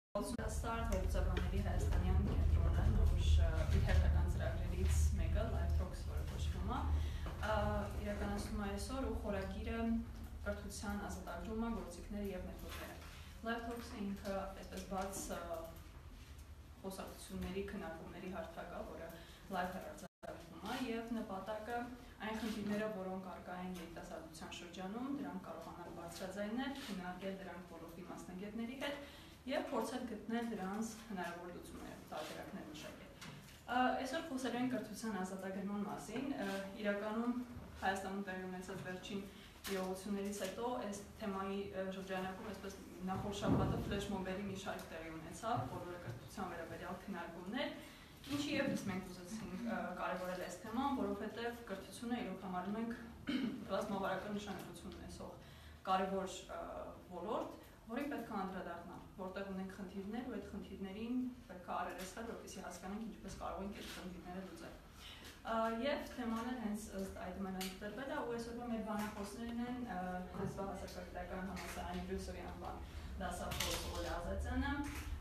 Ստարտ հոբուծաբանների Հայաստանյան կենտրոնը նոր իր հերթական ծրագրերից մեկը Live Talks, որը կոչվում է, իրականացնում է այսօր ու խորագիրը կրթության ազատագրումը, գործիքները եւ մեթոդները։ Live Talks-ը ինքը այսպես բաց խոսակցությունների քննարկումների հարթակ է, որը live հեռարձակվում է եւ նպատակը այն խնդիրները, որոնք առկա են երիտասարդության շրջանում, դրանք կարողանալ բարձրաձայնել, քննարկել դրանք ոլորտի մասնագետների հետ եւ փորձել գտնել դրանց հնարավորությունները, տարբերակներ մշակել։ Այսօր խոսելու ենք կրթության ազատագրման մասին։ Իրականում Հայաստանում տեղի ունեցած վերջին իրողություններից հետո այս թեմայի շրջանակում այսպես նախորդ շաբաթը ֆլեշմոբերի մի շարք տեղի ունեցավ, բոլորը կրթության վերաբերյալ քննարկումներ, ինչի եւս մենք ուզեցինք կարևորել այս թեման, որովհետեւ կրթությունը իրոք համարում ենք ռազմավարական նշանակություն ունեցող կարևոր ոլորտ, որին պետք է անդրադառնալ, որտեղ ունենք խնդիրներ ու այդ խնդիրներին պետք է առերեսվել, որպեսզի հասկանանք ինչպես կարող ենք այդ խնդիրները լուծել։ Եվ թեման հենց ըստ այդմ ընտրվել է ու այսօրվա մեր բանախոսներն են Լեզվահասակագիտական համալսարանի Բրյուսելի անվան դասախոս Օլա Ազատյանը,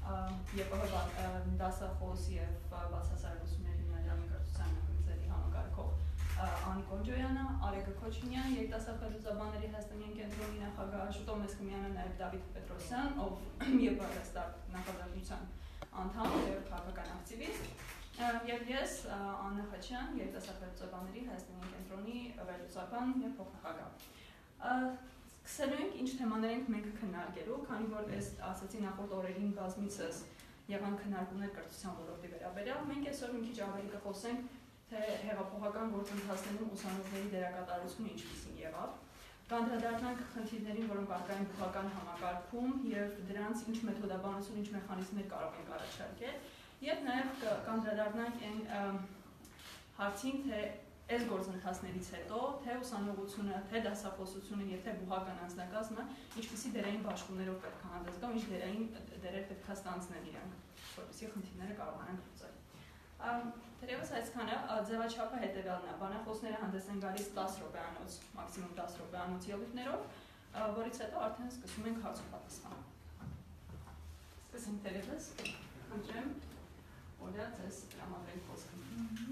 ԵՊՀ դասախոս եւ բացասարությունների հիմնադրամի կրթության նախագծերի համակարգող Անի Կոնջոյանը, Արեգը Քոչինյան, երիտասարդության Հայաստանյան կենտրոնի նախագահ Շուտով մեզ կմիանա նաև Դավիթ Պետրոսյան, ով ԵՊՀ նախագահության անդամ եւ քաղաքական ակտիվիստ, եւ ես Աննա Խաչյան, երիտասարդության Հայաստանյան կենտրոնի վերլուծաբան եւ փոխնախագահ։ Սկսելու ենք ինչ թեմաներ ենք մենք քննարկելու, քանի որ այս ասացի նախորդ օրերին բազմիցս եղան քննարկումներ կրթության ոլորտի վերաբերյալ, մենք այսօր մի քիչ ավելի կխոսենք թե հեղափոխական գործընթացներում ուսանողների դերակատարությունը ինչպիսին եղավ, կանդրադառնանք խնդիրներին, որոնք առկա են բուհական համակարգում եւ դրանց ինչ մեթոդաբանություն, ինչ մեխանիզմներ կարող ենք առաջարկել, եւ նաեւ կանդրադառնանք այն հարցին, թե այս գործընթացներից հետո, թե ուսանողությունը, թե դասախոսությունը եւ թե բուհական անձնակազմը ինչպիսի դերային բաշխումներով պետք է հանդես գան, ինչ դերային դերեր պետք է ստանձնեն իրանք, որպեսզի խնդիրները կարողանան լուծել։ Թերևս այսքանը ձևաչափը հետևյալն է, բանախոսները հանդես են գալիս 10 րոպեանոց, մաքսիմում 10 րոպեանոց ելույթներով, որից հետո արդեն սկսում ենք հարց ու պատասխան։ Սկսենք թերևս, խնդրեմ, Օլա, ձեզ տրամադրել խոսքը։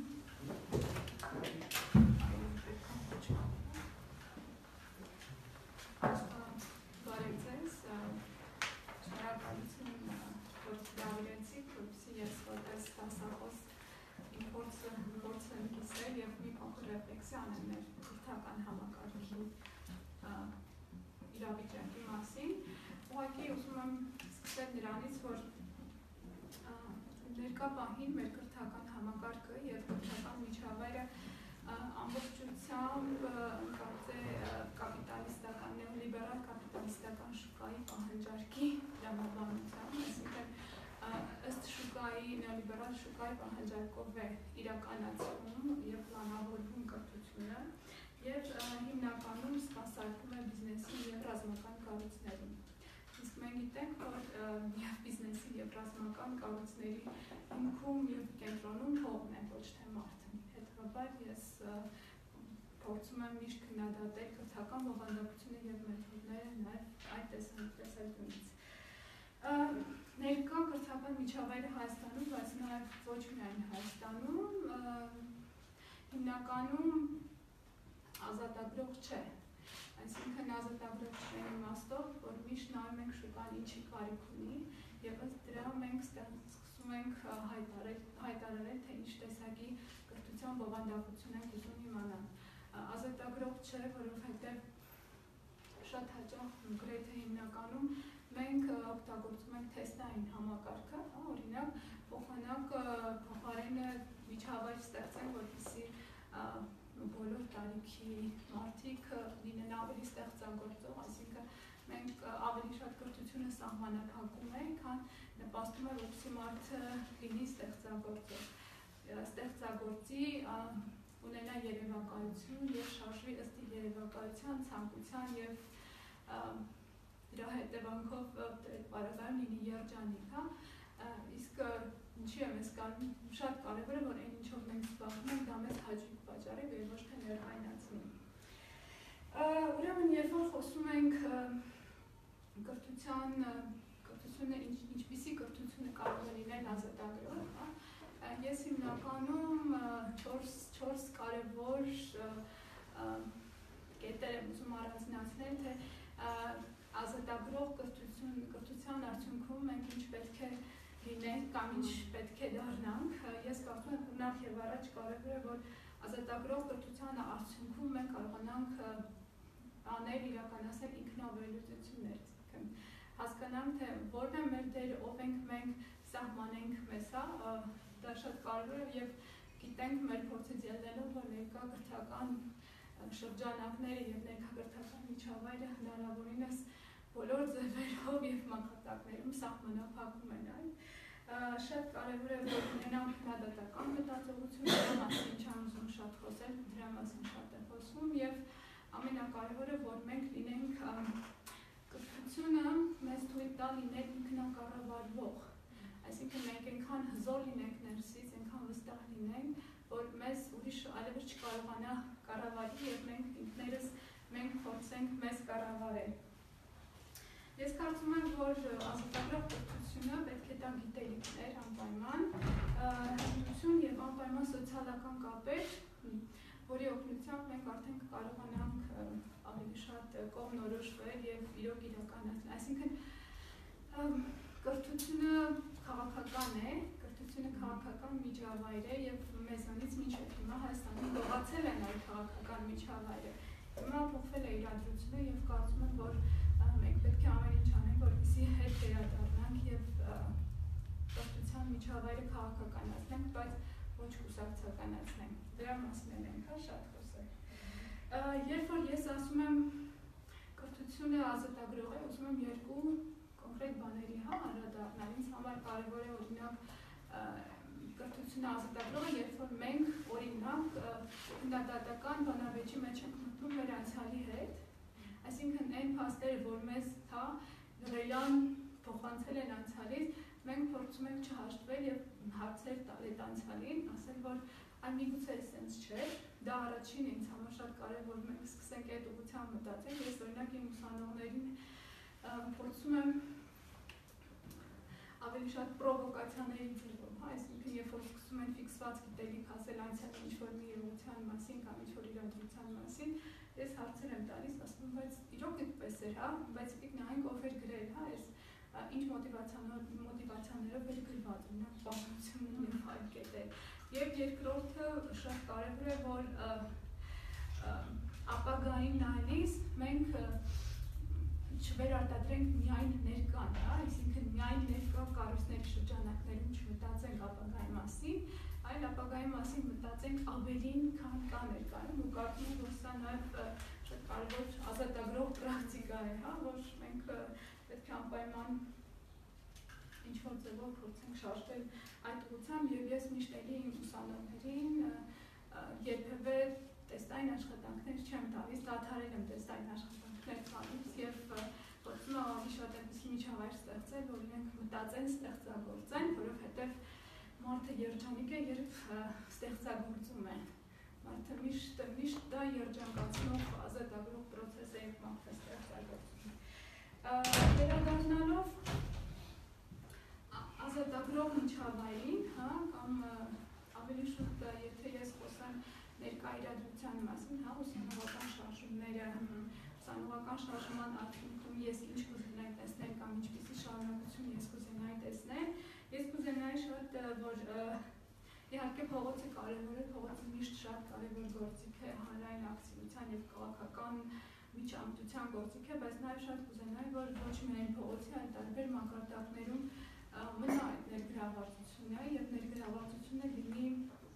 Բարև ձեզ, շնորհակալություն, որ հրավիրեցիք, որպեսզի ես որպես դասախոս իմ փորձը կիսել եւ մի փոքր ռեֆլեքսիա անեմ մեր կրթական համակարգի իրավիճակի մասին։ Ուղղակի ուզում եմ սկսել նրանից, որ ներկա պահին մեր կրթական համակարգը եւ կրթական միջավայրը ամբողջությամբ ընկած է կապիտալիստական, նեոլիբերալ կապիտալիստական շուկայի պահանջարկի տրամաբանությամբ, այսինքն ըստ շուկայի, նեոլիբերալ շուկայի պահանջարկով է իրականացվում եւ պլանավորվում կրթությունը եւ հիմնականում սպասարկում է բիզնեսի եւ ռազմական կառույցներին։ Իսկ մենք գիտենք, որ եւ բիզնեսի եւ ռազմական կառույցների հիմքում եւ կենտրոնում փողն է, ոչ թե մարդը։ Հետևաբար ես փորձում եմ միշտ քննադատել կրթական բովանդակությունը եւ մեթոդները նաեւ այդ տեսանկյունից։ Ներկա կրթական միջավայրը Հայաստանում, բայց նաեւ ոչ միայն Հայաստանում, հիմնականում ազատագրող չէ։ Այսինքն ազատագրող չէ իմաստով, որ միշտ նայում ենք շուկան ինչի կարիք ունի եւ ըստ դրա մենք սկսում ենք հայտարարել, թե ինչ տեսակի կրթության բովանդակություն ենք ուզում իմանալ։ Ազատագրող չէ, որովհետեւ շատ հաճախ գրեթե հիմնականում մենք օգտագործում ենք թեստային համակարգը, օրինակ փոխարենը միջավայր ստեղծենք, որպեսզի բոլոր տարիքի մարդիկ լինեն ավելի ստեղծագործող, այսինքն մենք ավելի շատ կրթությունը սահմանափակում ենք, քան նպաստում է, որպեսզի մարդը լինի ստեղծագործող, ստեղծագործի, ունենա երևակայություն եւ շարժվի ըստ երևակայության, ցանկության եւ դրա հետևանքով բարաբար լինի երջանիկ, հա։ Իսկ ինչի եմ ես կարում շատ կարևոր է, որ այն ինչով մենք զբաղվում ենք, դա մեզ հաճույք պատճառի եւ ոչ թե ներկայացնի։ Ուրեմն երբ որ խոսում ենք կրթությունը ինչպիսի կրթություն 4 կարևոր կետեր եմ ուզում առանձնացնել, թե ազատագրող կրթության արդյունքում մենք ինչ պետք է լինենք կամ ինչ պետք է դառնանք։ Ես կարծում եմ, նախ եւ առաջ կարևոր է, որ ազատագրող կրթության արդյունքում մենք կարողանանք անել, իրականացնել ինքնավերլուծություններ, հասկանանք, թե որն է մեր դերը, ով ենք մենք, սահմանենք մեզ, դա շատ կարևոր է եւ գիտենք մեր փորձից ելնելով, որ ներկա կրթական շրջանակները եւ ներկա կրթական միջավայրը հնարավորինս բոլոր ձևերով եւ մակարդակներում սահմանափակում են այն։ Շատ կարևոր է, որ ունենանք քննադատական մտածողություն, դրա մասին չեմ ուզում շատ խոսել, դրա մասին շատ է խոսվում եւ ամենակարևորը, որ մենք լինենք կրթությունը մեզ թույլ տա լինել ինքնակառավարվող, այսինքն մենք այնքան հզոր լինենք ներսից, այնքան վստահ լինենք, որ մեզ ուրիշ այլևս չկարողանա կառավարի եւ մենք ինքներս մենք փորձենք մեզ կառավարել։ Ես կարծում եմ, որ ազատագրող կրթությունը պետք է տա գիտելիքներ անպայման, հմտություն եւ անպայման սոցիալական կապեր, որի օգնությամբ մենք արդեն կարողանանք ավելի շատ կողմնորոշվել եւ իրոք իրականացնել։ Այսինքն կրթությունը քաղաքական է, կրթությունը քաղաքական միջավայր է եւ մեզանից մինչեւ հիմա Հայաստանում գողացել են այդ քաղաքական միջավայրը։ Հիմա փոխվել է իրադրությունը եւ կարծում եմ, որ մենք պետք է ամեն ինչ անենք, որպեսզի հետ վերադառնանք եւ կրթության միջավայրը քաղաքականացնենք, բայց ոչ կուսակցականացնենք։ Դրա մասին ենք շատ խոսել։ Երբ որ ես ասում եմ կրթությունը ազատագրող է, ուզում եմ երկու կոնկրետ բաների անդրադառնալ։ Ինձ համար կարևոր է օրինակ կրթությունը ազատագրող է, երբ որ մենք օրինակ քննադատական բանավեճի մեջ ենք մտնում մեր անցյալի հետ, այսինքն այն փաստերը, որ մեզ դրելան փոխանցել են անցյալից, մենք փորձում ենք չհաշտվել եւ հարցեր տալ այդ անցյալին, ասել, որ այն միգուցե էսենց չէ, դա առաջին ինձ համար շատ կարևոր մենք սկսենք այդ ուղղությամբ մտածել։ Ես օրինակ իմ ուսանողներին փորձում եմ ավելի շատ պրովոկացիաների ձևով, այսինքն երբ որ սկսում են ֆիքսված գիտելիք ասել անցյալի ինչ-որ մի իրողության մասին կամ ինչ-որ իրադրության մասին, ես հարցեր եմ տալիս, ասում եմ, բայց իրոք այդպես էր, բայց դիք նայենք ով էր գրել, այս ինչ մոտիվացիաներով էր գրված, օրինակ պատմությունն եւ այլ կետեր։ Եվ երկրորդը շատ կարևոր է, որ ապագային նայելիս մենք չվերարտադրենք միայն ներկան, այսինքն միայն ներկա կառույցների շրջանակներում չմտածենք ապագայի մասին, այլ ապագայի մասին մտածենք ավելին, քան կա ներկայում ու կարծում եմ, որ սա նաև շատ կարևոր ազատագրող պրակտիկա է, որ մենք պետք է անպայման ինչ-որ ձևով փորձենք շարժվել այդ ուղղությամբ եւ ես միշտ էլի իմ ուսանողներին երբևէ տեստային աշխատանքներ չեմ տալիս, դադարել եմ տեստային աշխատանքներ տալիս եւ փորձում եմ ավելի շատ այնպիսի միջավայր ստեղծել, որ իրենք մտածեն, ստեղծագործեն, որովհետեւ մարդը երջանիկ է, երբ ստեղծագործում է։ Մարդը միշտ դա երջանկացնող ազատագրող process է, երբ մարդը ստեղծագործում է։ Վերադառնալով ազատագրող միջավայրին, կամ ավելի շուտ, եթե ես խոսեմ ներկա իրադրության մասին, ուսանողական շարժումները, ուսանողական շարժման արդյունքում ես ինչ կուզենայի տեսնել կամ ինչպիսի շարունակություն ես կուզենայի տեսնել, ես կուզենայի շատ, որ իհարկե փողոցը կարևոր է, փողոցը միշտ շատ կարևոր գործիք է հանրային ակտիվության եւ քաղաքական միջամտության գործիք է, բայց նաեւ շատ կուզենայի, որ ոչ միայն փողոցի, այլ տարբեր մակարդակներում մնա այդ ներգրավվածությունը եւ ներգրավվածությունը լինի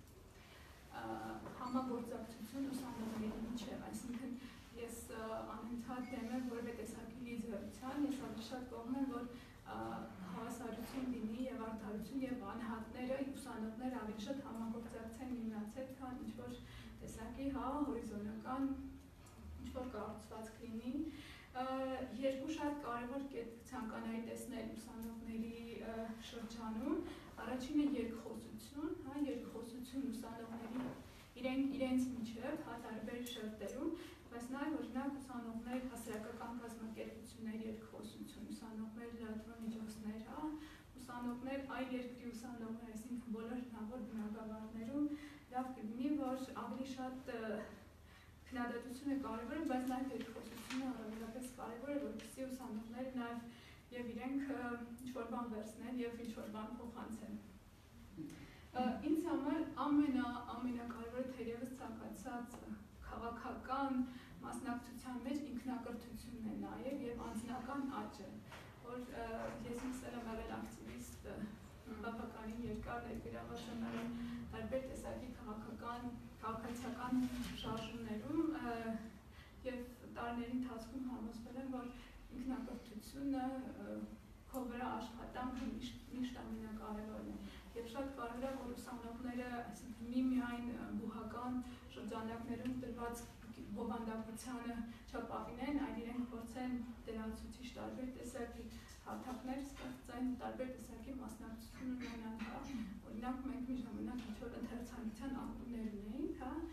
համագործակցություն ուսանողների միջեւ, այսինքն ես անընդհատ դեմ եմ որևէ տեսակի լիդերության, ես ավելի շատ կողմ եմ, որ հավասարություն լինի եւ արդարություն եւ անհատները ուսանողները ավելի շատ համագործակցեն միմյանց հետ, քան ինչ-որ տեսակի հորիզոնական ինչ-որ կառուցվածք լինի։ Երկու շատ կարևոր կետ ցանկանայի տեսնել ուսանողների շրջանում։ Առաջինը երկխոսություն, երկխոսություն ուսանողների իրենց միջև, տարբեր շերտերում, բայց նաև օրինակ ուսանողներ հասարակական կազմակերպություններ երկխոսություն, ուսանողներ լրատվամիջոցներ, ուսանողներ այլ երկրի ուսանողներ, այսինքն բոլոր հնարավոր բնակավարներում լավ կլինի, որ ավելի շատ քննադատությունը կարևոր է, բայց նաև հետխոսությունը առավելապես կարևոր է, որպեսզի ուսանողները նաև եւ իրենք ինչ-որ բան վերցնեն եւ ինչ-որ բան փոխանցեն։ Ինձ համար ամենակարևորը թերևս ցանկացած քաղաքական մասնակցության մեջ ինքնակրթությունն է նաև եւ անձնական աճը, որ ես ինքս եմ եղել ակտիվիստ բավականին երկար ներգրաված եմ եղել տարբեր տեսակի քաղաքացիական շարժումներում եւ տարիների ընթացքում համոզվել եմ, որ ինքնակրթությունը քո վրա աշխատանքը միշտ ամենակարևորն է եւ շատ կարևոր է, որ ուսանողները, այսինքն միմիայն բուհական շրջանակներում տրված բովանդակությանը չապավինեն, այլ իրենք փորձեն դրանցուցիչ տարբեր տեսակի հարթակներ ստեղծեն, տարբեր տեսակի մասնակցություն ունենան, հա, օրինակ մենք մի ժամանակ ինչ-որ ընթերցանության ակումբներ ունեինք, հա,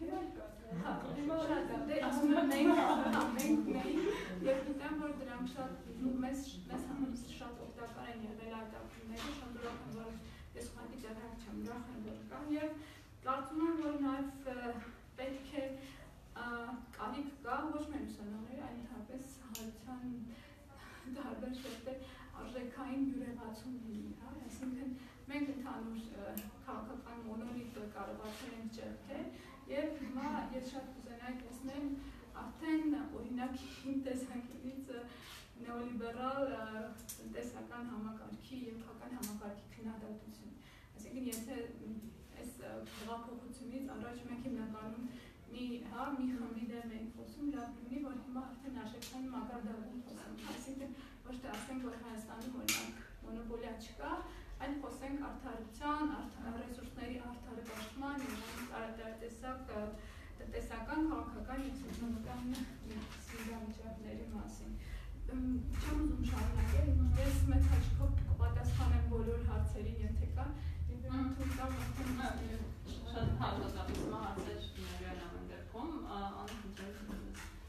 ասում եմ մենք ունեինք եւ գիտեմ, որ դրանք շատ մեզ համար շատ օգտակար են եղել այդ ակումբները, շատ ուրախ եմ, որ ես ուղղակի տեղյակ չեմ, ուրախ եմ, որ կան եւ կարծում եմ, որ նաեւ պետք է կարիք կա ոչ միայն ուսանողների, այլ ընդհանրապես հանրության տարբեր շերտեր արժեքային բյուրեղացում լինի, հա, այսինքն մենք ընդհանուր քաղաքական մոնոլիթ կարողացել ենք ճեղքել եւ հիմա ես շատ կուզենայի տեսնել արդեն օրինակի տեսանկյունից նեոլիբերալ տնտեսական համակարգի եւ քաղաքական համակարգի քննադատություն, այսինքն եթե այս հեղափոխությունից առաջ մենք հիմնականում մի խմբի դեմ ենք խոսում, լավ լինի, որ հիմա արդեն արժեքային մակարդակում խոսենք, այսինքն ոչ թե ասենք, որ Հայաստանում օրինակ մոնոպոլիա չկա, այլ խոսենք արդարության, ռեսուրսների արդարացման եւ տարատեսակ տնտեսական, քաղաքական եւ սոցիալական իրավիճակների մասին։ Չեմ ուզում շարունակել, ես մեծ հաճախով կպատասխանեմ բոլոր հարցերին, եթե կա, եւ թույլ տամ շատ հազարդապիսմա հարցեր ներկայացնեմ այն դեպքում, անընդհատ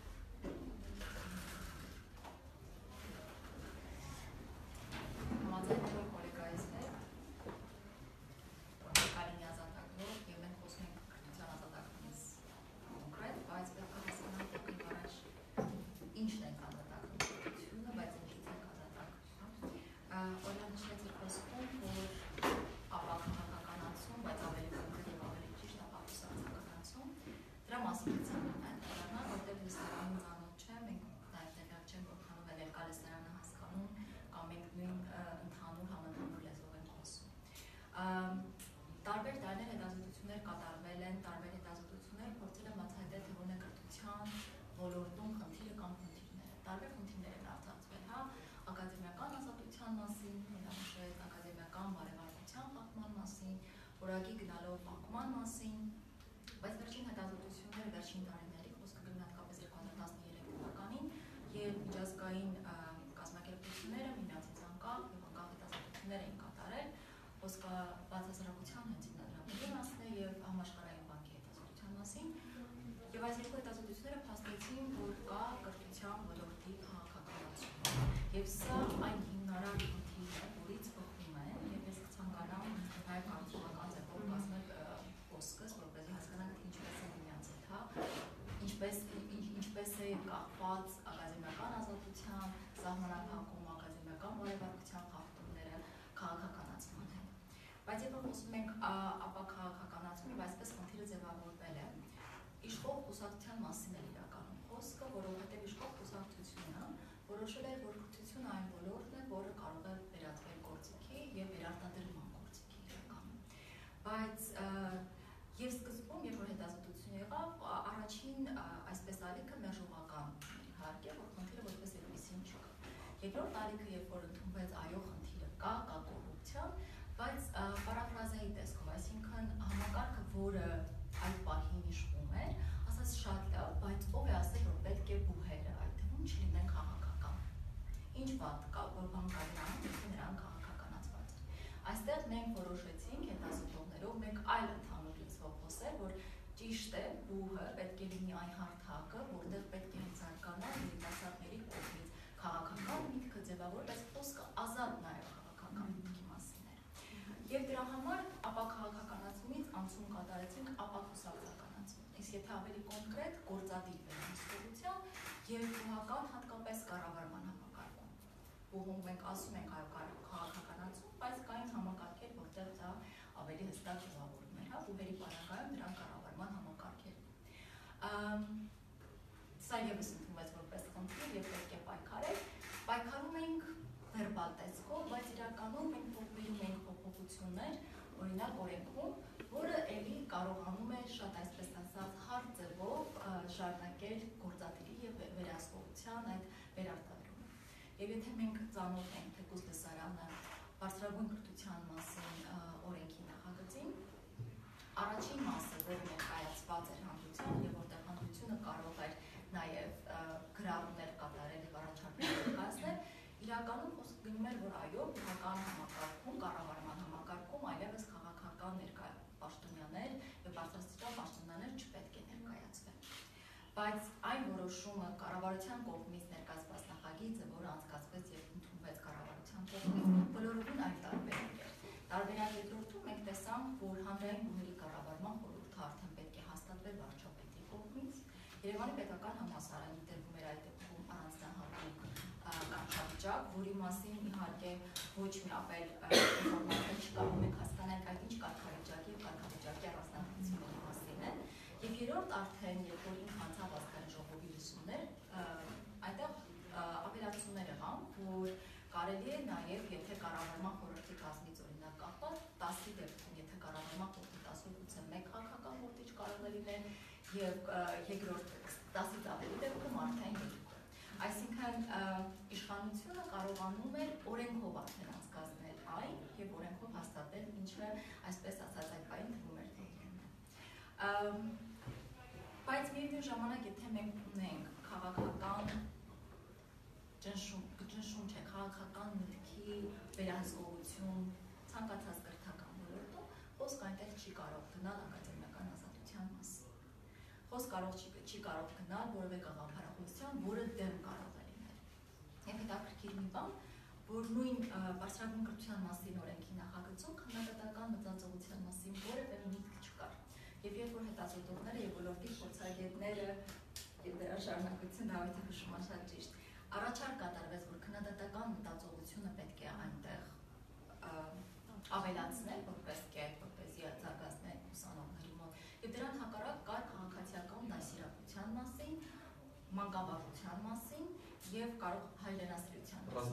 համաձայնելով կոլեգայիս հետ, Կարինի ազատագրով եւ մենք խոսում ենք կրթության ազատագրումից կոնկրետ, բայց պետք է հասկանանք եկին առաջ ինչն ենք ազատագրում կրթությունը, բայց ինչից ենք ազատագրում։ Օրինակ նշեցիք խոսքում, որ ապաքաղաքականացում, բայց ավելի կոնկրետ եւ ավելի ճիշտ ապաքուսակցականացում, դրա մասին ցանկ են դառնալ, որտեղ լստարանում ծանոթ չեմ, մենք նաեւ տեղյակ չենք, որ քանով էլ կա լստարանը հասկանում, կամ մենք նույն ընդհանուր համընդհանուր լեզվով ենք խոսում։ Տարբեր տարիներ հետազոտություններ կատարվել են, տարբեր հետազոտություններ փորձել են բացահայտել, թե որն է կրթության ոլորտում խնդիրը կամ խնդիրները։ Տարբեր խնդիրներ են արտացվել, հա, ակադեմիական ազատության մասին, հետանշեց ակադեմիական բարեվարկության խախտման մասին, որակի գնալով փակման մասին, բայց վերջին հետազոտությունները վերջին տարիների, խոսքը գնում է հատկապես 2013 թվականին, եւ միջազգային կազմակերպությունները միմյանցից անկախ եւ անկախ հետազոտություններ էին կատարել, խոսքը բացասարակության հենց հիմնադրամների մասին է եւ համաշխարհային բանկի հետազոտության մասին, եւ այս երկու հետազոտությունները փաստեցին, որ կա կրթության ոլորտի քաղաքականացում, եւ սա այն հիմնարար խնդիրն է, որից բխում են, եւ ես կցանկանամ նաեւ քաղաքական ձևով կազմել խոսքս, որպեսզի հասկանանք ինչպես է միմյանց հետ, հա, ինչպես է կախված ակադեմիական ազատության, սահմանափակում, ակադեմիական բարեվարկության խախտումները քաղաքականացման հետ։ Բայց երբ խոսում ենք ապաքաղաքականացում եւ այսպես խնդիրը ձևավորվել է, իշխող կուսակցության մասին է իրականում խոսքը, որովհետեւ իշխող կուսակցությունը որոշել է, որ կրթությունը այն ոլորտն է, որը կարող է վերածվել գործիքի եւ վերարտադրման գործիքի իրականում։ Բայց եւ սկզբում, երբ որ հետազոտությունը եղավ, առաջին այսպես ալիքը մերժողական իհարկե, որ խնդիրը որպես այդպեսին չկա։ Երկրորդ ալիքը, երբ որ ընդունվեց, այո, խնդիրը կա կոռուպցիա, բայց պարաֆրազայի տեսքով, այսինքն համակարգը, որը այդ պահին իշխում էր, ասաց շատ լավ, բայց ով է ասել, որ պետք է բուհերը այդ թվում չլինեն քաղաքական։ Ինչ վատ կա, որ բան կա նրան, եթե նրան քաղաքականացված է։ Այստեղ մենք որոշեցինք հետազոտողներով մեկ այլ ընդհանուր լեզվով խոսել, որ ճիշտ է, բուհը պետք է լինի այն հարթակը, որտեղ պետք է հնցարկանա երիտասարդների կողմից քաղաքական միտքը ձևավորել, բայց խոսքը ազատ նաև քաղաքական միտքի մասին էր։ Եվ դրա համար ապաքաղաքականացումը վերահսկումից անցում կատարեցինք ապա կուսակցականացում։ Իսկ եթե ավելի կոնկրետ գործադիր վերահսկողության եւ բուհական հատկապես կառավարման համակարգում։ Բուհում մենք ասում ենք այո քաղաքականացում, բայց կային համակարգեր, որտեղ դա ավելի հստակ ձևավորվում էր, հա, բուհերի պարագայում դրանք կառավարման համակարգեր։ Սա ևս ընդունվեց որպես խնդիր եւ պետք է պայքարել։ Պայքարում ենք վերբալ տեսքով, բայց իրականում մենք փոխում ենք փոփոխություններ, օրինակ օրենքում, որը էլի կարողանում է շատ այսպես ասած հարթ ձևով շարունակել գործադիրի եւ վերահսկողության այդ վերարտադրումը։ Եվ եթե մենք ծանոթ ենք թեկուզ լսարանը բարձրագույն կրթության մասին օրենքի նախագծին, առաջին մասը, որը ներկայացված էր հանրության եւ որտեղ հանրությունը կարող էր նաեւ գրառումներ կատարել եւ առաջարկներ ներկայացնել, իրականում խոսք գնում էր, որ այո, բուհական համակարգում, կառավարման համակարգում այլևս քաղաքական պաշտոնյաներ եւ բարձրաստիճան պաշտոնյաներ չպետք է ներկայացվեն։ Բայց այն որոշումը կառավարության կողմից ներկայացված նախագիծը, որը անցկացվեց եւ ընդունվեց կառավարության կողմից, բոլորովին այլ տարբերակ էր։ Տարբերակ երկրորդում մենք տեսանք, որ հանրային բուհերի կառավարման խորհուրդը արդեն պետք է հաստատվեր վարչապետի կողմից։ Երևանի պետական համալսարանի դեպքում էր այդ դեպքում առանձնահատուկ կանչավիճակ, որի մասին իհարկե ոչ մի ապել ինֆորմացիա չկարողում ենք հասկանալ այդ ինչ կարգավիճակի եւ կարգավիճակի առանձնահատկությունների մասին է։ Եվ երրորդ արդեն, երբ որ ինքը անցավ ազգային ժողովի լսումներ, այդտեղ ավելացումներ եղան, որ կարելի է նաեւ, եթե կառավարման խորհրդի կազմից օրինակ կախված 10-ի դեպքում, եթե կառավարման խորհրդի 10-ից 1 քաղաքական գործիչ կարող է լինել եւ երկրորդ 10-ից ավելի դեպքում արդեն 2։ Այսինքն իշխանությունը կարողանում էր օրենքով արդեն անցկացնել այն եւ օրենքով հաստատել, ինչը այսպես ասած այդ բային թվում էր դերն։ Բայց միևնույն ժամանակ, եթե մենք ունենք քաղաքական ճնշում չէ, քաղաքական մտքի վերահսկողություն ցանկացած կրթական ոլորտում, խոսք այնտեղ չի կարող գնալ ակադեմիական ազատության մասին։ Խոսք չի կարող գնալ որևէ գաղափարախոսության, որը դեմ կարող է լինել։ Եվ հետաքրքիր մի բան, որ նույն բարձրագույն կրթության մասին օրենքի նախագծում քննադատական մտածողության մասին որևէ միտք չկար։ Եվ երբ որ հետազոտողները եւ ոլորտի փորձագետները եւ դրա շարունակությունը Դավիթը հիշում է շատ ճիշտ, առաջարկ կատարվեց, որ քննադատական մտածողությունը պետք է այնտեղ ավելացնել, որպես կերպ, որպեսզի զարգացնել ուսանողների մոտ։ Եվ դրան հակառակ կար քաղաքացիական դասիրակության մասին, մանկավարժության մասին եւ կարող հայրենասիրության մասին։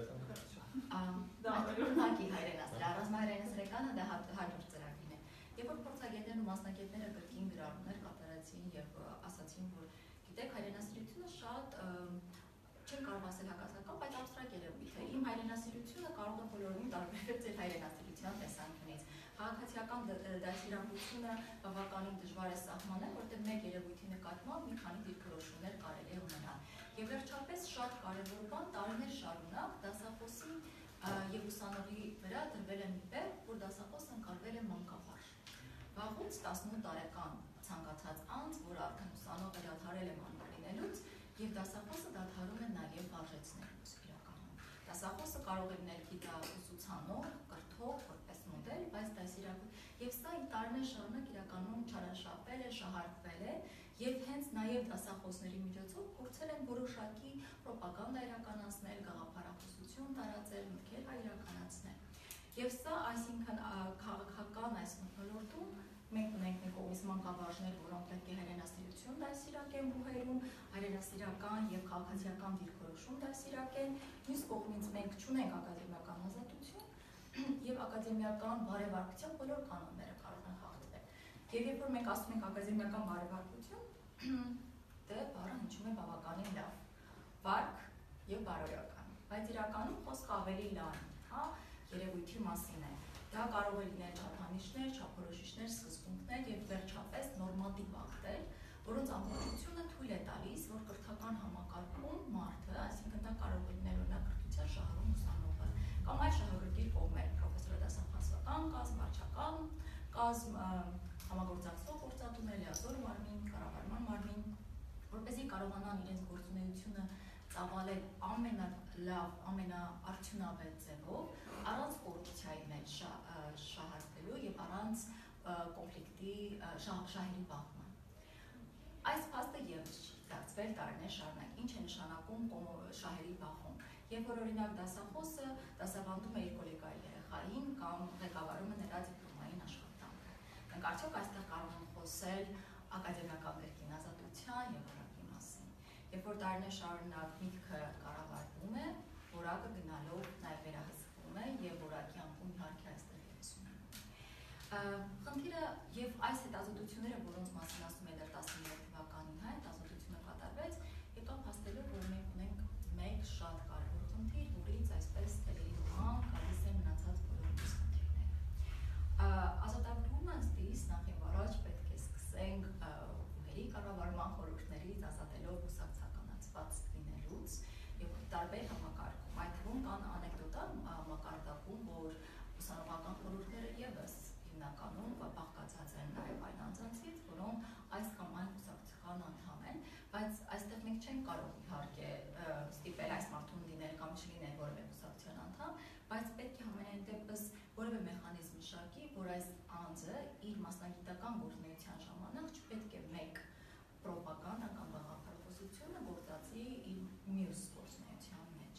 Ռազմահայրենասիրական հայրենասիրականը դա 100 ծրագիրն է։ Երբ որ փորձագետներն ու մասնագետները կրկին գրառումներ կատարեցին եւ ասացին, որ գիտեք, հայրենասիրությունը շատ չեն կարող ասել հակասական, բայց абստրակտ երևույթ է։ Իմ հայրենասիրությունը կարող է բոլորովին տարբերել ձեր հայրենասիրության տեսանկյունից։ Քաղաքացիական դասիրակությունը բավականին դժվար է սահմանել, որտեղ մեկ երևույթի նկատմամբ մի քանի դիրքորոշումներ կարելի է ունենալ։ Եվ վերջապես շատ կարևոր բան, տարիներ շարունակ դասախոսի եւ ուսանողի վրա դրվել է մի բեռ, որ դասախոսը ընկալվել է մանկավարժ։ Վաղուց 18 տարեկան ցանկացած անձ, որ արդեն ուսանողը դադարել է մանրինելուց, եւ դասախոսը դադարում է նաեւ վարժեցնելուց իրականում։ Դասախոսը կարող է լինել գիտաուսուցանող, կրթող, որպես մոդել, բայց դասիրակություն եւ սա տարիներ շարունակ իրականում չարաշահվել է, շահարկվել է եւ հենց նաեւ դասախոսների միջոցով փորձել են որոշակի ռոպագանդա իրականացնել, գաղափարախոսություն տարածել, մտքեր իրականացնել։ Եվ սա, այսինքն քաղաքական այս մթնոլորտում մենք ունենք մի կողմից մանկավարժներ, որոնք պետք է հայրենասիրություն դասիրակեն բուհերում, հայրենասիրական եւ քաղաքացիական դիրքորոշում դասիրակեն, մյուս կողմից մենք չունենք ակադեմիական ազատություն եւ ակադեմիական բարեվարկության բոլոր կանոնները կարող են խախտվել։ Եվ երբ որ մենք ասում ենք ակադեմիական բարեվարկություն, դե բառը հնչում է բավականին լավ, վարկ եւ բարոյական, բայց իրականում խոսքը ավելի լավ է, հա, երևույթի մասին է։ Դա կարող է լինել չափանիշներ, չափորոշիչներ, սկզբունքներ եւ վերջապես նորմատիվ ակտեր, որոնց ամբողջությունը թույլ է տալիս, որ կրթական համակարգում մարդը, այսինքն դա կարող է լինել օրինակ կրթության շահառու ուսանողը, կամ այլ շահագրգիռ կողմեր, պրոֆեսորադասախոսական կազմ, վարչական կազմ, համագործակցող գործատուներ, լիազոր մարմին, կառավարման մարմին, որպեսզի կարողանան իրենց գործունեությունը ծավալել ամենալավ, ամենաարդյունավետ ձևով, առանց կոռուպցիայի մեջ շահարկելու եւ առանց պիտի շահերի բախման։ Այս փաստը ևս չի ստացվել տարիներ շարունակ։ Ինչ է նշանակում շահերի բախում։ Երբ որ օրինակ դասախոսը դասավանդում է իր գոլեգայի երեխային կամ ղեկավարում է նրա դիպլոմային աշխատանքը։ Մենք արդյոք այստեղ կարող ենք խոսել ակադեմիական կրկին ազատության եւ որակի մասին։ Երբ որ տարիներ շարունակ միտքը կառավարվում է, որակը գնալով նաեւ վերահսկվում է եւ որակի անկում իհարկե այստեղ ևս ունենում։ Խնդիրը եւ այս հետազոտությունները, որոնց մասին ասում է դեռ 13 թվականին հետազոտությունը կատարվեց, եկավ փաստելով, որ մենք ունենք մեկ շատ կարևոր խնդիր, որից այսպես թերերի նման գալիս են մնացած բոլոր խնդիրները։ Ազատագրումը ըստ նախ եւ առաջ պետք է սկսենք ուղերի կառավարման խորհուրդներից ազատելով կուսակցականացված լինելուց եւ տարբեր համակարգում։ Այդ թվում կան անեկդոտալ համակարգում, որ ուսանողական խորհուրդները եւս հիմնականում բաղկացած են նաեւ այն անձանցից, որոնք այս կամ այն կուսակցական անդամ են, բայց այստեղ մենք չենք կարող իհարկե ստիպել այս մարդուն լինել կամ չլինել որևէ կուսակցության անդամ, բայց պետք է համենայն դեպս որևէ մեխանիզմ մշակի, որ այս անձը իր մասնագիտական գործունեության ժամանակ չպետք է մեկ պրոպագանդա կամ գաղափարախոսությունը գործածի իր մյուս գործունեության մեջ։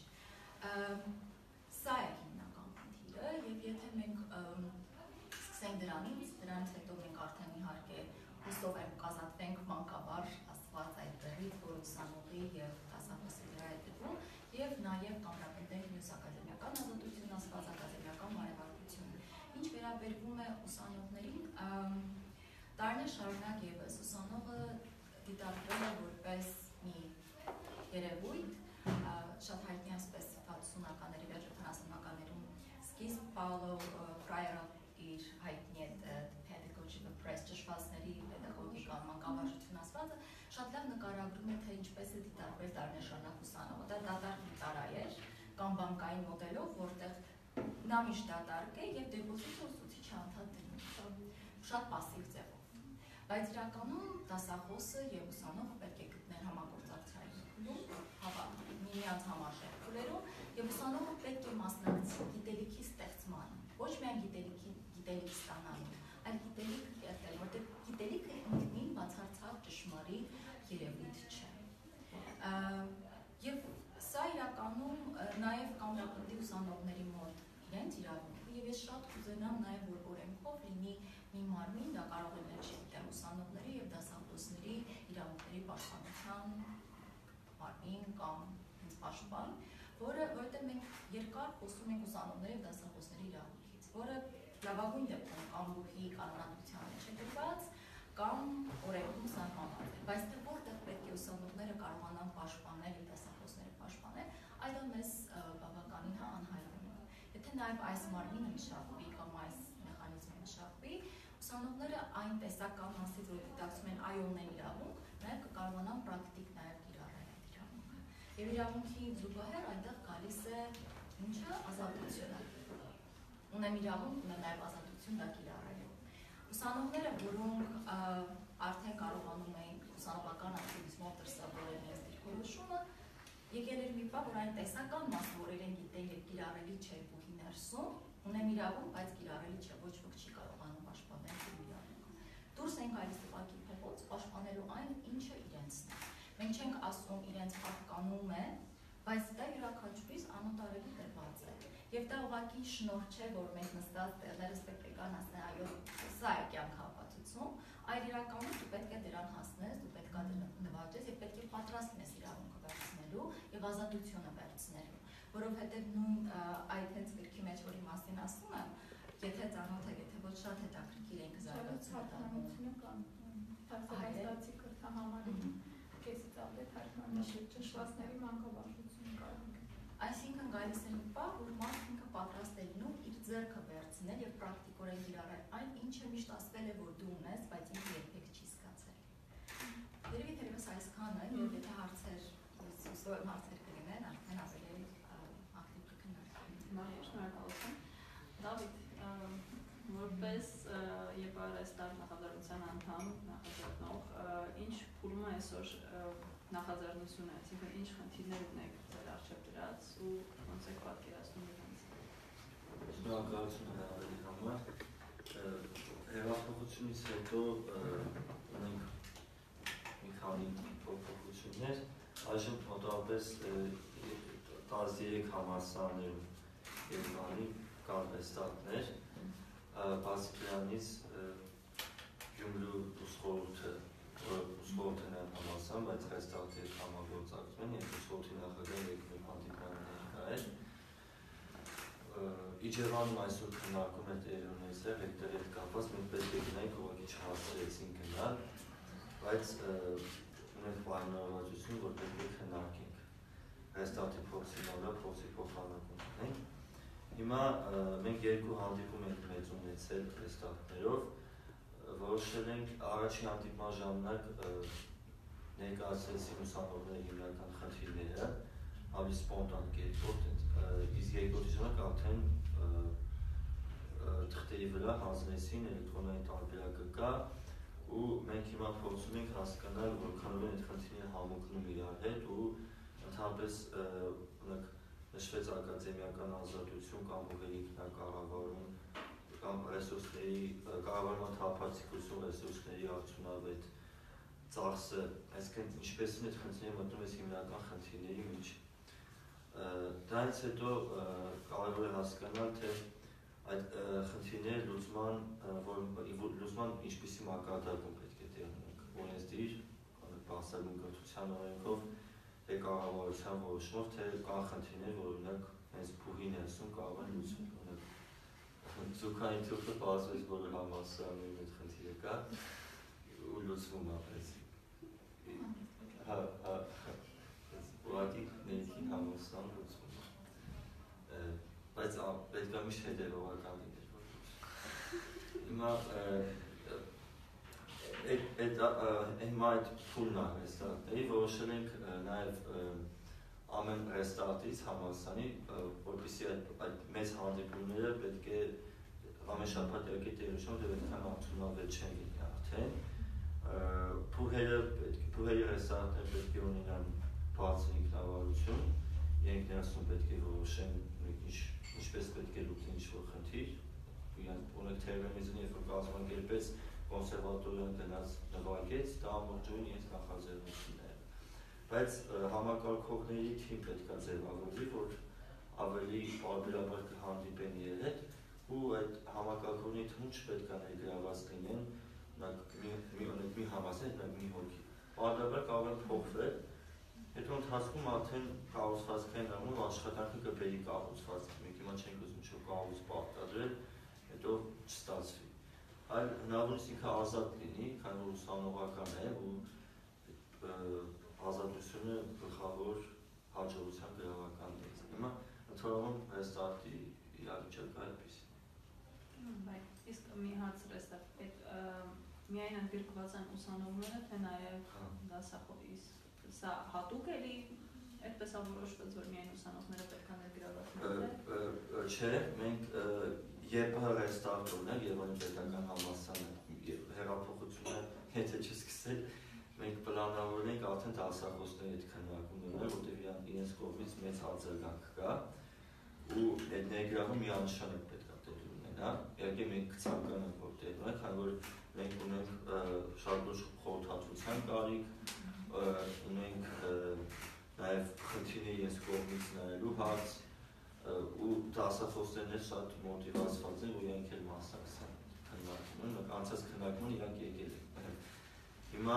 Սա է հիմնական խնդիրը, եւ եթե մենք սկսենք դրանից հետո մենք արդեն իհարկե հուսով եմ կազատվենք մանկաբար աստված այդ դերից, որ ուսանողի եւ դասախոսի վրա է դրվում, եւ նաեւ կամրապնդենք մյուս ակադեմիական ազատություն, ասված ակադեմիական բարեվարկություն։ Ինչ վերաբերվում է ուսանողներին, տարիներ շարունակ եւս ուսանողը դիտարկվել է որպես մի երևույթ, շատ հայտնի ասպես 60-ականների վերջ 70-ականներում սկիզբ Paulo Freire իր հայտնի Pedagogy of the Press ճշմարտների պետագոգիկան մանկավարժություն ասվածը շատ լավ նկարագրում է, թե ինչպես է դիտարկվել տարիներ շարունակ ուսանողը։ Դա դատարկ գիտարա էր կամ բանկային մոդելով, որտեղ նա միշտ դատարկ է եւ դեպոսիտը ուսուցիչը անդադ դնում, շատ пассив ձևով։ Բայց իրականում դասախոսը եւ ուսանողը պետք է գտնեն համագործակցային փուլում, միմյանց համարժեք փուլերում, եւ ուսանողը պետք է մասնակցի գիտելիքի ստեղծմանը, ոչ միայն գիտելիք ստանալու, այլ գիտելիք կերտել, որտեղ գիտելիքը ինքնին բացարձակ ճշմարիտ երևույթ չէ։ Եվ սա իրականում նաեւ կամրապնդի ուսանողների մոտ իրենց իրավունքը, եւ ես շատ կուզենամ նաեւ որ օրենքով լինի մի մարմին, դա կարող է լինել չգիտեմ ուսանողների եւ դասախոսների իրավունքների պաշտպանության մարմին կամ հենց պաշտպան, որտեղ մենք երկար խոսում ենք ուսանողների եւ դասախոսների իրավունքից, որը լավագույն դեպքում կամ բուհի կանոնադրության մեջ է գրված կամ օրենքում սահմանված է, բայց թե որտեղ պետք է ուսանողները կարողանան պաշտպանել եւ դասախոսները պաշտպանել, այդ մեզ բավականին անհայտ է։ Եթե նաեւ այս մարմինը մշակվի կամ այս մեխանիզմը մշակվի, ուսանողները այն տեսական մասից, որ դիտակցում են այո ունեն իրավունք, նաեւ կկարողանան պրակտիկ նաեւ կիրառել այդ իրավունքը։ Եվ իրավունքի զուգահեռ այնտեղ գալիս է ինչը ազատությունը։ Ունեմ իրավունք, ունեմ նաեւ ազատություն դա կիրառելու։ Ուսանողները, որոնք արդեն կարողանում էին ուսանողական ակտիվիզմով դրսևորել իրենց դիրքորոշումը, եկել էր մի բան, որ այն տեսական մասը, որ իրեն գիտեն եւ կիրառելի չէ բուհի ներսում, ունեմ իրավունք, բայց կիրառելի չէ, ոչ ոք չի կարողանում պաշտպանել իր իրավունքը։ Դուրս են գալիս ուղղակի փողոց պաշտպանելու այն, ինչը իրենցն է։ Մենք չենք ասում իրենց պատկանում է, բայց դա յուրաքանչյուրիս անօտարելի տրված է։ Եվ դա ուղղակի շնորհ չէ, որ մենք նստած տեղերս պետք է կան ասեն, այո, սա է կյանք ապացուցում, այլ իրականում դու պետք է դրան հասնես, դու պետք է նվաճես եւ պետք է պատրաստ լինես իրավունքը վերցնելու եւ ազատությունը վերցնելու, որովհետեւ նույն այդ հենց գրքի մեջ որի մասին ասում եմ, եթե ծանոթ եք, եթե ոչ շատ հետաքրքիր ենք զարգացումը կան, թարգմանացի քրթահամարում կեսից ավելի թարգմանիչ ճշմարտների մանկավարժություն կան։ Այսինքն գալիս է մի պահ, որ մարդը ինքը պատրաստ է լինում իր ձեռքը վերցնել եւ պրակտիկորեն կիրառել այն, ինչը միշտ ասվել է, որ դու ունես, բայց ինքը երբեք չի զգացել։ Երևի թերևս այսքանը, եւ եթե հարցեր, հուսով եմ հարցեր կլինեն, արդեն ավելի ակտիվ կքննարկենք։ Շնորհակալություն։ Դավիթ, որպես ԵՊՌ ստար նախաձեռնության անդամ, նախաձեռնող, ինչ փուլում է այսօր նախաձեռնությունը, այսինքն ինչ խնդիրներ ունեք ձեր առջև դրած ու ոնց եք պատկերացնում իրենց։ Շնորհակալություն հրավերի համար։ Հեղափոխությունից հետո ունենք մի քանի փոփոխություններ, այժմ մոտավորապես 13 համալսարաններում Երևանի կան ռեստատներ, բացի դրանից Գյումրու ուսխորհուրդը նրան համալսարան, բայց ռեստատներ համագործակցում են, և ուսխորհրդի նախագահը եկել հանդիպման ներկայ Իջևանում այսօր քննարկում է տեղի ունեցել, հետո հետ կապված մենք պետք է գնայինք, ուղղակի չհասցրեցինք գնալ, բայց ունենք պայմանավորվածություն, որ պետք է քննարկենք ռեստատի փորձի նորա փորձի փոխանակում ունենք։ Հիմա մենք երկու հանդիպում ենք մեծ ունեցել ռեստատներով, որոշել ենք առաջին հանդիպման ժամանակ ներկայացրեցին ուսանողների հիմնական խնդիրները, ավելի սպոնտան կերպով, իսկ երկրորդի ժամանակ արդեն թղթերի վրա հանձնեցին էլեկտրոնային տարբերակը կա ու մենք հիմա փորձում ենք հասկանալ, որքանով են այդ խնդիրները համընկնում իրար հետ ու ընդհանրապես նշվեց ակադեմիական ազատություն կամ ուղղերի ինքնակառավարում կամ ռեսուրսների կառավարման թափանցիկություն, ռեսուրսների արդյունավետ ծախսը, այսինքն ինչպես են այդ խնդիրները մտնում այս հիմնական խնդիրների մեջ։ Դրանից հետո կարևոր է հասկանալ, թե այդ խնդիրները լուծման ինչպիսի մակարդակում պետք է տեղ ունենք, օրենսդիր, բարձրագույն կրթության օրենքով, թե կառավարության որոշումով, թե կան խնդիրներ, որ օրինակ հենց փուհի ներսում կարող են լուծվել։ Զուգային թուղթը բացվեց բոլոր համալսարաններում այդ խնդիրը կա ու լուծվում է, ուղղակի ներքին համալսարանում լուծվում է, բայց պետք է միշտ հետևողական լինել, որ հիմա այդ փուլն է ռեստարտների, որոշել ենք նաև ամեն ռեստարտից համալսարանի, որպեսզի այդ մեծ հանդիպումները պետք է ամեն շաբաթ եկի տեղի դե այդքան արդյունավետ չեն լինի արդեն։ Փուհերի ռեստարտները պետք է ունենան բարձր ինքնավարություն, իրենք ներսում պետք է որոշեն ինչպես պետք է լուծեն ինչ-որ խնդիր, ունեք թերմինիզմը, երբ որ կազմակերպեց կոնսերվատորիան գնաց նվագեց, դա ամբողջովին իրենց նախաձեռնությունն է։ Բայց համակարգողների թիմ պետք է ձևավորվի, որ ավելի պարբերաբար կհանդիպեն իրար հետ ու այդ համակարգողների թվում չպետք է ներգրաված լինեն մի համասեն, մի հոգի։ Պարբերաբար կարող են փոխվել, հետո ընթացքում արդեն կառուցվածքային առումով աշխատանքը կբերի կառուցվածքի, մենք հիմա չենք ուզում կառույց պարտադրել, հետո չստացվի։ Այլ հնարավորինս ինքը ազատ լինի, քանի որ ուսանողական է ու ազատությունը գլխավոր հաջողության գրավականն է։ Հիմա ընդհանրում ռեստարտի իրավիճակը այդպիսին։ Իսկ մի հարց ռեստարտ, միայն ընդգրկված են ուսանողները, թե նաև դասախոս, սա հատուկ էլի այդպես որոշված, որ միայն ուսանողները պետք է ներգրաված լինեն։ Չէ, մենք երբ ռեստարտ ունենք Երևանի պետական համալսարանը հեղափոխությունը եթե չսկսել, մենք պլանավորել ենք արդեն դասախոսների հետ քննարկում ունենալ, որտեղ իրենց կողմից մեծ արձագանք կա ու այդ ներգրավում միանշանակ պետք է տեղի ունենա։ Իհարկե մենք կցանկանանք, որ տեղի ունենք, քանի որ մենք ունենք շատ լուրջ խորհրդատվության կարիք, ունենք նաև խնդիրների իրենց կողմից նայելու հարց ու դասախոսներն էլ շատ մոտիվացված են, որ իրենք էլ մասնակցեն քննարկումին, անցած քննարկումն իրանք եկել են։ Հիմա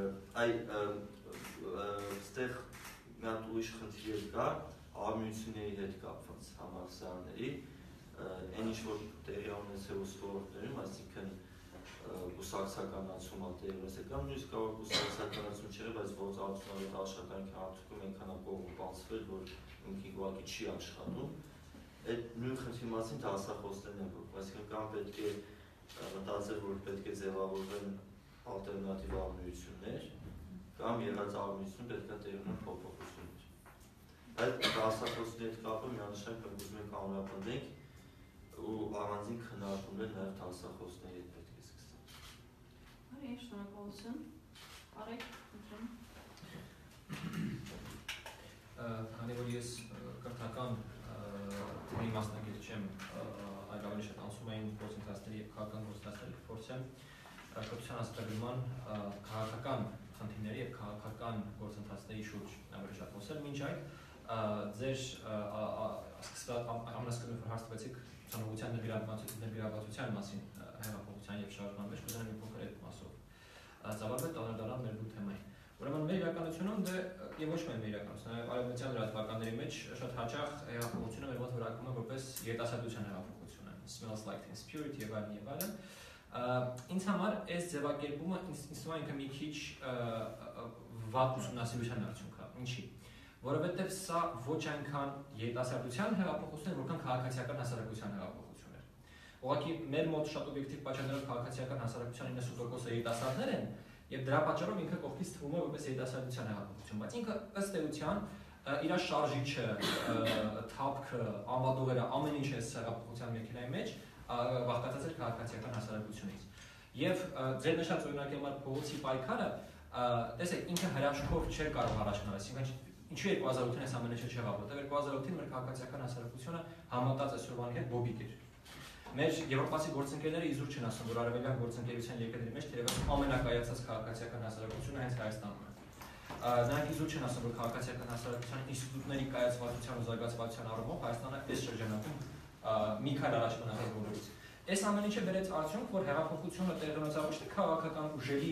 այստեղ մի հատ ուրիշ խնդիր կա արմիությունների հետ կապված համալսարանների, այն ինչ որ տեղի ունեցել ուսուցողներում, այսինքն կուսակցականացումը տեղի ունեցել կամ նույնիսկ կարող կուսակցականացում չէ, բայց որ արդյունավետ աշխատանքի արդյունքում այնքան կողմ բացվել, որ ինքն ուղղակի չի աշխատում, այդ նույն խնդրի մասին դասախոսներն են որ, այսինքն կամ պետք է մտածել, որ պետք է ձևավորվեն ալտերնատիվ արմիություններ, կամ եղած արմիություն պետք է տեղի ունեն փոփոխություններ։ Այդ դասախոսների հետ կապը միանշանակ մենք ուզում ենք ամրապնդենք ու առանձին քննարկումներ նաև դասախոսների հետ պետք է սկսենք։ Արի, շնորհակալություն։ Արեք, խնդրեմ։ Քանի որ ես կրթական Մի մասնագետ չեմ, այլ ավելի շատ անցում էին գործընթացների եւ քաղաքական գործընթացների փորձեմ կրթության ազատագրման քաղաքական խնդիրների եւ քաղաքական գործընթացների շուրջ ավելի շատ խոսել։ Մինչ այդ ձեր ամենասկզբում հարցրեցիք ցանոթության նվիրաբացության մասին հեղափոխության եւ շարժման մեջ, կուզենամ մի փոքր այդ մասով ծավալվել տանադարան ներդու թեմային։ Ուրեմն մեր իրականությունում եւ ոչ միայն մեր իրականությունում, այլ արևմտյան լրատվականների մեջ շատ հաճախ հեղափոխությունը մեր մոտ վերագրվում է որպես երիտասարդության հեղափոխություն, smells like teen spirit եւ այլն։ Ինձ համար այս ձևակերպումը ինձ թվում է ինքը մի քիչ վատ ուսումնասիրության արդյունք է։ Ինչի՞։ Որովհետեւ սա ոչ այնքան երիտասարդության հեղափոխություն է, որքան քաղաքացիական հասարակության հեղափոխություն է։ Ուղղակի մեր մոտ շատ օբյեկտիվ պատճառներով քաղաքացիական հասարակության 90%-ը երիտասարդներ են, եւ դրա պատճառով ինքը կողքից թվում է որպես երիտասարդության հեղափոխություն, բայց ինքը ըստ էության իր շարժիչը, թափքը, ամբողջովերը ամեն ինչ է հեղափոխության մեքենայի մեջ բաղկացած է քաղաքացիական հասարակությունից։ Եվ ձեր նշած օրինակի համար փողոցի պայքարը, տեսեք, ինքը հրաշքով չէր կարող առաջանալ, այսինքն ինչու 2008-ին այս ամենը չեղավ, որտեղ 2008-ին մեր քաղաքացիական հասարակությունը համատած այսօրվանի հետ բոբիկ էր։ Մեր եվրոպացի գործընկերները իզուր չեն ասում, որ արևելյան գործընկերության երկրների մեջ թերևս ամենակայացած քաղաքացիական հասարակությունը հենց Հայաստանն է։ Նրանք իզուր չեն ասում, որ քաղաքացիական հասարակության ինստիտուտների կայացվածության ու զարգացվածության առումով Հայաստանը այս շրջանակում մի քայլ առաջ մնացած բոլորից։ Այս ամեն ինչը բերեց արդյունք, որ հեղափոխությունը տեղի ունեցավ ոչ թե քաղաքական ուժերի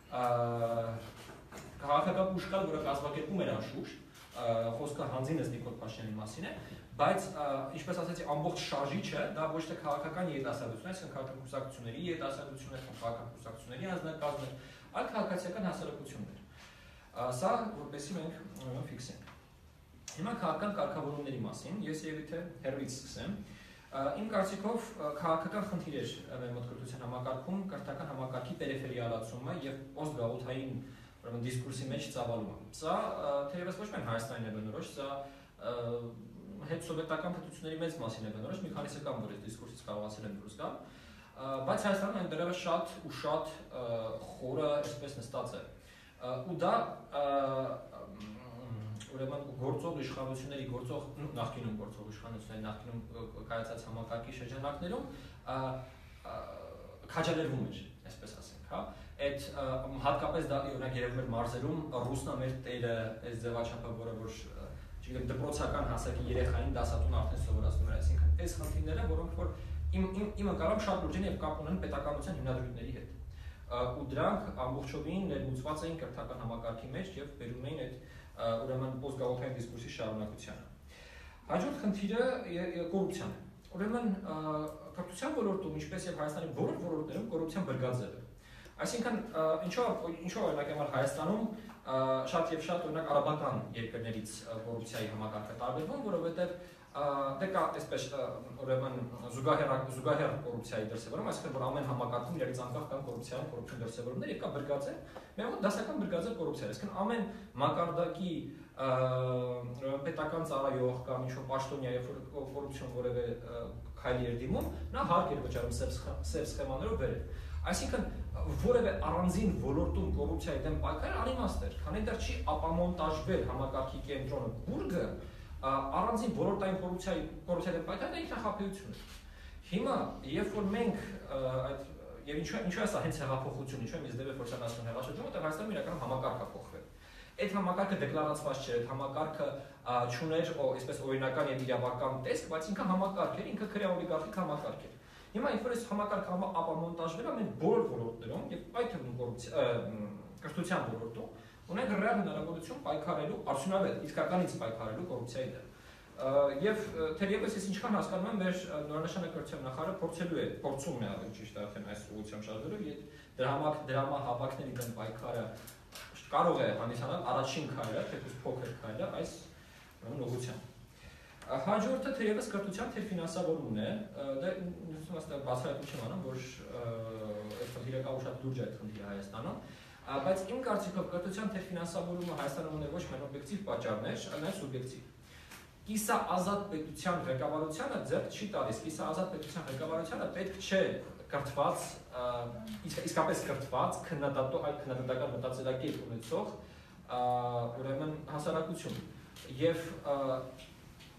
քաղաքական ուժ կար, որը կազմակերպում էր անշուշտ, խոսքը հանձինս Նիկոլ Փաշինյանի մասին է, բայց ինչպես ասացի, ամբողջ շարժիչը դա ոչ թե քաղաքական երիտասարդություն, այսինքն քաղաքական կուսակցությունների երիտասարդություն է, քաղաքական կուսակցությունների անձնակազմն է, այլ քաղաքացիական հասարակություններ։ Սա որպեսզի մենք ֆիքսենք։ Հիմա քաղաքական կարգավորումների մասին ես եթե հերվից սկսեմ, իմ կարծիքով քաղաքական խնդիրեր մեր մոտ կրթության համակարգում կրթական համակարգի պերիֆերիալացումը եւ պոստգաղութային դիսկուրսի մեջ ծավալումը։ Սա թերևս ոչ միայն Հայաստանին է բնորոշ, սա հետսովետական պետությունների մեծ մասին է բնորոշ, մի քանիսը կամ որ այս դիսկուրսից կարողացել են դուրս գալ, բայց Հայաստանում այն դեռևս շատ ու շատ խորը այսպես նստած է։ Ու դա ուրեմն գործող իշխանությունների, նախկինում գործող իշխանությունների, նախկինում կայացած համակարգի շրջանակներում քաջալերվում էր, այսպես ասենք, հա։ Այդ հատկապես դա օրինակ երևում էր մարզերում ռուսնա մեր տերը այս ձևաչափը, որը որ չգիտեմ դպրոցական հասակի երեխային դասատուն արդեն սովորացնում էր, այսինքն այս խնդիրները, որոնք որ իմ ընկալում շատ լուրջ են եւ կապ ունեն պետականության հիմնադրույթների հետ։ Ու դրանք ամբողջովին ներմուծված էին կրթական համակարգի մեջ եւ բերում էին այդ ուրեմն պոստգաղութային դիսկուրսի շարունակությանը։ Հաջորդ խնդիրը կոռուպցիան է։ Ուրեմն կրթության ոլորտում, ինչպես եւ Հայաստանի բոլոր ոլորտներում կոռուպցիան բրգաձև է։ Այսինքն ինչու օրինակ համար Հայաստանում շատ եւ շատ օրինակ արաբական երկրներից կոռուպցիայի համակարգը տարբերվում, որովհետեւ դե կա այսպես ուրեմն զուգահեռ կոռուպցիայի դրսևորում, այսինքն որ ամեն համակարգում իրարից անկախ կան կոռուպցիոն դրսևորումներ եւ կա բրգաձև, մեր մոտ դասական բրգաձև կոռուպցիա, այսինքն ամեն մակարդակի պետական ծառայող կամ ինչ-որ պաշտոնյա, երբ որ կոռուպցիոն որևէ քայլի էր դիմում, նա հարկ էր վճարում սև սխեմաներով վերել։ Այսինքն որևէ առանձին ոլորտում կոռուպցիայի դեմ պայքարը անիմաստ էր, քանի դեռ չի ապամոնտաժվել համակարգի կենտրոնը բուրգը, առանձին ոլորտային կոռուպցիայի դեմ պայքարը ինքնախապեյություն է։ Հիմա, երբ որ մենք այդ եւ ինչու է սա հենց հեղափոխություն, ինչու եմ ես դեպի փորձանացում հեղաշրջումը, որտեղ Հայաստանում իրականում համակարգը փոխվել։ Այդ համակարգը դեկլարացված չէր, այդ համակարգը չուներ այսպես օրինական եւ իրավական տեսք, բայց ինքը համակարգ էր, ինքը քրեա օլիգարխիկ համակարգ էր։ Հիմա երբ որ այս համակարգը ապամոնտաժվել է մեր բոլոր ոլորտներում եւ այդ թվում կրթության ոլորտում, ունենք ռեալ հնարավորություն պայքարելու, արդյունավետ, իսկականից պայքարելու կոռուպցիայի դեմ։ Եվ թերևս ես ինչքան հասկանում եմ, մեր նորանշանակ կրթության նախարարը փորձում է ավելի ճիշտ արդեն այս ուղղությամբ շարժվելու եւ դրամահավաքների դեմ պայքարը կարող է հանդիսանալ առաջին քայլը, թեկուզ փոքր քայլը այս ուղղությամբ։ Հաջորդը թերևս կրթության թերֆինանսավորումն է, դա բացահայտում չեմ անում, որ այդ խնդիրը կա ու շատ լուրջ է այդ խնդիրը Հայաստանում, բայց իմ կարծիքով կրթության թերֆինանսավորումը Հայաստանում ունի ոչ միայն օբյեկտիվ պատճառներ, այլ նաև սուբյեկտիվ։ Կիսաազատ պետության ղեկավարությունը ձեռք չի տալիս, կիսաազատ պետության ղեկավարությունը պետք չէ կրթված, իսկապես կրթված, քննադատական մտածելակերպ ունեցող ուրեմն հասարակություն։ Եվ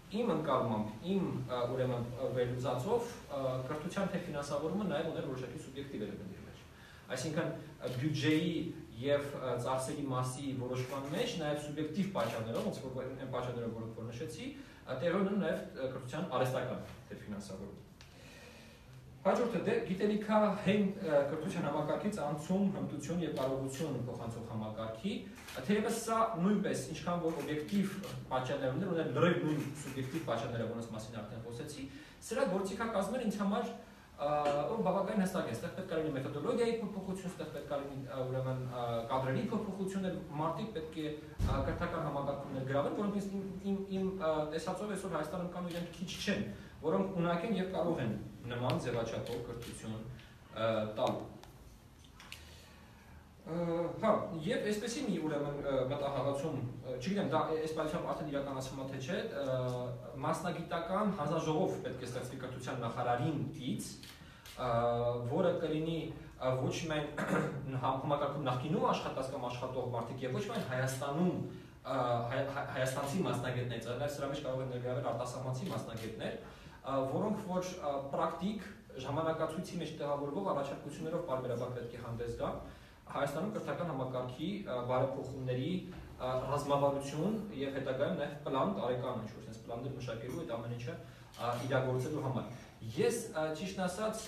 Իմ ընկալմամբ, իմ ուրեմն վերլուծածով կրթության թե ֆինանսավորումը նաև ուներ որոշակի սուբյեկտիվ էլեմենտի մեջ։ Այսինքն բյուջեի եւ ծախսերի մասի որոշման մեջ նաև սուբյեկտիվ պատճառներով, ոնց որ այն պատճառներով, որոնք որ նշեցի, տեղի ունեն նաև կրթության արհեստական թե ֆինանսավորումը։ Հաջորդը դե գիտելիքահեն կրթության համակարգից անցում հմտություն եւ կարողություն փոխանցող համակարգի, թերևս սա նույնպես ինչքան որ օբյեկտիվ պատճառներ ուներ լրիվ նույն սուբյեկտիվ պատճառները, որոնց մասին արդեն խոսեցի, սրա գործիքակազմերը ինձ համար բավականին հստակ է, այստեղ պետք է լինի մեթոդոլոգիայի փոփոխություն, այստեղ պետք է լինի ուրեմն կադրերի փոփոխություն, մարդիկ պետք է կրթական համակարգումներ գրավեն, որոնք իմ տեսածով այսօր Հայաստանում կան իրենք քիչ չեն, որոնք ունակ են եւ կարող են նման ձևաչափով կրթություն տալ։ Հա, եւ այսպեսի մի ուրեմն մտահղացում, չգիտեմ, դա այս պայմանությամբ արդեն իրականացվում է թե չէ, մասնագիտական հանձնաժողով պետք է ստեղծվի կրթության նախարարինից, որը կլինի ոչ միայն համակարգում նախկինում աշխատած կամ աշխատող մարդիկ եւ ոչ միայն Հայաստանում հայաստանցի մասնագետներ, այլև սրա մեջ կարող են ներգրավել արտասահմանցի մասնագետներ, որոնք որ պրակտիկ ժամանակացույցի մեջ տեղավորվող առաջարկություններով պարբերաբար պետք է հանդես գան Հայաստանում կրթական համակարգի բարեփոխումների ռազմավարություն եւ հետագայում նաեւ պլան տարեկան ինչ-որ sense պլաններ մշակելու այդ ամեն ինչը իրագործելու համար։ Ես ճիշտ ասած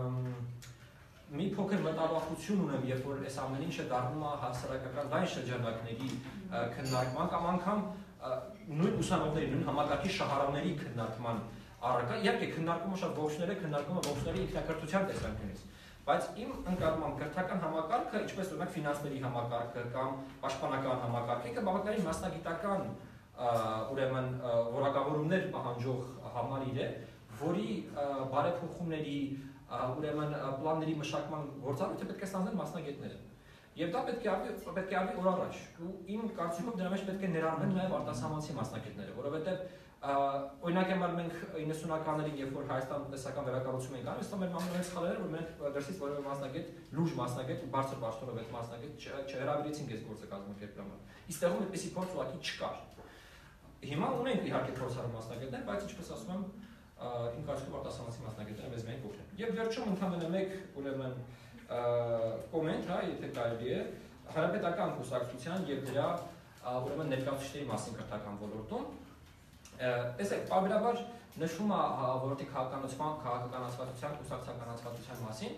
մի փոքր մտավախություն ունեմ, երբ որ այս ամեն ինչը դառնում է հասարակական լայն շրջանակների քննարկման կամ անգամ նույն ուսանողների, նույն համակարգի շահառաների քննարկման առարկա, իհարկե քննարկումը շատ ողջներ է, քննարկումը ողջների ինքնակրթության տեսանկյունից, բայց իմ ընկալմամբ կրթական համակարգը, ինչպես օրինակ ֆինանսների համակարգը կամ պաշտպանական համակարգը, ինքը բավականին մասնագիտական ուրեմն որակավորումներ պահանջող համարիր է, որի բարեփոխումների ուրեմն պլանների մշակման գործառույթը պետք է ստանձնեն մասնագետները։ Եվ դա պետք է արվի օր առաջ։ Ու իմ կարծիքով դրա մեջ պետք է ներառվեն նաև արտասահմանցի մասնագետները, որովհետև օրինակ համար մենք 90-ականներին, երբ որ Հայաստան տնտեսական վերակառուցում ենք անում, ըստ մեր ամենահայտ սխալները, որ մենք դրսից որևէ մասնագետ, լուրջ մասնագետ ու բարձր պաշտոնով այդ մասնագետ չհրավիրեցինք այս գործը կազմակերպելու համար։ Իստեղում այդպիսի փորձ ուղղակի չկար։ Հիմա ունենք իհարկե փորձառու մասնագետներ, բայց ինչպես ասում եմ, իմ կարծիքով արտասահմանցի մասնագետները մեզ միայն կօգնեն։ Եվ վերջում ընդհանրապես մեկ ուրեմն կոմենտ, հա, եթե կարելի է, հանրապետական կուսակցության եւ դրա ուրեմն ներկայացուցիչների մասին կրթական ոլորտում տեսեք, պարբերաբար նշվում է ոլորտի քաղաքականացվածության, կուսակցականացվածության մասին։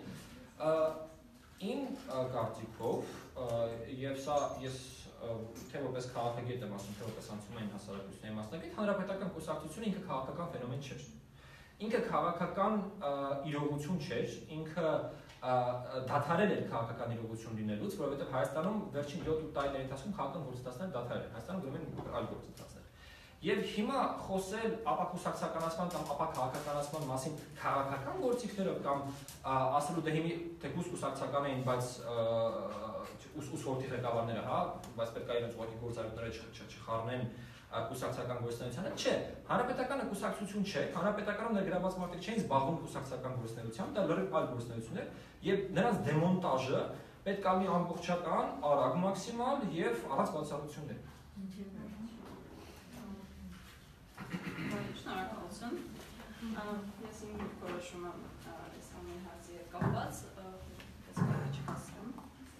Իմ կարծիքով, եւ սա ես թե որպես քաղաքագետ եմ ասում, թե որպես անցումային հասարակությունների մասնագետ, հանրապետական կուսակցությունը ինքը քաղաքական ֆենոմեն չէր։ Ինքը քաղաքական իրողություն չէր, ինքը դադարել էր քաղաքական իրողություն լինելուց, որովհետև Հայաստանում վերջին 7-8 տարիների ընթացքում քաղաքական գործընթացները դադարել են, Հայաստանում գրում են այլ գործընթացներ։ Եվ հիմա խոսել ապակուսակցականացման կամ ապաքաղաքականացման մասին քաղաքական գործիքներով կամ ասելու դե հիմի թեկուզ կուսակցական էին, բայց ուսորդի ղեկավարները, հա, բայց պետք է իրենց ուղղակի գործառույթները չխառնեն կուսակցական գործունեությանը, չէ, հանրապետականը կուսակցություն չէ, հանրապետականում ներգրավված մարդիկ չէին զբաղվում կուսակցական գործունեությամբ, դա լրիվ այլ գործունեություն էր, եւ նրանց դեմոնտաժը պետք է լինի ամբողջական, արագ, մաքսիմալ եւ առանց բացառությունների։ Շնորհակալություն։ Ես իմ որոշումը այս ամեն հարցի հետ կապված ես կարելի չխոսեմ։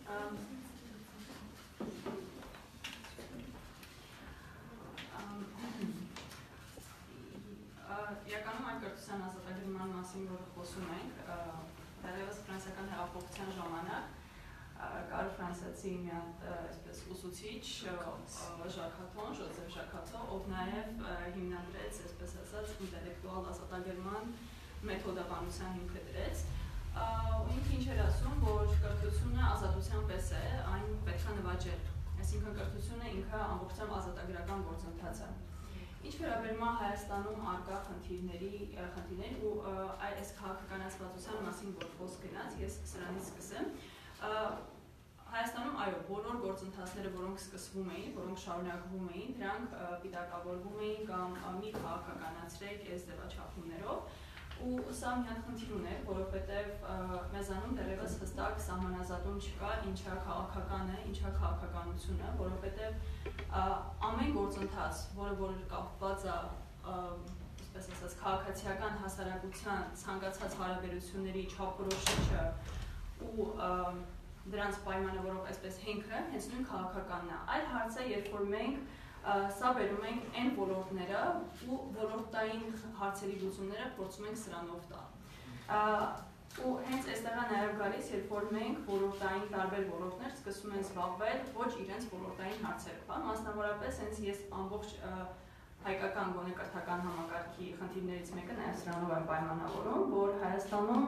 Իրականում այն կրթության ազատագրման մասին, որը խոսում ենք, դեռևս ֆրանսիական հեղափոխության ժամանակ կար ֆրանսիացի մի հատ այսպես ուսուցիչ Ժակաթոն, Ժոզեֆ Ժակաթո, ով նաև հիմնադրեց, այսպես ասած, ինտելեկտուալ ազատագրման մեթոդաբանության հիմքը դրեց։ Ու ինքը ինչ էր ասում, որ կրթությունը ազատության պես է, այն պետք է նվաճել։ Այսինքն կրթությունը ինքը ամբողջությամբ ազատագրական գործընթաց է։ Ինչ վերաբերում է Հայաստանում առկա խնդիրներ ու այս քաղաքականացվածության մասին որ խոսք գնաց, ես սրանից սկսեմ։ Հայաստանում այո, բոլոր գործընթացները, որոնք սկսվում էին, որոնք շարունակվում էին, դրանք պիտակավորվում էին կամ մի քաղաքականացրեք այս ձևաչափումներով, ու սա մի հատ խնդիր ուներ, որովհետև մեզանում դեռևս հստակ սահմանազատում չկա, ինչա քաղաքական է, ինչա քաղաքականությունը, որովհետև ամեն գործընթաց, որը որ կապված է այսպես ասած քաղաքացիական հասարակության ցանկացած հարաբերությունների չափորոշիչը ու դրանց պայմանավորող այսպես հենքը հենց նույն քաղաքականն է։ Այլ հարց է, երբ որ մենք սա բերում ենք այն ոլորտները ու ոլորտային հարցերի լուծումները փորձում ենք սրանով տալ։ Ու հենց այստեղ է նաև գալիս, երբ որ մենք ոլորտային տարբեր ոլորտներ սկսում են զբաղվել ոչ իրենց ոլորտային հարցերով, մասնավորապես հենց ես ամբողջ հայկական գոնե կրթական համակարգի խնդիրներից մեկը նաև սրանով եմ պայմանավորում, որ Հայաստանում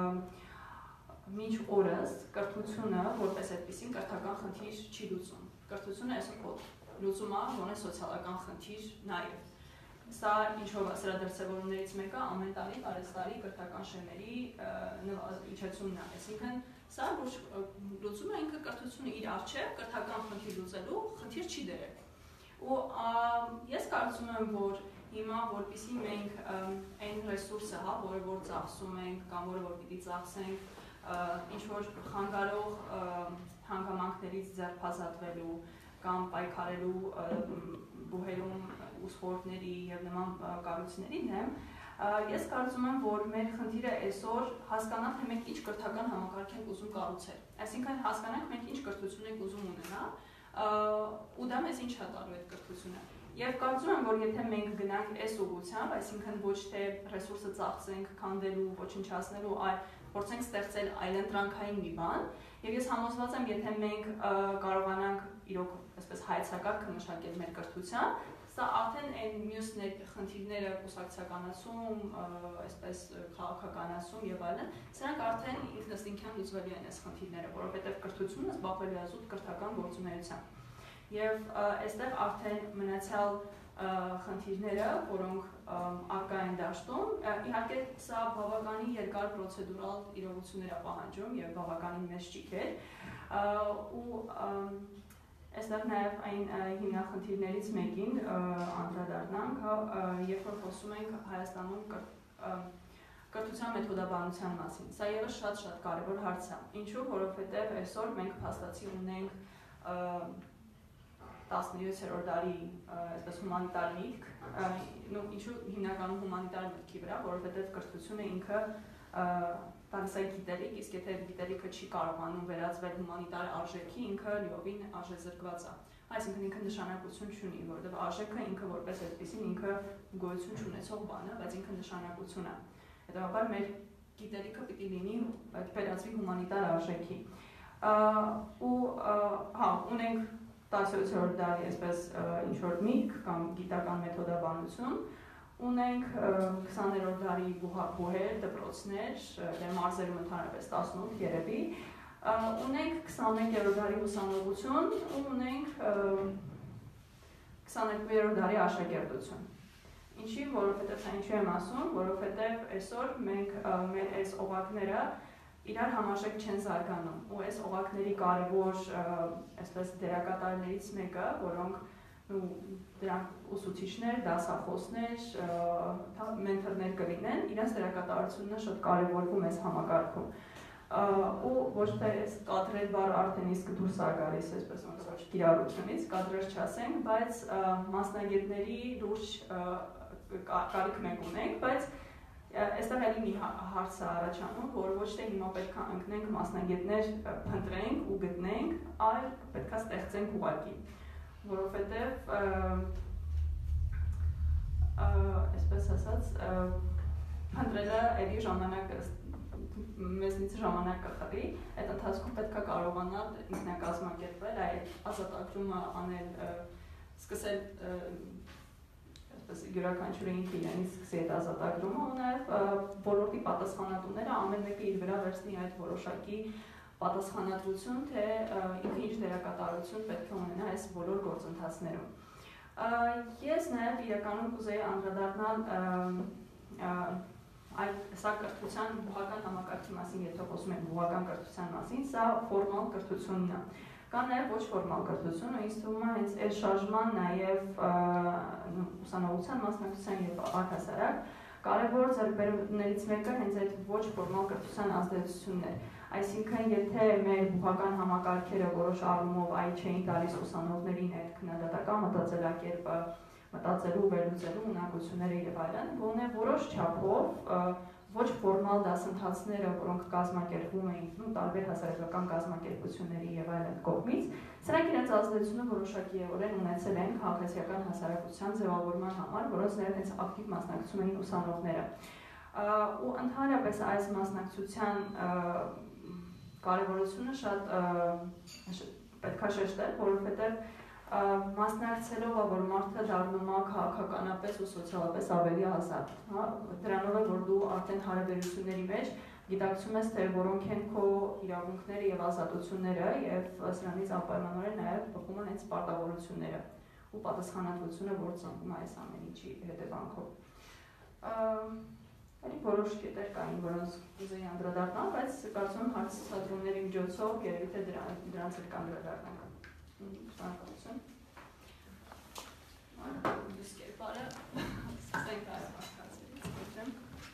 մինչ օրս կրթությունը որպես այդպիսին կրթական խնդիր չի լուծում։ Կրթությունը այսօր լուծում է գոնե սոցիալական խնդիր նաև։ Սա ինչով սրա դրսևորումներից մեկը ամեն տարի տարեստարի կրթական շեմերի իջեցումն է, այսինքն սա լուծում է ինքը կրթությունը իր առջև կրթական խնդիր լուծելու խնդիր չի դերել։ Ու ես կարծում եմ, որ հիմա որպեսզի մենք այն ռեսուրսը, որը որ ծախսում ենք կամ որը որ պիտի ծախսենք ինչ որ խանգարող հանգամանքներից ձերբազատվելու կամ պայքարելու բուհերում ու սպորտների եւ նման կառույցների դեմ, ես կարծում եմ, որ մեր խնդիրը այսօր հասկանալ, թե մենք ինչ կրթական համակարգ ենք ուզում կառուցել։ Այսինքն հասկանանք մենք ինչ կրթություն ենք ուզում ունենալ, ու դա մեզ ինչ է տալու այդ կրթությունը։ Եվ կարծում եմ, որ եթե մենք գնանք այս ուղղությամբ, այսինքն ոչ թե ռեսուրսը ծախսենք քանդելու, ոչնչացնելու, այլ փորձենք ստեղծել այլընտրանքային մի բան, եւ ես համոզված եմ, եթե մենք կարողանանք իրոք այսպես հայեցակարգ մշակել մեր կրթության, սա արդեն այն մյուս խնդիրները կուսակցականացում, այսպես քաղաքականացում եւ այլն, սրանք արդեն ինքնըստինքյան լուծվելու են այս խնդիրները, որովհետեւ կրթությունը զբաղվելու է զուտ կրթական գործունեությամբ։ Եվ այստեղ արդեն մնացյալ խնդիրները, որոնք առկա են դաշտում, իհարկե սա բավականին երկար պրոցեդուրալ իրողություններ է պահանջում եւ բավականին մեծ ճիգեր, ու այստեղ նաև այն հիմնախնդիրներից մեկին անդրադառնանք, երբ որ խոսում ենք Հայաստանում կրթության մեթոդաբանության մասին։ Սա ևս շատ կարևոր հարց է։ Ինչու՞, որովհետև այսօր մենք փաստացի ունենք 17-րդ դարի այսպես հումանիտար միտք, ինչու հիմնականում հումանիտար միտքի վրա, որովհետև կրթությունը ինքը տալիս է գիտելիք, իսկ եթե գիտելիքը չի կարողանում վերածվել հումանիտար արժեքի, ինքը լիովին արժեզրկված է։ Այսինքն ինքը նշանակություն չունի, որովհետև արժեքը ինքը որպես այդպեսին ինքը գոյություն չունեցող բան է, բայց ինքը նշանակություն է։ Հետևաբար մեր գիտելիքը պիտի լինի վերածվի հումանիտար արժեքի։ Ու հա, ունենք 17-րդ դարի այսպես ինչ որ միտք կամ գիտական մեթոդաբանություն, ունենք 20-րդ դարի բուհեր, դպրոցներ, դեր մարզերում ընդհանրապես 18 երևի, ունենք 21-րդ դարի ուսանողություն ու ունենք 22-րդ դարի աշակերտություն։ Ինչի, որովհետև ինչու եմ ասում, որովհետև այսօր մենք մեր այս օղակները իրար համարժեք չեն զարգանում, ու այս օղակների կարևոր այսպես դերակատարներից մեկը, որոնք դրանք ուսուցիչներ, դասախոսներ, մենթորներ կլինեն, իրենց դերակատարությունը շատ կարևորվում այս համակարգում։ Ու ոչ թե այս կադրեր բառը արդեն իսկ դուրս է գալիս, այսպես ոչ կիրառությունից, կադրեր չասենք, բայց մասնագետների լուրջ կարիք մենք ունենք, բայց այստեղ էլի մի հարց է առաջանում, որ ոչ թե հիմա պետք է ընկնենք մասնագետներ փնտրենք ու գտնենք, այլ պետք է ստեղծենք ուղղակի, որովհետև այսպես ասած փնտրելը էլի ժամանակ մեզնից ժամանակ կխրի, այդ ընթացքում պետք է կարողանալ ինքնակազմակերպվել, այդ ազատագրումը անել, սկսել յուրաքանչյուրը ինքը իրենից սկսի այդ ազատագրումը, ու նաև ոլորտի պատասխանատուները ամեն մեկը իր վրա վերցնի այդ որոշակի պատասխանատվություն, թե ինքը ինչ դերակատարություն պետք է ունենա այս բոլոր գործընթացներում։ Ես նաև իրականում կուզեի անդրադառնալ սա կրթության բուհական համակարգի մասին, եթե խոսում ենք բուհական կրթության մասին, սա ֆորմալ կրթությունն է։ Կա նաև ոչ ֆորմալ կրթություն, ու ինձ թվում է հենց այս շարժման նաև ուսանողության մասնակցության եւ առհասարակ կարևոր ձեռքբերումներից մեկը հենց այդ ոչ ֆորմալ կրթության ազդեցությունն է։ Այսինքն, եթե մեր բուհական համակարգերը որոշ առումով այլ չէին տալիս ուսանողներին այդ քննադատական մտածելակերպը, մտածելու, վերլուծելու ունակությունները եւ այլն, գոնե որոշ չափով ոչ ֆորմալ դասընթացները, որոնք կազմակերպվում էին տարբեր հասարակական կազմակերպությունների եւ այլն կողմից, սրանք իրենց ազդեցությունը որոշակիորեն ունեցել են քաղաքացիական հասարակության ձևավորման համար, որոնց ներքից ակտիվ մասնակցում էին ուսանողները։ Ու ընդհանրապես այս մասնակցության կարևորությունը շատ պետք է շեշտել, որովհետեւ մասնակցելով որ մարդը դառնում է քաղաքականապես ու սոցիալապես ավելի ազատ, հա, դրանով է որ դու արդեն հարաբերությունների մեջ գիտակցում ես թե որոնք են քո իրավունքները եւ ազատությունները եւ սրանից անպայմանորեն նաեւ բխում են այս պարտավորությունները ու պատասխանատվությունը, որ ծնվում է այս ամեն ինչի հետևանքով։ Այլ որոշ կետեր կային, որոնց կուզեի անդրադառնալ, բայց կարծում եմ հարցադրումների միջոցով երևի թե դրանց էլ կանդրադառնանք։ Շնորհակալություն։ Այս կերպարը ստենք այստեղից։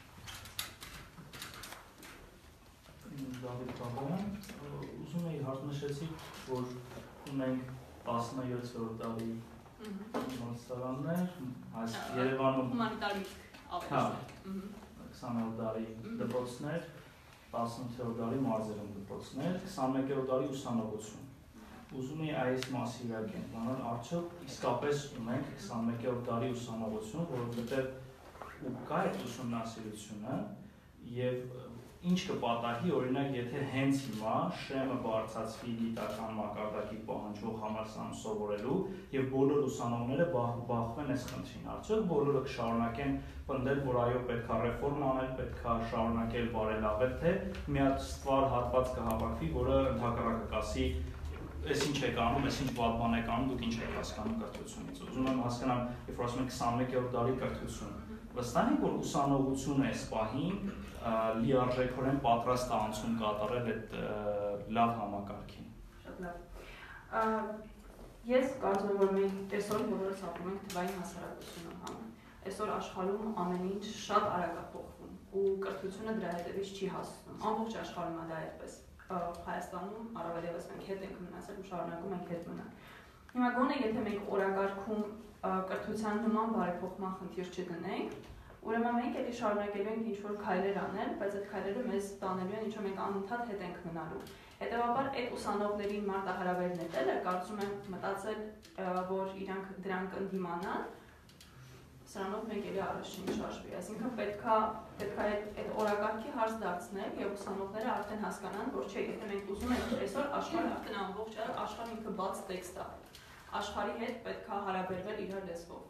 Դավիթ Բաբայան, ուզում էի հարցնշեցիք, որ ունենք 17-րդ դարի մոնստրաններ, այս Երևանում հումանիտար ավելի 20-րդ դարի դպրոցներ, 18-րդ դարի մարզերում դպրոցներ, 21-րդ դարի ուսանողություն։ Ուզում էի այս մասի վրա կենտրոնալ, արդյոք իսկապես ունենք 21-րդ դարի ուսանողություն, որովհետև ու կա այդ ուսումնասիրությունը եւ ինչ կպատահի, օրինակ, եթե հենց հիմա շեմը բարձրացվի գիտական մակարդակի պահանջող համալսարանում սովորելու եւ բոլոր ուսանողները բախվեն այս խնդրին, արդյոք բոլորը կշարունակեն պնդել, որ այո, պետք է ռեֆորմ անել, պետք է շարունակել բարելավել, թե մի հատ ստվար հատված կհավաքվի, որը ընդհակառակը կասի Ես ինչ եք անում, ես ինչ վատ բան եք անում, դուք ինչ եք հասկանում կրթությունից։ Ուզում եմ հասկանալ, երբ ասում ենք 21-րդ դարի կրթություն, վստահ եք, որ ուսանողությունը այս պահին լիարժեքորեն պատրաստ է անցում կատարել այդ լավ համակարգին։ Շատ լավ։ Ես կարծում եմ, որ մենք այսօր բոլորս ապրում ենք թվային հասարակությունում, հա։ Այսօր աշխարհում ամեն ինչ շատ արագ է փոխվում ու կրթությունը դրա հետևից չի հասնում։ Ամբողջ աշխարհում է դա այդպես։ Հայաստանում առավելևս մենք հետ ենք մնացել ու շարունակում ենք հետ մնալ։ Հիմա գոնե եթե մենք օրակարգում կրթության նման բարեփոխման խնդիր չդնենք, ուրեմն մենք էլի շարունակելու ենք ինչ-որ քայլեր անել, բայց այդ քայլերը մեզ տանելու են ինչ-որ մենք անընդհատ հետ ենք մնալու։ Հետևաբար այդ ուսանողներին մարտահրավեր նետելը կարծում եմ մտածել, որ իրանք դրանք ընդդիմանան, սրանով մենք էլի առաջ չենք շարժվի, այսինքն պետք է այդ օրակարգի հարց դարձնել եւ ուսանողները արդեն հասկանան, որ չէ, եթե մենք ուզում ենք այսօր աշխարհը արդեն ամբողջ աշխարհը ինքը բաց տեքստ է, աշխարհի հետ պետք է հարաբերվել իր լեզվով։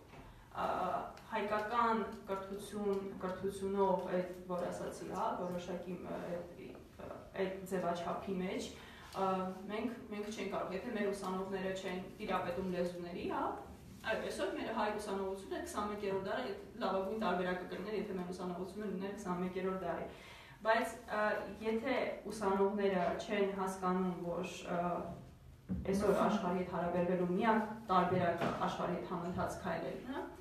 Հայկական կրթությունով այդ որ ասացի, հա, որոշակի այդ ձևաչափի մեջ մենք չենք կարող, եթե մեր ուսանողները չեն տիրապետում լեզուների, հա, այո, այսօր մեր հայ ուսանողությունը 21-րդ դարի լավագույն տարբերակը կլիներ, եթե մեր ուսանողությունը լիներ 21-րդ դարի։ Բայց եթե ուսանողները չեն հասկանում, որ այսօր աշխարհի հետ հարաբերվելու միակ տարբերակը աշխարհի հետ համընթաց քայլելն է,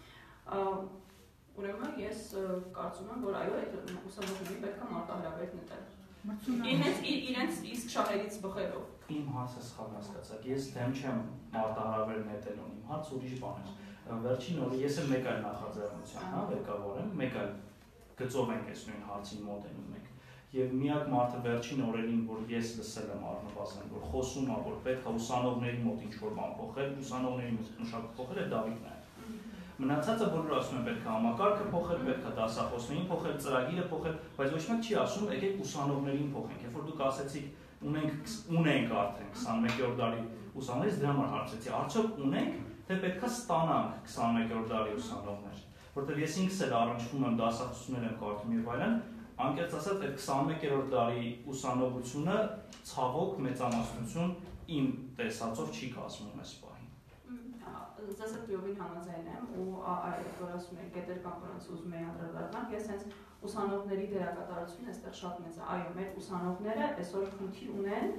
ուրեմն ես կարծում եմ, որ այո, այդ ուսանողներին պետք է մարտահրավեր նետել։ Իրենց իսկ շահերից բխելով։ Իմ հարցը սխալ հասկացաք, ես դեմ չեմ մարտահրավեր նետելուն, իմ հարց ուրիշ բան է։ Վերջին օրը ես էլ մեկ այլ նախաձեռնության, հա, ղեկավար եմ, մեկ այլ գծով ենք այս նույն հարցին մոտենում ենք։ Եվ միակ մարդը վերջին օրերին, որ ես լսել եմ առնվազն, որ խոսում է, որ պետք է ուսանողների մոտ ինչ-որ բան փոխել, ուսանողների մոտ մշակույթ փոխել, է Դավիթն է։ Մնացածը բոլորը ասում են պետք է համակարգը փոխել, պետք է դասախոսներին փոխել, ծրագիրը փոխել, բայց ոչ մեկ չի ասում եկեք ուսանողներին փոխենք։ Երբ որ դուք ասեցիք ունենք արդեն 21-րդ դարի ուսանողներից, դրա համար հարցեցի, արդյոք ունենք, թե պետք է ստանանք 21-րդ դարի ուսանողներ, որտեղ ես ինքս էլ առնչվում եմ դասախոսություններ եմ կարդում եւ այլն, անկեղծ ասած այդ 21-րդ դարի ուսանողությունը ցավոք մեծամասնություն իմ տեսածով չի կազմում այս պահին։ Ձեզ հետ լիովին համաձայն եմ ու այդ որ ասում եք կետեր կամ որոնց ուզում եի անդրադառնալ, ես հենց ուսանողների դերակատարությունը այստեղ շատ մեծ է։ Այո, մեր ուսանողները այսօր խնդիր ունեն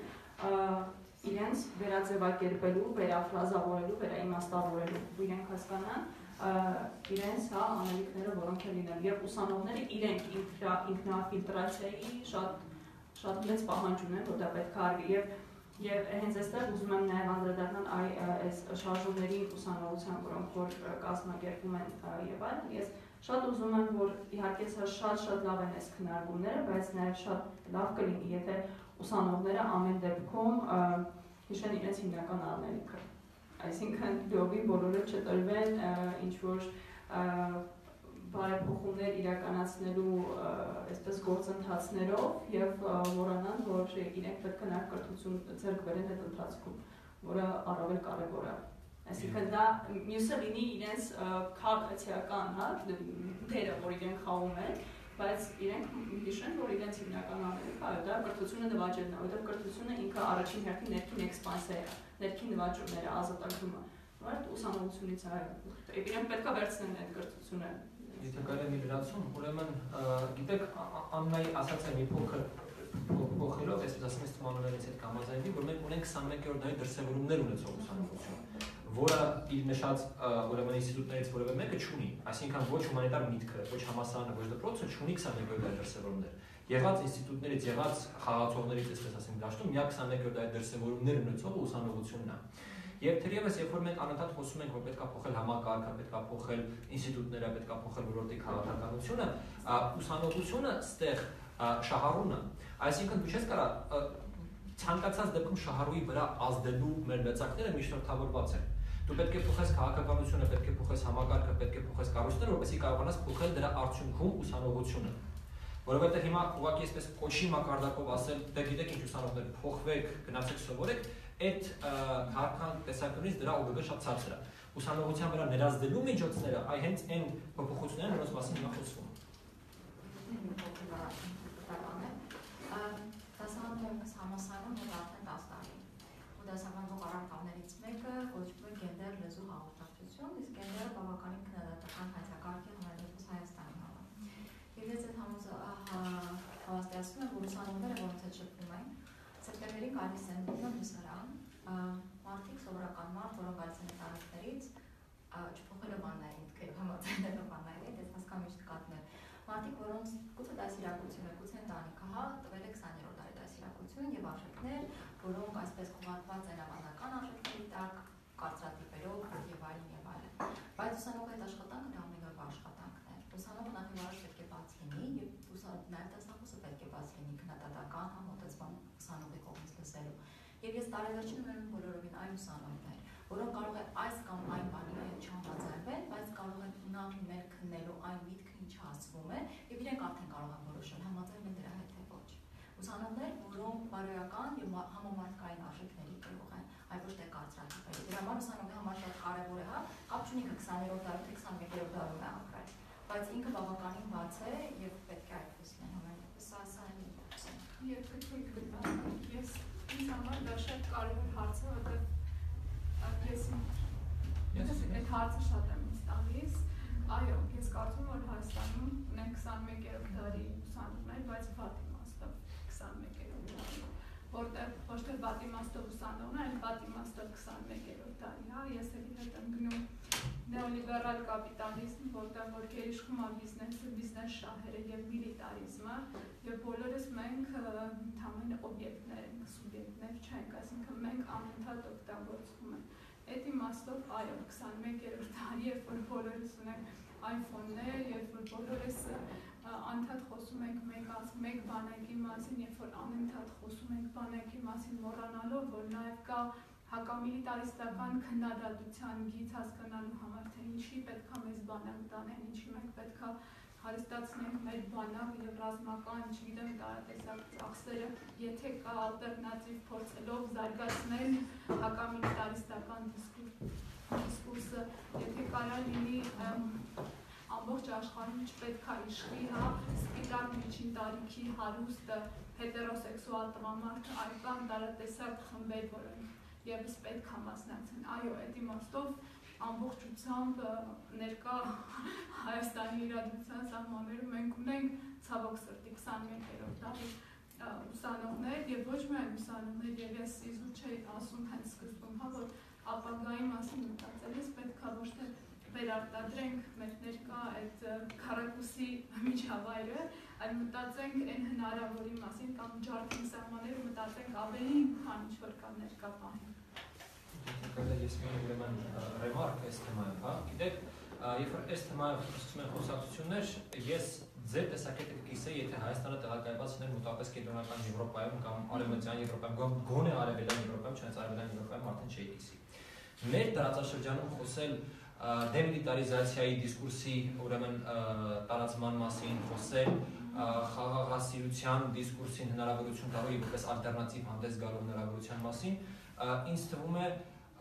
իրենց վերաձևակերպելու, վերաֆրազավորելու, վերաիմաստավորելու, ու իրենք հասկանան իրենց անելիքները որոնք են լինել եւ ուսանողները իրենք ինքնաֆիլտրացիայի շատ մեծ պահանջ ունեն, որ դա պետք է արվի եւ Եվ հենց այստեղ ուզում եմ նաև անդրադառնալ այս շարժումներին ուսանողության, որոնք որ կազմակերպվում են եւ այլն, ես շատ ուզում եմ, որ իհարկե սա շատ լավ են այս քննարկումները, բայց նաև շատ լավ կլինի, եթե ուսանողները ամեն դեպքում հիշեն իրենց հիմնական անելիքը։ Այսինքն լիովին բոլորը չտրվեն ինչ որ բարեփոխումներ իրականացնելու այսպես գործընթացներով եւ մոռանան, որ իրենք պետք է նաև կրթություն ձեռք բերեն այդ ընթացքում, որը առավել կարևոր է։ Այսինքն դա մյուսը լինի իրենց քաղաքացիական, հա, դերը, որ իրենք խաղում են, բայց իրենք հիշեն, որ իրենց հիմնական անելիքը, այո, դա կրթությունը նվաճելն է, որովհետեւ կրթությունը ինքը առաջին հերթին ներքին էքսպանսիա է, ներքին նվաճումները, ազատագրումը, որ ուսանողությունից այո, իրենք պետք է վերցնեն այդ կրթությունը։ Եթե կարելի է մի լրացում, ուրեմն գիտեք Աննայի ասած է մի փոքր փոխելով, այսպես ասեմ, ես թվանուններից հետ կամազայնվի, որ մենք ունենք 21-րդ դարի դրսևորումներ ունեցող ուսանողություն, որը իր նշած ուրեմն ինստիտուտներից որևէ մեկը չունի, այսինքն ոչ հումանիտար միտքը, ոչ համալսարանը, ոչ դպրոցը չունի 21-րդ դարի դրսևորումներ։ Եղած ինստիտուտներից, եղած խաղացողներից, այսպես ասեմ, դաշտում միակ 21-րդ դարի դրսևորումներ ունեցողը ուսանողությունն է։ Եվ թերևս երբ որ մենք անընդհատ խոսում ենք, որ պետք է փոխել համակարգը, պետք է փոխել ինստիտուտները, պետք է փոխել ոլորտի քաղաքականությունը, ուսանողությունը ստեղ շահառուն է։ Այսինքն դու չես կարող ցանկացած դեպքում շահառուի վրա ազդելու մեր մեծակները միջնորդավորված են։ Դու պետք է փոխես քաղաքականությունը, պետք է փոխես համակարգը, պետք է փոխես կառույցները, որպեսզի կարողանաս փոխել դրա արդյունքում ուսանողությունը։ Որովհետև հիմա ուղղակի այսպես կոչի մակարդակով ասել, դե գիտեք ինչ ուսանողներ, փոխվեք, գնացեք սովորեք, այդ քաղաքական տեսանկյունից դրա ուղղը շատ ցածր է։ Ուսանողության վրա ներազդելու միջոցները այ հենց այն փոփոխություններն են, որոնց մասին հիմա խոսվում է։ Դասավանդողս համալսարանում որ արդեն 10 տարի։ Ու դասավանդող առարկաներից մեկը կոչվում է գենդեր լեզու հաղորդակցություն, իսկ գենդերը բավականին քննադատական հայցակարգ է համեմատված Հայաստանի համար։ Եվ ես այդ հավաստիացնում եմ, որ ուսանողները որոնց հետ շփվում են, սեպտեմբերին գալիս են բուսարան, մարդիկ սովորական մարդ, որոնք գալիս են տարիքներից, չփոխելով Աննայի միտքերը, համաձայնելով Աննայի հետ, ես հասկանում եմ նկատներ։ Մարդիկ, որոնց գուցե դասիրակություն է, գուցե ընտանիքը, հա, տվել է 20-րդ դարի դասիրակություն եւ արժեքներ, որոնք այսպես խոհատված են ավանդական արժեքների տակ, կարծրատիպերով եւ այլն եւ այլն։ Բայց ուսանողի այդ աշխատանքը դա ամենօրվա աշխատանքն է։ Ուսանողը նախ եւ առաջ պետք է բաց լինի եւ նաեւ դասախոսը պետք է բաց լինի քննադատական համոզման ուսանողի կողմից լսելու։ Եվ ես տարեվերջին ունեմ բոլորովին այն ուսանողներ, որոնք կարող է այս կամ այն բանի հետ չհամաձայնվել, բայց կարող են նախ մեր քննելու այն միտքը ինչը ասվում է, եւ իրենք արդեն կարող են որոշել համաձայնվել դրա հետ թե ոչ։ Ուսանողներ, որոնք բարոյական եւ համամարտկային արժեքների կրող են, այլ ոչ թե կարծրատիպերի։ Դրա համար ուսանողի համար շատ կարեւոր է, հա, կապ չունի 20-րդ դարում թե 21-րդ դարում է ապրել, բայց ինքը բավականին բաց է եւ պետք է այդպես լինի ամենից։ Եթե թույլ կտանք, ես ինձ համար դա շատ կարևոր հարց է, որտեղ ես այդ հարցը շատ եմ ինձ տալիս։ Այո, ես կարծում եմ, որ Հայաստանում ունենք 21-րդ դարի ուսանողներ, բայց վատ իմաստով 21-րդ դարի, որտեղ ոչ թե վատ իմաստով ուսանողներ, այլ վատ իմաստով 21-րդ դարի, հա, ես էլ հետ եմ գնում նեոլիբերալ կապիտալիզմ, որտեղ որ գերիշխում է բիզնեսը, բիզնես շահերը եւ միլիտարիզմը, եւ բոլորս մենք ընդհանրապես օբյեկտներ ենք, սուբյեկտներ չենք, այսինքն մենք անընդհատ օգտագործվում ենք։ Այդ իմաստով, այո, 21-րդ դարի, երբ որ բոլորս ունենք iPhone-ներ, երբ որ բոլորս անընդհատ խոսում ենք մեկ բանակի մասին, երբ որ անընդհատ խոսում ենք բանակի մասին, մոռանալով, որ նաեւ կա հակամիլիտարիստական քննադատության գիծ հասկանալու համար, թե ինչի պետք է մեզ բանակ տանեն, ինչի մենք պետք է հարստացնենք մեր բանակ եւ ռազմական, չգիտեմ, տարատեսակ ծախսերը, եթե կա ալտերնատիվ փորձելով զարգացնել հակամիլիտարիստական դիսկուրսը, եթե կարա լինի ամբողջ աշխարհում չպետք է իշխի, հա, սպիտակ միջին տարիքի հարուստ հետերոսեքսուալ տղամարդը, այլ կան տարատեսակ խմբեր, որոնք եւս պետք է մասնակցեն։ Այո, այդ իմաստով ամբողջությամբ ներկա Հայաստանի իրադրության սահմաններում մենք ունենք ցավոք սրտի 21-րդ դարի ուսանողներ եւ ոչ միայն ուսանողներ, եւ ես իզուր չէի ասում հենց սկզբում, հա, որ ապագայի մասին մտածելիս պետք է ոչ թե վերարտադրենք մեր ներկա այդ քառակուսի միջավայրը, այլ մտածենք այն հնարավորի մասին կամ ջարդին սահմանները մտածենք ավելի, քան ինչ որ կա ներկա պահին։ Когда есть ուրեմն remark այս թեմայով, հա, գիտեք, երբ որ այս թեմայով սկսում են խոսակցություններ, ես ձեր տեսակետը կիսեի, եթե Հայաստանը տեղակայված լիներ մոտավորապես կենտրոնական Եվրոպայում կամ արևմտյան Եվրոպայում, գոնե արևելյան Եվրոպայում, չնայած արևելյան Եվրոպայում արդեն չէի կիսի։ Մեր տարածաշրջանում խոսել դեմիլիտարիզացիայի դիսկուրսի ուրեմն տարածման մասին, խոսել խաղաղասիրության դիսկուրսին հնարավորություն տալու եւ որպես ալտերնատիվ հանդես գալու հնարավորության մասին, ինձ թվում է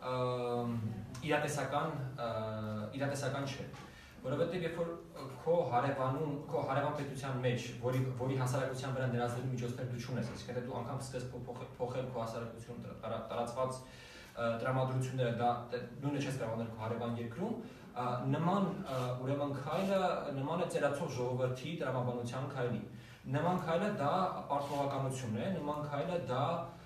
իրատեսական չէ, որովհետեւ երբ որ քո հարևան պետության մեջ, որի հասարակության վրա ներազդելու միջոցներ դու չունես, այսինքն եթե դու անգամ սկսես փոխել քո հասարակություն տարածված տրամադրությունները, դա նույնը չես կարող անել քո հարևան երկրում, նման ուրեմն քայլը նման է ծերացող ժողովրդի տրամաբանության քայլի։ Նման քայլը դա պարտավորականություն է, նման քայլը դա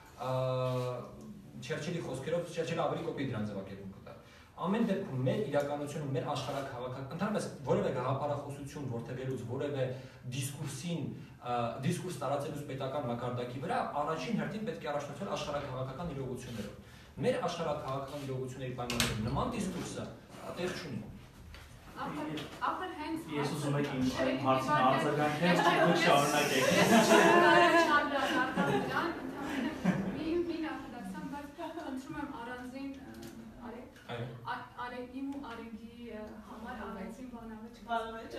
Չերչիլի խոսքերով Չերչիլը ավելի կոպիտ դրան ձևակերպում կտա։ Ամեն դեպքում մեր իրականությունը, մեր աշխարհաքաղաքական, ընդհանրապես որևէ գաղափարախոսություն որդեգելուց, որևէ դիսկուրս տարածելուց պետական մակարդակի վրա, առաջին հերթին պետք է առաջնորդվել աշխարհաքաղաքական իրողություններով։ Մեր աշխարհաքաղաքական իրողությունների պայմաններում նման դիսկուրսը տեղ չունի։ Ախր հենց Ես ուզում եք իմ հարցին արձագանքել, դուք շարունակեք։ Մի նախադասան, բայց խնդրում եմ առանձին Արեգին ու Արեգի համար առանձին բանավեճ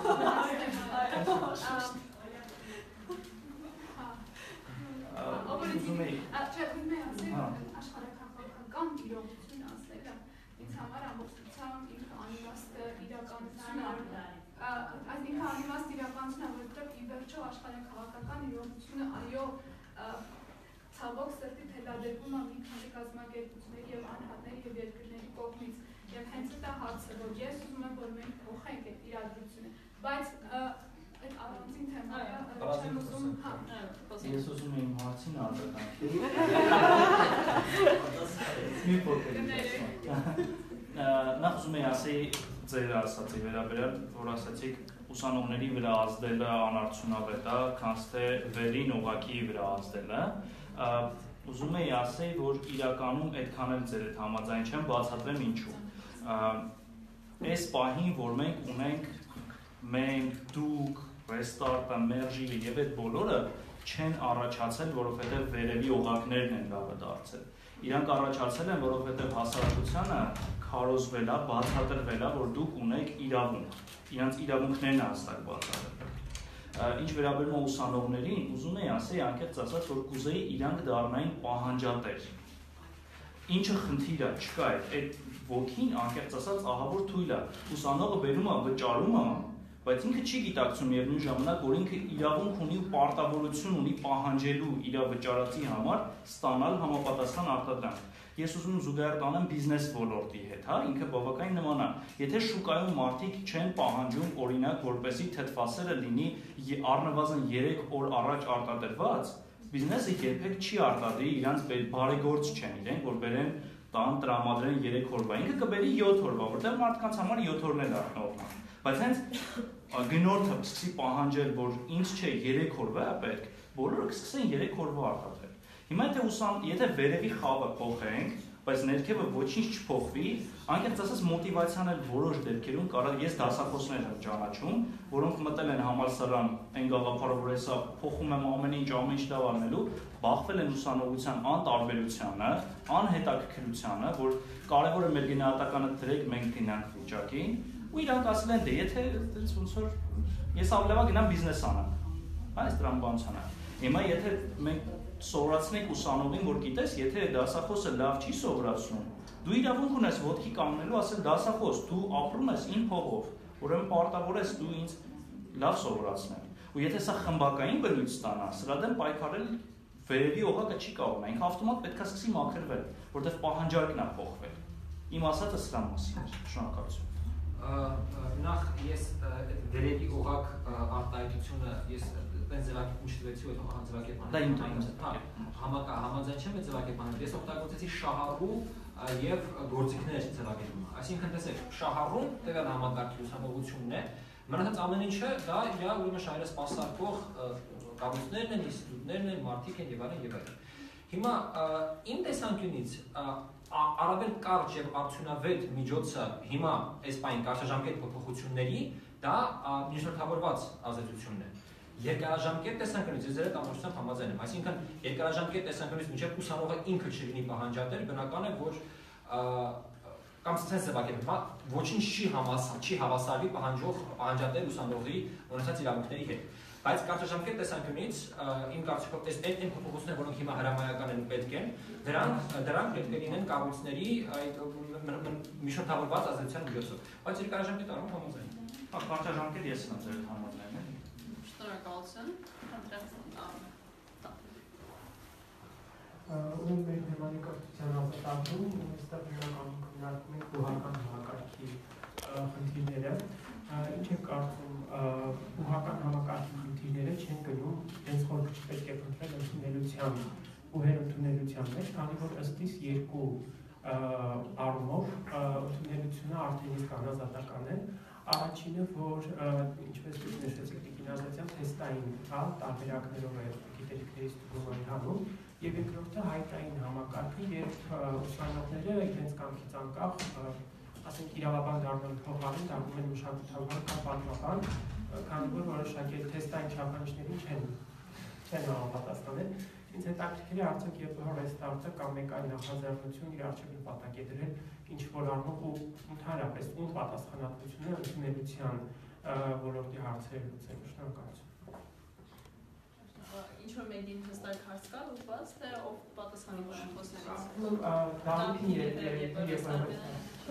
Ուզում եք աշխարհաքաղաքական իրողություն ասելը ինձ համար ամբողջությամբ ինքը անիմաստ իրականություն է, ինքը անիմաստ իրականություն է, որովհետև ի վերջո աշխարհաքաղաքական իրողությունը այո ցավոք սրտի թելադրվում է մի քանի կազմակերպությունների եւ անհատների եւ երկրների կողմից եւ հենց դա հարցը, որ ես ուզում եմ, որ մենք փոխենք այդ իրադրությունը, բայց այդ առանձին թեմայը չեմ ուզում, Ես ուզում եմ հարցին արձագանքել։ Մի փոքր։ Նախ ուզում եմ ասեի ձեր ասացի վերաբերյալ, որ ասացիք ուսանողների վրա ազդելը անարդյունավետ է, քան թե վերին ուղղակի վրա ազդելը։ Ուզում եմ ասեի, որ իրականում այդքան էլ ձեր հետ համաձայն չեմ, բացատրեմ ինչու։ Այս պահին, որ մենք ունենք, դուք, Restart-ը, Merge-ը եւ այդ բոլորը չեն առաջացել, որովհետեւ վերևի օղակներն են լավը դարձել։ Իրանք առաջացել են, որովհետեւ հասարակությանը քարոզվել է, բացատրվել է, որ դուք ունեք իրավունք։ Իրանց իրավունքներն է հստակ բացատրվել։ Ինչ վերաբերում է ուսանողներին, ուզում եմ ասեի անկեղծ ասած, որ կուզեի իրանք դառնային պահանջատեր։ Ինչը խնդիրը չկա այդ ոգին անկեղծ ասած ահավոր թույլ է։ Ուսանողը բերում է, վճարում է, բայց ինքը չի գիտակցում միևնույն ժամանակ, որ ինքը իրավունք ունի ու պարտավորություն ունի պահանջելու իր վճարածի համար ստանալ համապատասխան արտադրանք։ Ես ուզում եմ զուգահեռ տանեմ բիզնես ոլորտի հետ, հա, ինքը բավականին նման է։ Եթե շուկայում մարդիկ չեն պահանջում, օրինակ, որպեսզի թթվասերը լինի առնվազն 3 օր առաջ արտադրված, բիզնեսը երբեք չի արտադրի, իրանց բարեգործ չեն իրենք, որ բերեն տան տրամադրեն 3 օրվա։ Ինքը կբերի 7 օրվա, որտեղ մարդկանց համար 7 օրն էլ առնողն է։ Բայց հենց գնորդը սկսի պահանջել, որ ինձ չէ 3 օրվա է պետք, բոլորը կսկսեն 3 օրվա արտադրել։ Հիմա եթե վերևի խաղը փոխենք, բայց ներքևը ոչինչ չփոխվի, անկեղծ ասած մոտիվացիան էլ որոշ դեպքերում կարող ես դասախոսներ եմ ճանաչում, որոնք մտել են համալսարան այն գաղափարով, որ հեսա փոխում եմ ամեն ինչ լավ անելու, բախվել են ուսանողության անտարբերությանը, անհետաքրքրությանը, որ կարևոր է մեր գնահատականը դրեք, մենք գնանք վիճակին, ու իրանք ասել են դե եթե ոնց որ ես ավելի լավ գնամ բիզնես անեմ, այս տրամաբանությունը։ Հիմա եթե մենք սովորացնենք ուսանողին, որ գիտես, եթե դասախոսը լավ չի սովորացնում, դու իրավունք ունես ոտքի կանգնելու, ասել դասախոս, դու ապրում ես իմ փողով, ուրեմն պարտավոր ես դու ինձ լավ սովորացնել։ Ու եթե սա խմբակային բնույթ ստանա, սրա դեմ պայքարել վերևի օղակը չի կարող, ինքը ավտոմատ պետք է սկսի մաքրվել, որտեղ պահանջարկն է փոխվել։ Իմ ասածը սրա մասին է, շնորհակալություն։ Նախ ես վերևի օղակ արտահայտությունը ես այն ձևակերպում չտվեցի, այդ ձևակերպման համաձայն չեմ այդ ձևակերպման, ես օգտագործեցի շահառու եւ գործիքներ ձևակերպումը։ Այսինքն տեսեք, շահառուն տվյալ համակարգի ուսանողությունն է, Մնացած ամեն ինչը դա իր ուրեմն շահերը սպասարկող կառույցներն են, ինստիտուտներն են, մարդիկ են եւ այլն եւ այլն։ Հիմա իմ տեսանկյունից առավել կարճ եւ արդյունավետ միջոցը հիմա այս պայն կարճաժամկետ փոփոխությունների դա միջնորդավորված ազդեցությունն է։ Երկարաժամկետ տեսանկյունից ես ձեր հետ ամբողջությամբ համաձայն եմ, այսինքն երկարաժամկետ տեսանկյունից մինչև ուսանողը ինքը չլինի պահանջատեր, բնական է, որ կամ sense ձևակերպ, ոչինչ չի հավասարվի պահանջատեր ուսանողի ունեցած իրավունքների հետ։ Բայց կարճաժամկետ տեսանկյունից իմ կարծիքով այն փոփոխությունները, որոնք հիմա հրամայական են ու պետք են, դրանք պետք է լինեն կառույցների այդ միջնորդավորված ազդեցության միջոցով։ Բայց երկարաժամկետ առումով համաձայն եմ։ Կարճաժամկետ ես եմ ձեր հետ համաձայն եմ։ Շնորհակալություն։ Ուրեմն մեր թեմանի կրթության ազատագրում այստեղ հիմնականում քննարկում ենք բուհական համակարգի խնդիրները։ Ինչ է կարծում, բուհական համակարգի խնդիրները չեն գնում հենց խորքը չպետք է փնտրել ընդունելության բուհեր ընդունելության մեջ, քանի որ ըստ իս երկու առումով ընդունելությունը արդեն իսկ անազատական է։ Առաջինը, որ ինչպես դուք նշեցիք Տիկին Ազատյան, թեստային տարբերակներով է գիտելիքների ստուգումը ընթանում, եւ երկրորդը հայտային համակարգը, երբ ուսանողները իրենց կամքից անկախ, ասենք իրավաբան դառնալու փոխարեն դառնում են մշակութաբան կամ պատմաբան, քանի որ որոշակի թեստային չափանիշներին չեն համապատասխանել։ Ինձ հետաքրքիր է արդյոք երբ հորեստարտը կամ մեկ այլ նախաձեռնություն իր առջև նպատակ է դրել ինչ որ առումով ու ընդհանրապես ում պատասխանատվությունը ընդունելության ոլորտի հարցերը լուծելու։ Շնորհակալություն։ Ինչ որ մեկին հստակ հարց կա, ուղղված թե ով պատասխանի բանախոսներից։ Դավիթին եւ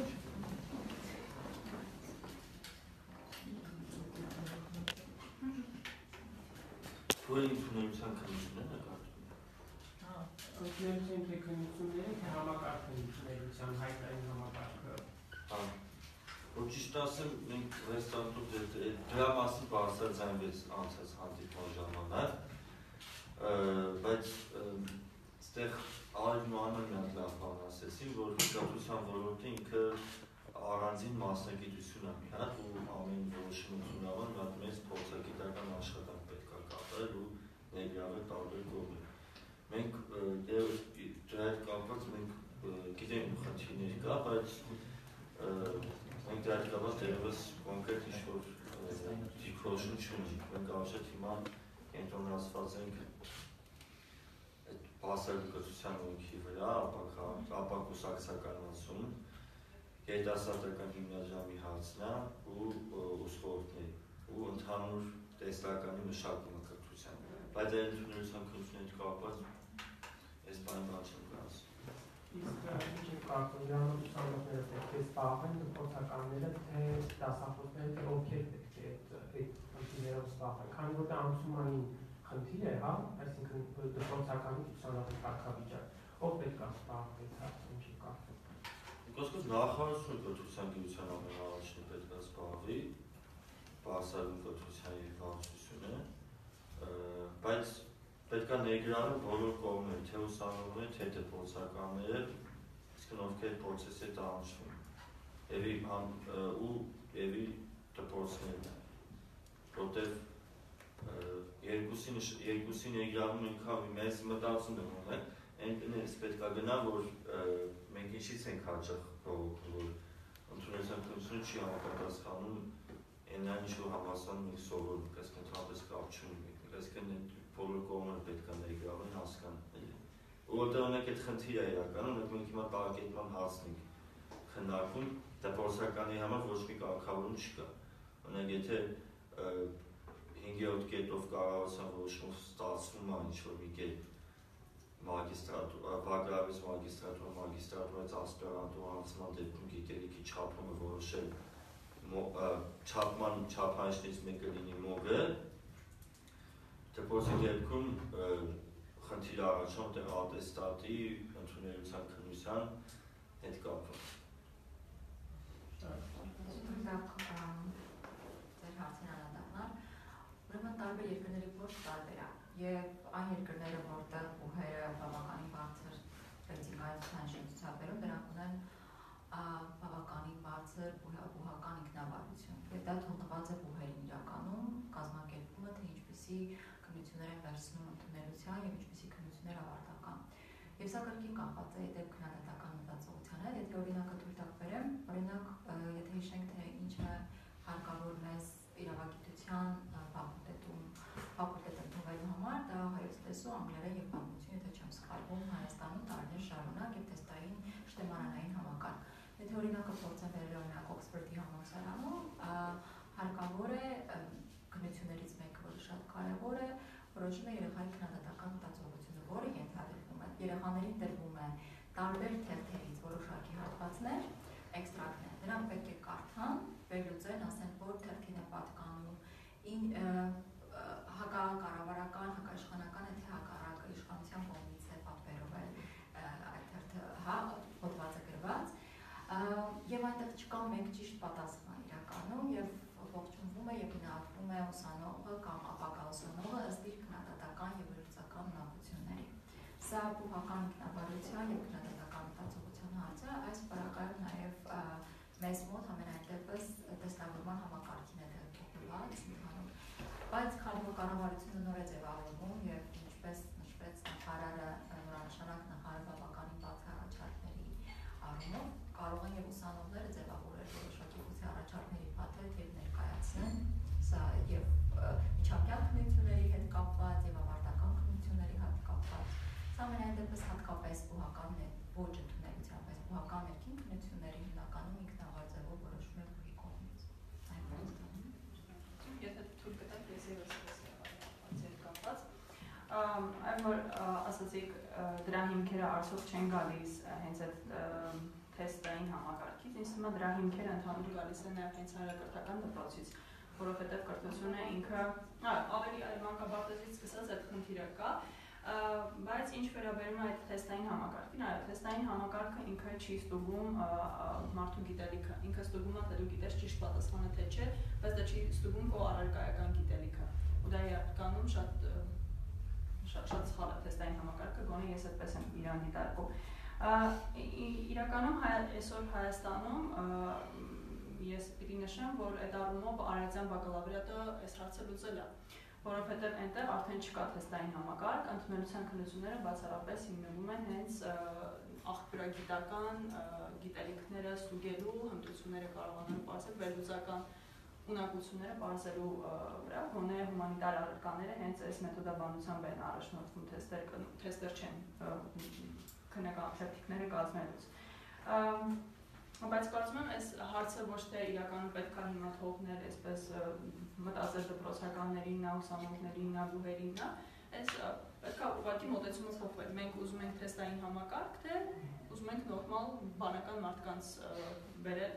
Որ ինքնությունության քննությունն է կարծում։ Ինքնությունների քննությունները թե համակարգի ինքնությունության հայտային համակարգը։ Որ ճիշտ ասեմ, մենք ռեստորանտում դրա մասին բարձրաձայնվեց անցած հանդիպման ժամանակ, բայց այստեղ Արևն ու Աննան մի հատ լավ բան ասեցին, որ կրթության ոլորտը ինքը առանձին մասնագիտություն է մի հատ ու ամեն որոշում ընդունավան մի հատ մեծ փորձագիտական աշխատանք պետք է կատարել ու ներգրավել տարբեր կողմեր։ Մենք դրա հետ կապված մենք գիտենք խնդիրներ կա, բայց մենք դրա հետ կապված դեռևս կոնկրետ ինչ-որ դիրքորոշում չունենք։ Մենք արժեք հիմա կենտրոնացված ենք այդ բարձր կրթության ոլորտի վրա, ապա կուսակցականացում, երիտասարդական հիմնադրամի հարցն է ու ուսուցողների ու ընդհանուր տեսլականի մշակումը կրթության։ Բայց այդ ընդունելության քննությունների հետ կապված այս բանը բան չեմ ասում։ Իսկ ինչ է կարծում, դրանով ուսանողները պետք է զբաղվեն, դպրոցականները, թե դասախոսները, թե ովքեր պետք է այդ խնդիրներով զբաղվեն, քանի որ դա անցումային խնդիր է, հա, այսինքն դպրոցականի ուսանողի կարգավիճակ, ով պետք է զբաղվի այդ հարցը, ինչ է կարծում։ Կոսկոս նախարարությունը կրթության գիտության ամենաառաջին պետք է զբաղվի, բարձրագույն կրթության եւ վարչությունը, բայց պետք է ներգրավել բոլոր կողմերը, թե ուսանողները, թե դպրոցականները, իսկ ովքեր process-ի հետ անցնում, եւ դպրոցներն, որտեղ երկուսի ներգրավում ինքան մեծ մտածում եմ ունեն, այնպես պետք է գնա, որ մենք ինչից ենք հաճախ բողոքում, որ ընդունելության քննությունը չի համապատասխանում այնն ինչ որ համասանում ենք սովորում, այսինքն ընդհանրապես կապ չունենք, այսինքն բոլոր կողմերը պետք է ներգրավեն հասկանան։ Որտեղ ունենք այդ խնդիրը իրականում, մենք հիմա տարակետման հարցն ենք քննարկում, դպրոցականի համար ոչ մի կարգավորում չկա։ Օրինակ, եթե 5-րդ կետով կառավարության որոշումով ստացվում է ինչ-որ մի կերպ մագիստրատուրա, բակալավրիաց մագիստրատուրայից ասպիրանտուրա անցման դեպքում գիտելիքի չափումը որոշել չափման չափանիշներից մեկը լինի մոգը, դպրոցի դեպքում խնդիր առաջանում դեռ ատեստատի ընդունելության քննության հետ կապված։ Ձեր հարցին անդրադառնալ, ուրեմն տարբեր երկրների ոչ տարբեր է, եւ այն երկրները, որտեղ բուհերը բավականին բարձր ֆլեքսիբիլիթան են ցուցաբերում, դրանք ունեն բավականին բարձր բուհական ինքնավարություն, եւ դա թողնված է բուհերին։ ինչպիսի քննություններ են վերցնում ընդունելության եւ ինչպիսի քննություններ ավարտական։ Եվ սա կրկին կապված է դեպ քննադատական մտածողության հետ, եթե օրինակը թույլ տակ բերեմ, օրինակ եթե հիշենք թե ինչ է հարկավոր մեզ իրավագիտության ֆակուլտետ ընդունվելու համար, դա հայոց լեզու, անգլերեն եւ պատմություն, եթե չեմ սխալվում, Հայաստանում տարիներ շարունակ եւ թեստային շտեմարանային համակարգ։ Եթե օրինակը փորձեմ վերել օրինակ Օքսֆորդի համալսարանում, հարկավոր է քննություններից մեկը, որը շատ կարևոր է, որոշում է երեխայի քննադատական մտածողությունը, որը ենթադրվում է երեխաներին տրվում է տարբեր թերթերից որոշակի հատվածներ, էքստրակտներ։ Նրանք պետք է կարդան, վերլուծեն, ասեն, որ թերթին է պատկանում, հակակառավարական, հակաիշխանական է, թե հակառակը իշխանության կողմից է պատվերվել այդ թերթը, հոդվածը գրված, եւ այնտեղ չկա մեկ ճիշտ պատասխան իրականում եւ ողջունվում է եւ գնահատվում է ուսանողը կամ ապագա ուսանողը ըստ իր քննադատական եւ վերլուծական ունակությունների։ Սա բուհական ինքնաբարության եւ քննադատական մտածողության հարց է, այս պարագայում նաեւ մեզ մոտ համենայն դեպս տեսնավորման համակարգին է տեղափոխված ընդհանուր, բայց քանի որ կառավարությունը նոր է ձևավորվում եւ ինչպես նշվեց նախարարը նորանշանակ նախարար բավականին բաց առաջարկների առումով կարող են եւ ուսանողները ձևավորել որոշակի գուցե առաջարկների փաթեթ եւ ներկայացնեն սա եւ միջանկյալ քննությունների հետ կապված եւ ավարտական քննությունների հետ կապված սա ամենայն դեպս հատկապես բուհական ոչ ընդունելության, բայց բուհական ներքին քննությունների հիմնականում ինքնավար ձևով որոշվում է բուհի կողմից։ Եթե թույլ կտաք, ես եւս ձեր կապված այլ որ ասացիք դրա հիմքերը արդյոք չեն գալիս հենց այդ թեստային համակարգից, ինձ թվում է դրա հիմքերը ընդհանուր գալիս է նաև հենց հանրակրթական դպրոցից, որովհետև կրթությունը ինքը ավելի մանկաբարձից սկսած այդ խնդիրը կա, բայց ինչ վերաբերում է այդ թեստային համակարգին, այո, թեստային համակարգը ինքը չի ստուգում մարդու գիտելիքը, ինքը ստուգում է թե դու գիտես ճիշտ պատասխանը թե չէ, բայց դա չի ստուգում քո առարկայական գիտելիքը, ու դա իրականում շատ սխալ է թեստային համակարգը, գոնե ես այդպես եմ իրան դիտարկում։ Իրականում այսօր Հայաստանում ես պիտի նշեմ, որ այդ առումով արարածյան բակալավրիատը այս հարցը լուծել է, որովհետև այնտեղ արդեն չկա թեստային համակարգ, ընդունելության քննությունները բացառապես հիմնվում են հենց աղբյուրագիտական գիտելիքները ստուգելու, հմտությունները կարողանալու պարզել, վերլուծական ունակությունները պարզելու վրա, գոնե հումանիտար առարկաները հենց այս մեթոդաբանությամբ են առաջնորդվում թեստեր չեն քննարկումները կազմելուց։ Բայց կարծում եմ, այս հարցը ոչ թե իրականում պետք է հիմա թողնել այսպես մտածել դպրոցականներին, ուսանողներին, բուհերին, այս պետք է ուղղակի մոտեցումը փոխվել։ Մենք ուզում ենք թեստային համակարգ, թե ուզում ենք նորմալ բանական մարդկանց բերել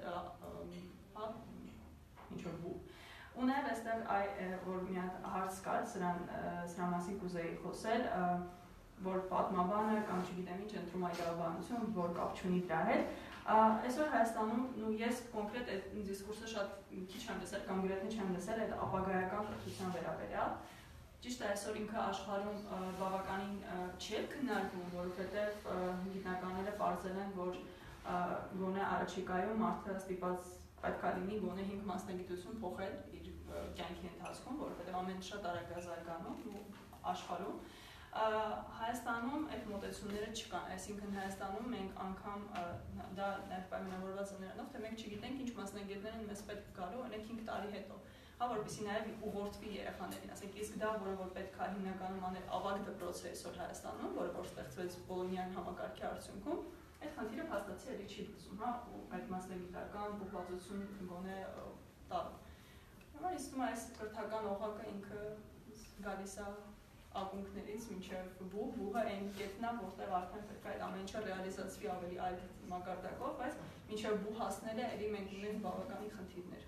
ինչ-որ բու։ Ու նաև այստեղ որ մի հատ հարց կար, սրա մասին կուզեի խոսել, որ պատմաբանը կամ չգիտեմ ինչ ընտրում այդ իրավաբանություն, որ կապ չունի դրա հետ։ Այսօր Հայաստանում ես կոնկրետ այդ դիսկուրսը շատ քիչ եմ լսել կամ գրեթե չեմ լսել այդ ապագայական կրթության վերաբերյալ։ Ճիշտ է, այսօր ինքը աշխարհում բավականին չի քննարկվում, որովհետև գիտնականները պարզել են, որ գոնե առաջիկայում մարդը ստիպված պետք է լինի գոնե 5 մասնագիտություն փոխել իր կյանքի ընթացքում, որովհետև ամեն շատ արագ է զարգանում աշխարհում։ Հայաստանում այդ մոտեցումները չկան, այսինքն Հայաստանում մենք անգամ դա նաև պայմանավորված է նրանով, թե մենք չգիտենք ինչ մասնագետներ են մեզ պետք գալու, օրինակ 5 տարի հետո, որպեսզի նաև ուղղորդվի երեխաներին, ասենք իսկ դա, որը որ պետք է հիմնականում անել ավագ դպրոցը այսօր Հայաստանում, որը որ ստեղծվեց Բոլոնյան համակարգի արդյունքում, այդ խնդիրը փաստացի էլի չի լուծում, ու այդ մասնագիտական փոխվածություն գոնե տալու։ Հիմա իսկ այս կրթական օղակը ինքը գալիս է ակունքներից մինչև բուհը այն կետն է, որտեղ արդեն պետք է այդ ամեն ինչը ռեալիզացվի ավելի այլ մակարդակով, բայց մինչև բու հասնելը էլի մենք ունենք բավականին խնդիրներ։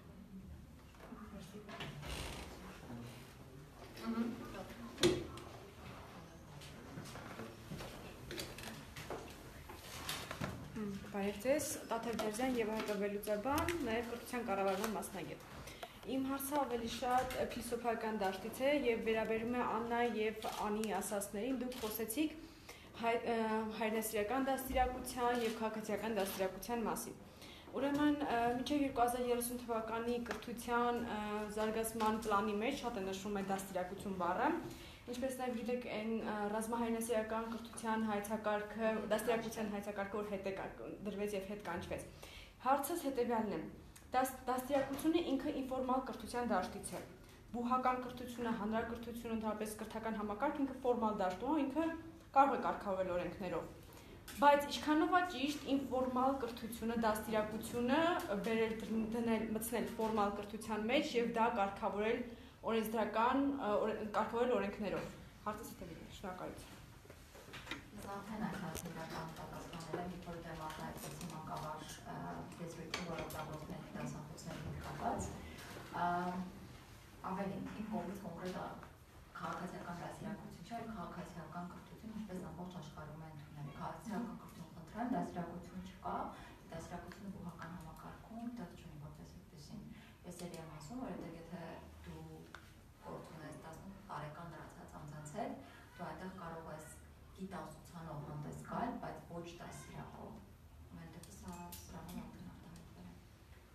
Բարև ձեզ, Տաթև Դերզյան եւ Հակավելուծաբան, նաեւ կրթության կառավարման մասնագետ։ Իմ հարցը ավելի շատ փիլիսոփայական դաշտից է եւ վերաբերում է Աննա եւ Անի ասածներին։ Դուք խոսեցիք հայրենասիրական դաստիարակության եւ քաղաքացիական դաստիարակության մասին։ Ուրեմն մինչև 2030 թվականի կրթության զարգացման պլանի մեջ շատ է նշվում է դաստիարակություն բառը, ինչպես նաև գիտեք այն ռազմահայրենասիրական կրթության հայեցակարգը, դաստիարակության հայեցակարգը, որ հետ է դրվեց եւ հետ կանչվեց։ Հարցս հետեւյալն է. դաստիարակությունը ինքը ինֆորմալ կրթության դաշտից է։ Բուհական կրթությունը, հանրակրթությունը, ընդհանրապես կրթական համակարգ ինքը ֆորմալ դաշտում է, ինքը կարող է կարգավորել օրենքներով։ Բայց ինչքանով է ճիշտ ինֆորմալ կրթությունը, դաստիարակությունը բերել մտցնել ֆորմալ կրթության մեջ եւ դա կարգավորել օրենսդրական կարգավորել օրենքներով։ Հարցս հետևյալն է։ Շնորհակալություն։ Ես արդեն այս հարցերական պատասխանել եմ, որ դեռ մարտահայտեցի մանկավարժ դեսպեկտի որոշավորումների դասախոսների կապված։ Ավելին, իմ կողմից կոնկրետ քաղաքացիական դաստիարակություն չէ, քաղաքացիական կրթություն, ինչպես ամբողջ աշխարհում է ընդունել։ Քաղաքացիական կրթություն խնդրեմ, դաստիարակություն չկա, դաստիարակությունը բուհական համակարգում դա չունի որպես այդպեսին։ Ես էլ եմ ասում, որովհետև եթե դու գործ ունես 18 տարեկան դրացած անձանց հետ, դու այդտեղ կարող ես գիտասուցանող հանդես գալ, բայց ոչ դաստիարակող։ Որովհետև սա սրանով արդեն արտահայտվել է։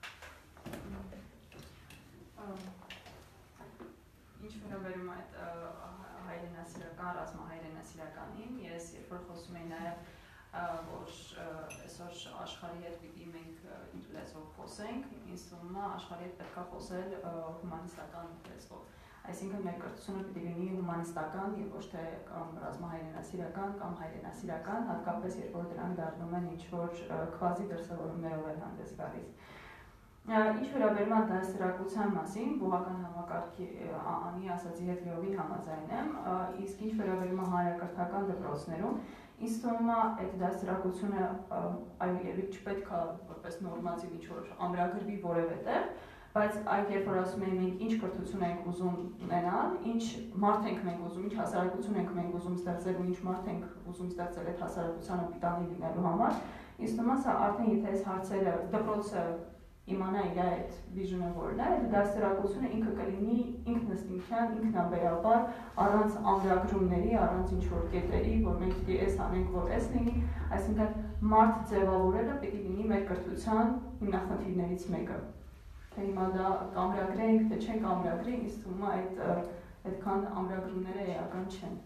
Ինչ վերաբերում այդ հայրենասիրական, ռազմահայրենասիրականին, ես երբ որ խոսում եի նաև որ այսօր աշխարհի հետ պիտի մենք ինչ լեզվով խոսենք, ինձ թվում է աշխարհի հետ պետք է խոսել հումանիստական լեզվով։ Այսինքն մեր կրթությունը պիտի լինի հումանիստական եւ ոչ թե կամ ռազմահայրենասիրական կամ հայրենասիրական, հատկապես երբ որ դրանք դառնում են ինչ որ քվազի դրսևորումներով են հանդես գալիս։ Ինչ վերաբերում է դաստիարակության մասին, բուհական համակարգի անի ասացի հետ լիովին համաձայն եմ, իսկ ինչ վերաբերում է հանրակրթական դպրոցներում, ինձ թվում է այդ դաստիարակությունը այո երբեք չպետք է որպես նորմատիվ ինչ որ ամրագրվի որևէ տեղ, բայց այդ երբ որ ասում են մենք ինչ կրթություն ենք ուզում ունենալ, ինչ մարդ ենք մենք ուզում, ինչ հասարակություն ենք մենք ուզում ստեղծել ու ինչ մարդ ենք ուզում ստեղծել այդ հասարակությանը պիտանի լինելու համար, ինձ թվում է սա արդեն եթե այս հարցերը դպրոցը իմանա իր այդ վիժնը որն է, այդ դաստիարակությունը ինքը կլինի ինքնըստինքյան, ինքնաբերաբար, առանց ամրագրումների, առանց ինչ-որ կետերի, որ մենք պիտի էս անենք, որ էս լինի, այսինքն մարդ ձևավորելը պիտի լինի մեր կրթության հիմնախնդիրներից մեկը։ Թե հիմա դա կամրագրենք, թե չենք ամրագրի, ինձ թվում է այդքան ամրագրումները էական չեն։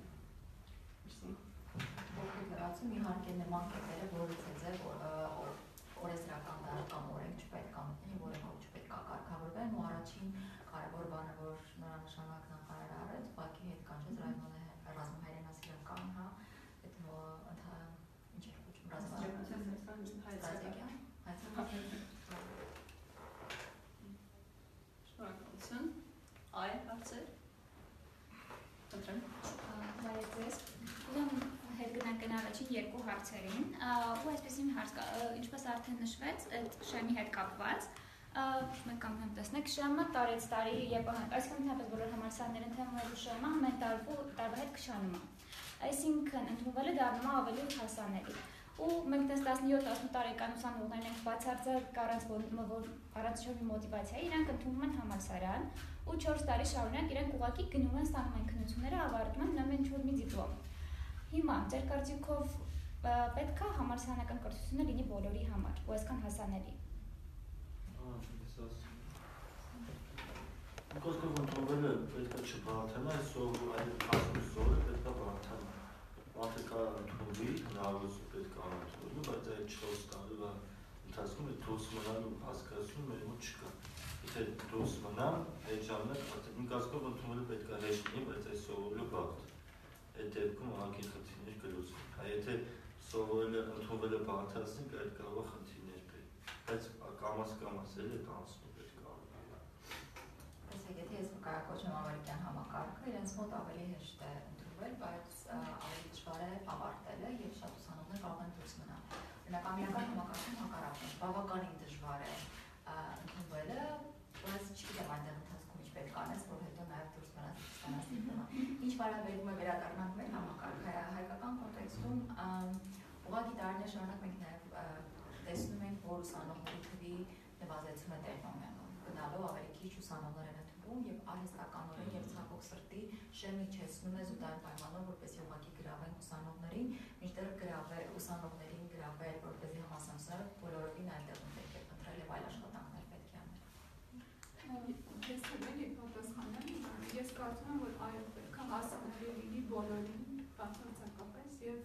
Ողջույն իհարկե նման կետերը որից է ձև օրենսդրական դաշտ կամ օրենք չպետք է մտնի, որոնք չպետք է կարգավորվեն ու առաջին կարևոր բանը, որ նորանշանակ նախարարը արեց, ուղղակի հետ կանչեց ռազմահայրենասիրական, հա, այդ ինչ էր կոչվում Շնորհակալություն։ Այ հարցեր։ Ընտրեմ։ Բարև ձեզ։ Ուզում հետ գնանք առաջին երկու հարցերին, ու այսպեսին հարց կա, ինչպես արդեն նշվեց, այդ շեմի հետ կապված, մենք անգամ տեսնեք, շեմը տարեց տարի ԵՊՀ, այսինքն ընդհանրապես բոլոր համալսարանները ընդունելու շեմը ամեն տարվա հետ քչանում է։ Այսինքն ընդունվելը դառնում է ավելի հասանելի։ Ու մենք դες 17-18 տարեկան ուսանողներն ենք բացարձակ առանց շոյի մոտիվացիայի, իրանք ընդունում են համալսարան ու 4 տարի շարունակ իրենք ուղղակի գնում են, ստանում են քննությունները, ավարտում են, ունեն ինչ-որ մի դիպլոմ։ Հիմա ձեր կարծիքով պետք է համալսարանական կրթությունը լինի բոլորի համար, ու այսքան հասանելի։ Կոսկով ընդունվելը պետք է չբարթանա, այդ ասուսորը պետք է բարթանա։ Մարդը կա ընդունվի, հնարավորություն պետք է ընդունվի, բայց այդ 4 տարվա ընթացքում այդ դուրս մնալու հասկացումը մեր մոտ չկա։ Եթե դուրս մնամ, այդ ժամանակ իմ կարծիքով ընդունվելը պետք է հեշտ լինի, բայց այդ սովորելը բարդ։ Այդ դեպքում ահագին խնդիրներ կլուծվեն։ Եթե սովորելը ընդունվելը բարդացնենք, այդ կարող է խնդիրներ բերի։ Բայց կամաց էլ այդ անցնում պետք է արվի։ Տեսեք, եթե ես կայակոչեմ ամերիկյան համակարգը, իրենց մոտ ավելի հեշտ է ընդունվել, բայց ավելի դժվար է ավարտելը եւ շատ ուսանողներ կարող են դուրս մնալ։ Օրինակ ամերիկյան համակարգում հակառակն է, բավականին դժվար է ընդունվելը, բայց չգիտեմ այնտեղ ընթացքում ինչ պետք է անես, որ հետո նաեւ դուրս մնաս ստանաս դիպլոմը։ Ինչ վերաբերում է վերադառնանք մեր համակարգը, հայկական կոնտեքստում ուղղակի տարիներ շարունակ մենք նաեւ տեսնում ենք, որ ուսանողների թվի նվազեցում է տեղի ունենում, գնալով ավելի քիչ ուսանողներ են ընդունվում եւ արհեստականորեն եւ ցավոք սրտի շեմի չեցնում է զուտային պայմանով, որպեսզի ուղղակի գրավեն ուսանողներին, մինչդեռ ուսանողներին գրավել, որպեսզի համասանցները բոլորովին այնտեղ պետք է կարծում եմ, որ այո, պետք է հասկանալի լինի բոլորին բացարձակապես եւ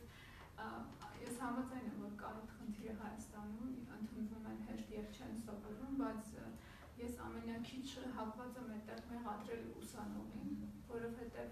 ես համաձայն եմ, որ կա այդ խնդիրը Հայաստանում, ընդունվում են հեշտ եւ չեն սովորում, բայց ես ամենակիչը հակված եմ այդտեղ մեղադրել ուսանողին, որովհետեւ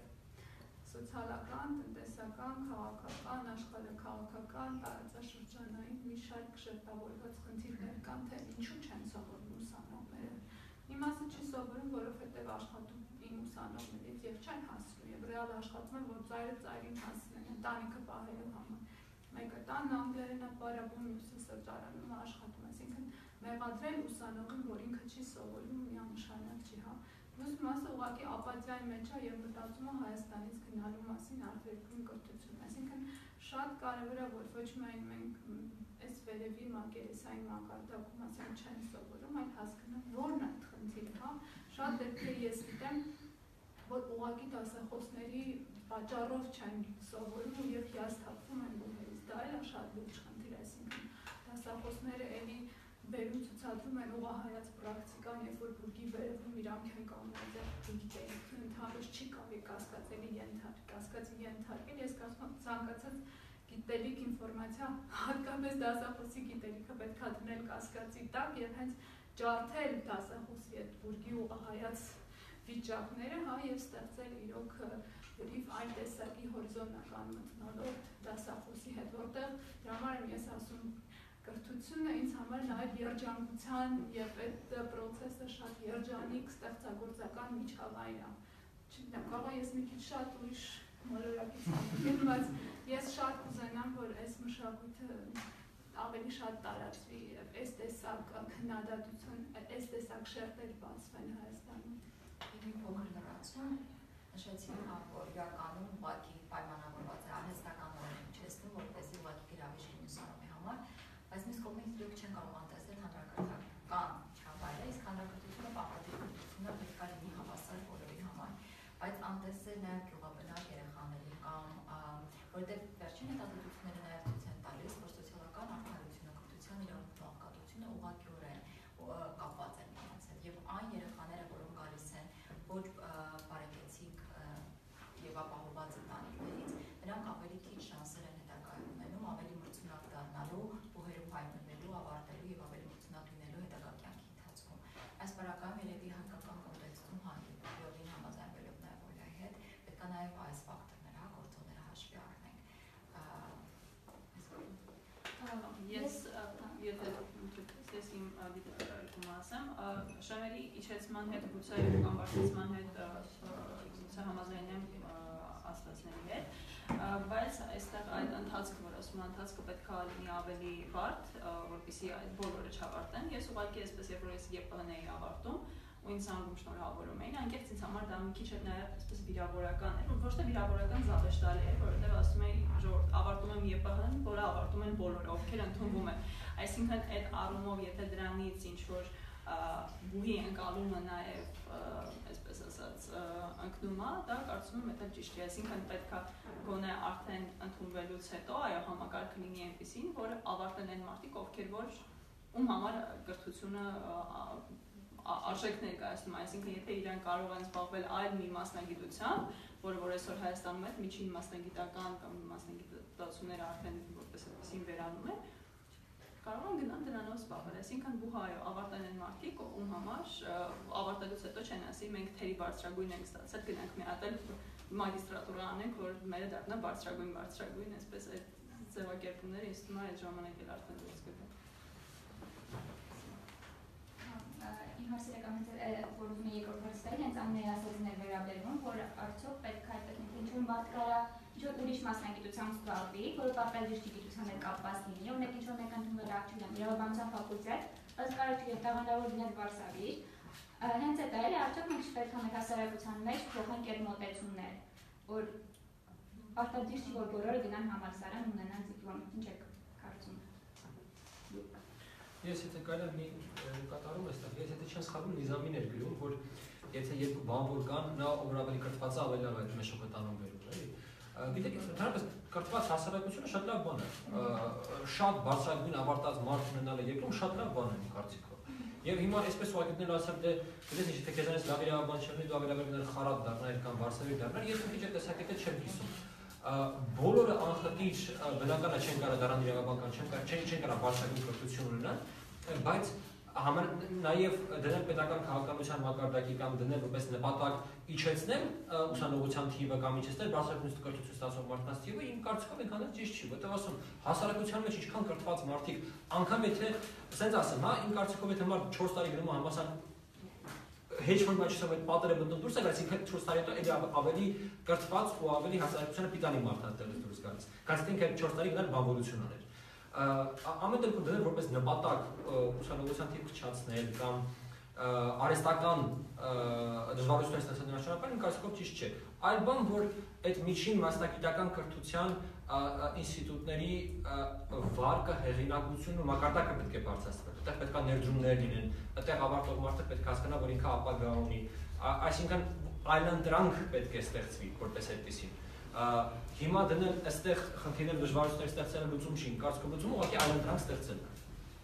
սոցիալական, տնտեսական, քաղաքական, աշխարհաքաղաքական, տարածաշրջանային մի շարք շերտավորված խնդիրներ կան, թե ինչու չեն սովորում ուսանողները։ Մի մասը չի սովորում, որովհետև աշխատում իմ ուսանողներից եւ չեն հասնում, եւ ռեալ աշխատում են, որ ծայրը ծայրին հասնեն, ընտանիքը պահելու համար։ Մեկը տանն անգլերեն է պարապում, մյուսը սրճարանում աշխատում, այսինքն մեղադրել ուսանողին, որ ինքը չի սովորում, միանշանակ չի, հա։ Մյուս մասը ուղղակի ապաթիայի մեջ է եւ մտածում է Հայաստանից գնալու մասին արտերկրում կրթություն։ Այսինքն շատ կարեւոր է, որ ոչ միայն մենք այս վերևի մակերեսային մակարդակում ասենք չեն սովորում, այլ հասկանան որն է այդ խնդիրը, հա։ Շատ դեպքեր ես գիտեմ, որ ուղղակի դասախոսների պատճառով չեն սովորում եւ հիասթափվում են բուհերից։ Դա էլ է շատ լուրջ խնդիր, այսինքն դասախոսները էլի բերում ցուցադրում են ուղղահայաց պրակտիկան, երբ որ բուրգի վերևում իրանք են կանգնել այդտեղ գիտելիքը ընդհանրապես չի կարելի կասկածելի ենթարկել, ես կարծում եմ ցանկացած գիտելիք ինֆորմացիա, հատկապես դասախոսի գիտելիքը պետք է դնել կասկածի տակ եւ հենց ջարդել դասախոսի այդ բուրգի ուղղահայաց վիճակները, հա, եւ ստեղծել իրոք լրիվ այլ տեսակի հորիզոնական մթնոլորտ դասախոսի հետ, որտեղ դրա համար եմ ես ասում կրթությունը ինձ համար նաև երջանկության եւ այդ process-ը շատ երջանիկ ստեղծագործական միջավայր է։ Չգիտեմ, կարող է ես մի քիչ շատ ուրիշ մոլորակից եմ, բայց ես շատ կուզենամ, որ այս մշակույթը ավելի շատ տարածվի եւ այս տեսակ քննադատություն, այս տեսակ շերտեր բացվեն Հայաստանում։ Մի փոքր լրացում, նշեցի, որ իրականում ուղղակի պայմանավորված է արհեստականորեն չեսնում, որպեսզի ուղղակի գրավիչ լինի ուսանողի համար, բայց մյուս կողմից դուք չեն կարող անտեսել հանրակրթական չափայրը, իսկ հանրակրթությունը պարտադիր կրթությունը պետք է լինի հավասար բոլորի համար, բայց անտեսել նաև գյուղաբնակ երեխաների կամ որովհետև վերջին հետազոտությունները նաև ցույց են տալիս, որ սոցիալական արդարությունը, կրթության իրավունքն աղքատությունը ուղղակիորեն կապված են միմյանց հետ եւ այն երեխաները, որոնք գալիս են ոչ բարեկեցիկ եւ ապահովված ընտանիքներից, նրանք ավելի քիչ շանսեր են հետագայում ունենում, ավելի մրցունակ դառնալու, բուհերում հայտնվելու, ավարտելու եւ ավելի մրցունակ լինելու հետագա կյանքի ընթացքում։ Այս պարագայում երևի հայկական կոնտեքստում հանդիպողին համաձայնվելով նաեւ Օլյայի հետ, պետք է նաեւ այս ֆակտորները, գործոնները հաշվի առնենք։ Ես ես իմ դիտարկումը ասեմ, շահերի իջեցման հետ գուցե կամ բարձրացման հետ գուցե համաձայն եմ ասվածների հետ, բայց այստեղ այդ ընթացքը, որ ասում եմ, ընթացքը պետք է լինի ավելի բարդ, որպեսզի այդ բոլորը չավարտեն։ Ես ուղղակի այսպես երբ որ ես ԵՊՀ-ն ավարտում ու ինձ անգամ շնորհավորում էին, անկեղծ ինձ համար դա մի քիչ էր նաև այսպես վիրավորական էր, ոչ թե վիրավորական զավեշտալի էր, որովհետև ասում էի ժողովուրդ ավարտում եմ ԵՊՀ-ն, որը ավարտում են բոլորը, ովքեր ընդունվում են։ Այսինքն այդ առումով, եթե դրանից ինչ որ բուհի ընկալումը նաև այսպես ասած ընկնում է, դա կարծում եմ դա ճիշտ է, այսինքն պետք է գոնե արդեն ընդունվելուց հետո այո համակարգը լինի այնպեսին, որ ավարտեն են մարդիկ, ովքեր որ ում համար կրթությունը արժեք ներկայացնում, այսինքն եթե իրենք կարող են զբաղվել այլ մի մասնագիտությամբ, որը որ այսօր Հայաստանում այդ միջին մասնագիտական կամ մասնագիտացումները արդեն որպես այդպեսին վերանում են, կարող են գնալ դրանով զբաղվել, այսինքն բուհայո ավարտեն են մարդիկ, ում համար ավարտելուց հետո չեն ասի մենք թերի բարձրագույն ենք ստացել, գնանք մի հատ էլ մագիստրատուրա անենք, որ մերը դառնա բարձրագույն, այսպես այդ ձևակերպումները ինձ թվում է այդ ժամանակ էլ արդեն դուրս գտան։ Իմ հարցերակամից որ ուզում եմ երկրորդ հարցը հենց ամենի ասածին էր վերաբերվում, որ արդյոք պետք է այդպես ինչ-որ մարդ կարա ինչ-որ ուրիշ մասնագիտությամբ զբաղվի, որը պարտադիր գիտության հետ կապված լինի, օրինակ ինչ-որ մեկ ընդունվել աղջիկն է իրավաբանության ֆակուլտետ, բայց կարա տաղանդավոր լինել վարսավիր, հենց այդ էլ է արդյոք մենք չպետք է մեր հասարակության մեջ փոխենք այդ մոտեցումներ, որ պարտադիր չի, որ բոլորը գնան համալսարան ունենան դիպլոմ, ինչ եք կարծում։ Ես եթե կարելի մի կատարում այստեղ, ես եթե չեմ սխալվում Նիզամին էր գրում, որ եթե երկու բանվոր կան, նա ով ավելի կրթված է, ավելի լավ այդ մեշոկտանում վերում, էլի։ Գիտեք, ընդհանրապես կրթված հասարակությունը շատ լավ բան է։ Շատ բարձրագույն ավարտած մարդ ունենալը երկրում շատ լավ բան է, իմ կարծիքով։ Եվ հիմա այսպես ուղղակի ասեմ դե դες ինչ թե քեզանից լավ իրավաբան չլինի, դու ավելի խարատ դառնար կամ վարսավի դառնար, ես մի քիչ տեսակետը չեմ կիսում։ Բոլորը անխտիր բնականա չեն կարող դառնալ իրավաբանական, չեն կարող վարսավի կրթություն ունենալ, բայց նաև դնել պետական քաղաքականության մակարդակի կամ դնել որպես նպատակ իջեցնել ուսանողության թիվը կամ իջեցնել բարձրագույն կրթություն ստացող մարդկանց թիվը իմ կարծիքով այնքան ճիշտ չի, որտեղ ասում հասարակության մեջ ինչքան կրթված մարդիկ, անգամ եթե ասենց ասեմ, իմ կարծիքով եթե մարդ 4 տարի գնում է համալսարան հեչ որ մաչսով այդ պատերը մտնում դուրս է գալիս, ինքը 4 տարի հետո ավելի կրթված ու ավելի հասարակությանը պիտանի մարդ է դեռ դուրս գալիս։ Բայց ինքը 4 տարի գնալ բանվորություն աներ։ Ամեն դեպքում դնել որպես նպատակ ուսանողության թիվ քչացնել կամ արհեստական դժվարություններ ստացնել նշանակալի կարծիքով ճիշտ չէ։ Այլ բան, որ այդ միջին մասնագիտական կրթության ինստիտուտների վարկը, հեղինակությունն ու մակարդակը պետք է բարձրացնել։ Այդտեղ պետք է ներդրումներ լինեն, այդտեղ ավարտող մարդը պետք է հասկանա, որ ինքը ապագա ունի, այսինքն այլընտրանք պետք է ստեղծվի որպես այդպեսին։ Հիմա դնել այստեղ խնդիրներ դժվարություններ ստեղծելը լուծում չի, կարծիքով լուծումը ուղղակի այլընտրանք ստեղծելն է։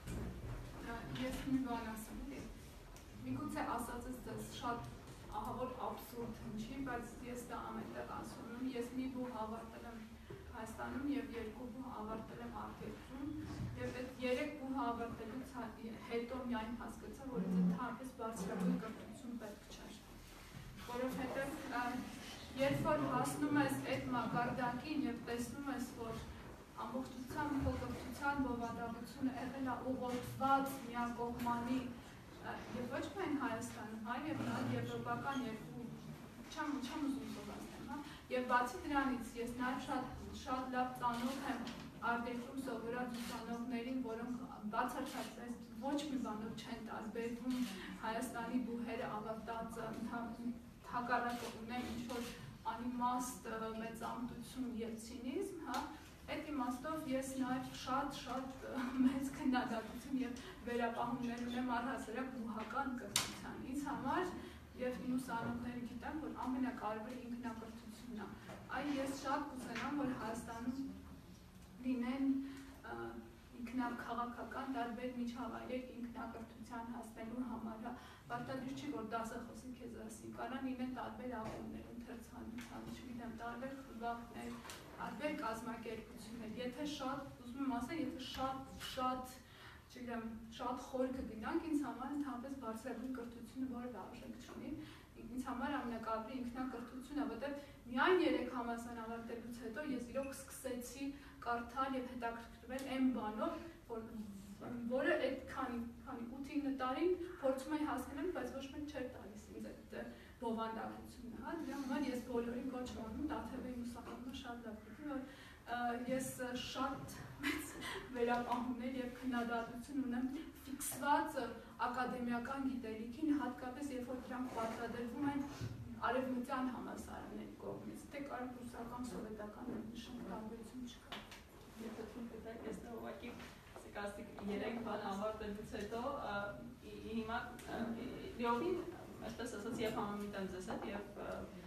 Ես մի բան ասեմ, միգուցե ասածս դες շատ ահավոր աբսուրդ հնչի, բայց ես դա ամենտեղ ասում եմ, ես մի բուհ ավարտել եմ Հայաստանում եւ 2 բուհ ավարտել եմ արտերկրում եւ այդ 3 բուհ ավարտելուց հետո միայն հասկացա, որ ինձ ընդհանրապես բարձրագույն կրթություն պետք չէր, որովհետեւ երբ որ հասնում ես այդ մակարդակին եւ տեսնում ես, որ ամբողջությամբ փոխկրթության բովանդակությունը եղել է ուղղված միակողմանի եւ ոչ միայն Հայաստանում, այլ եւ եվրոպական երկու չեմ ուզում սովորել, եւ բացի դրանից ես նաեւ շատ լավ ծանոթ եմ արտերկրում սովորած ուսանողներին, որոնք բացարձակ ոչ մի բանով չեն տարբերվում Հայաստանի բուհերը ավարտած հակառակը ունեն ինչ-որ անիմաստ մեծամտություն եւ ցինիզմ, այդ իմաստով ես նաեւ շատ մեծ քննադատություն եւ վերապահումներ ունեմ առհասարակ բուհական կրթության։ Ինձ համար եւ իմ ուսանողները գիտեն, որ ամենակարևորը ինքնակրթությունն է։ Այ ես շատ կուզենամ, որ Հայաստանում լինեն ինքնակաղաքական տարբեր միջավայրեր ինքնակրթության հասնելու համար, պարտադիր չի, որ դասախոսի քեզ ասի, կարող լինեն տարբեր ակումբներ, ընթերցանության, չգիտեմ, տարբեր խմբակներ, տարբեր կազմակերպություններ, եթե շատ, ուզում եմ ասել, եթե շատ, չգիտեմ, շատ խոր կգնանք, ինձ համար ընդհանրապես բարձրագույն կրթությունը որևէ արժեք չունի, ինձ համար ամենակարևորը ինքնակրթությունն է, որտեղ միայն 3 համալսարան ավարտելուց հետո ես իրոք սկսեցի կարդալ եւ հետաքրքրվել այն բանով, որը այդ քանի 8-9 տարին փորձում էի հասկանալ, բայց ոչ մեկ չէր տալիս ինձ այդ բովանդակությունը, դրա համար ես բոլորին կոչում եմ Տաթևի ուսանողը շատ լավ գիտի, որ ես շատ մեծ վերապահումներ եւ քննադատություն ունեմ ֆիքսված ակադեմիական գիտելիքին, հատկապես երբ որ դրանք պարտադրվում են արևմտյան համալսարանների կողմից, թե կարող ռուսական, սովետական նշան տարբերություն չկա։ Եթե թույլ տվեք, ես ուղղակի ասիկ 3 բան ավարտելուց հետո հիմա լիովին, այսպես ասած, եւ համամիտ եմ ձեզ հետ եւ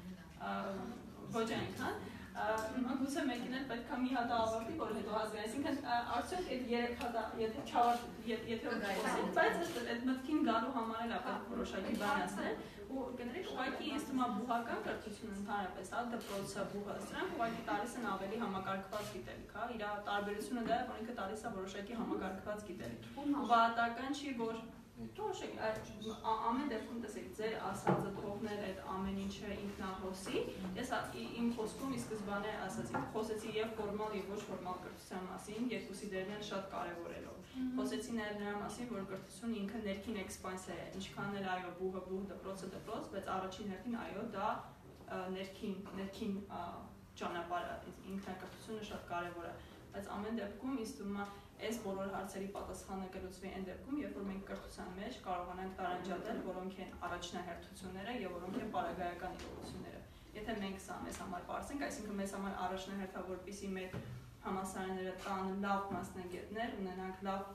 ոչ այնքան, գուցե մեկին էլ պետք է մի հատ ավարտի, որ հետո հասկանա, այսինքն արդյոք այդ 3 հատ եթե չավարտի, եթե գայացի, բայց այդ մտքին գալու համար էլ ապա որոշակի բան ասել ու կներեք ուղղակի ինձ թվում է բուհական կրթությունը ընդհանրապես, դպրոցը, բուհը, սրանք ուղղակի տալիս են ավելի համակարգված գիտելիք, իր տարբերությունը դա է, որ ինքը տալիս է որոշակի համակարգված գիտելիք։ Վատական չի, որ ամեն դեպքում տեսեք, ձեր ասածը թողնել այդ ամեն ինչը ինքնահոսի, ես իմ խոսքում ի սկզբանե ասացի, խոսեցի եւ ֆորմալ եւ ոչ ֆորմալ կրթության մասին, երկուսի դերն են շատ կարեւորելով։ Խոսեցի նաեւ նրա մասին, որ կրթությունը ինքը ներքին էքսպանսիա է, ինչքան էլ այո, բուհը բուհ, դպրոցը դպրոց, բայց առաջին հերթին այո, դա ներքին ճանապարհ է, ինքնակրթությունը շատ կարեւոր է, բայց ամեն դեպքում ինձ թվում է այս բոլոր հարցերի պատասխանը կլուծվի այն դեպքում, երբ որ մենք կրթության մեջ կարողանանք տարանջատել, որոնք են առաջնահերթությունները եւ որոնք են պարագայական իրողությունները։ Եթե մենք սա մեզ համար պարզենք, այսինքն մեզ համար առաջնահերթը, որպեսզի մեր համալսարանները տան լավ մասնագետներ, ունենանք լավ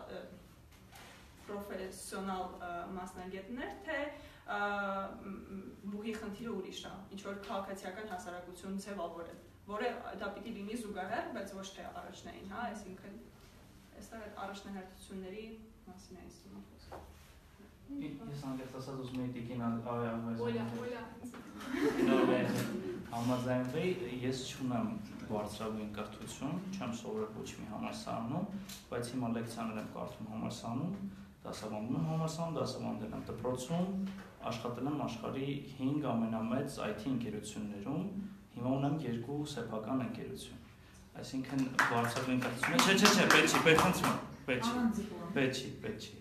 պրոֆեսիոնալ մասնագետներ, թե բուհի խնդիրը ուրիշ է, ինչ որ քաղաքացիական հասարակություն ձևավորել, որը դա պիտի լինի զուգահեռ, բայց ոչ թե առաջնային, այսինքն այստեղ այդ առաջնահերթությունների մասին է ինձ թվում խոսքը։ Ես անգամ ասած ուզում եի տիկին ավազը։ Օլա։ Համաձայնվեի, ես չունեմ բարձրագույն կրթություն, չեմ սովորել ոչ մի համալսարանում, բայց հիմա լեկցիաներ եմ կարդում համալսարանում, դասավանդում եմ համալսարանում, դասավանդել եմ դպրոցում, աշխատել եմ աշխարհի 5 ամենամեծ IT ընկերություններում, հիմա ունեմ 2 սեփական ընկերություն։ Այսինքն բարձրագույն կրթությունը, պետք չի։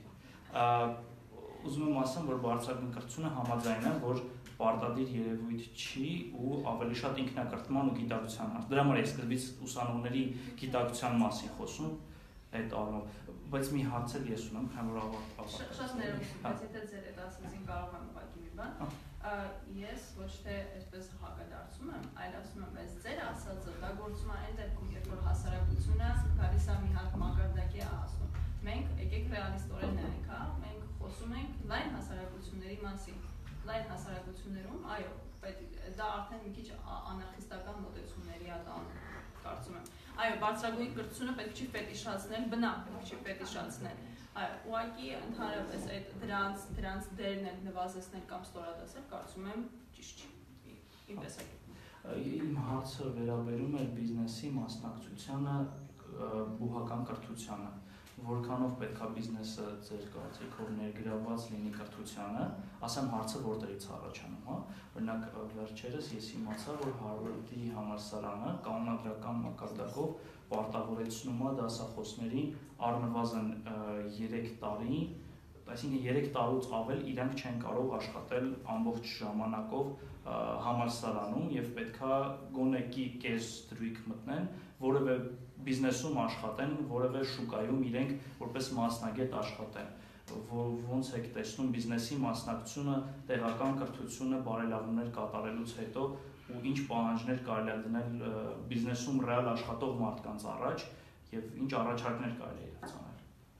Ուզում եմ ասեմ, որ բարձրագույն կրթությունը համաձայն եմ, որ պարտադիր երևույթ չի ու ավելի շատ ինքնակրթման ու գիտակցության հարց։ Դրա համար ես սկզբից ուսանողների գիտակցության մասին խոսում, այդ առումով, բայց մի հարց էլ ես ունեմ, քանի որ ավարտել։ Շատ ներողություն, բայց եթե ձեր այդ ասածին կարող եմ ուղղակի մի բան, ես ոչ թե այսպես հակադարձում եմ, այլ ասում եմ, բայց ձեր ասածը դա գործում է այն դեպքում, երբ որ հասարակությունը գալիս է մի հատ մակարդակի ասում։ Մենք եկեք ռեալիստորեն նայենք, հա, մենք խոսում ենք լայն հասարակությունների մասին։ Լայն հասարակություններում, այո, դա արդեն մի քիչ անարխիստական մոտեցումների է տանում, կարծում եմ։ Այո, բարձրագույն կրթությունը պետք չի ֆետիշացնել, բնավ պետք չի ֆետիշացնել։ Այո, ուղղակի ընդհանրապես այդ դրանց դերն էլ նվազեցնել կամ ստորադասել, կարծում եմ ճիշտ չի։ Իմ տեսակետից։ Իմ հարցը վերաբերում է բիզնեսի մասնակցությանը բուհական կրթությանը, որքանով պետքա բիզնեսը ձեր կարծիքով ներգրավված լինի կրթությանը, ասեմ հարցը որտեղից առաջանում, հա, օրինակ վերջերս ես իմացա, որ Հարվարդի համալսարանը կանոնադրական մակարդակով պարտավորեցնում է դասախոսներին առնվազն 3 տարի, այսինքն 3 տարուց ավել իրանք չեն կարող աշխատել ամբողջ ժամանակով համալսարանում եւ պետքա գոնե կես դրույք մտնեն, որևէ բիզնեսում աշխատեն, որևէ շուկայում իրենք որպես մասնագետ աշխատեն, ոնց եք տեսնում բիզնեսի մասնակցությունը, տեղական կրթությունը բարելավումներ կատարելուց հետո ու ինչ պահանջներ կարելի է դնել բիզնեսում ռեալ աշխատող մարդկանց առաջ եւ ինչ առաջարկներ կարելի է իրենց անել։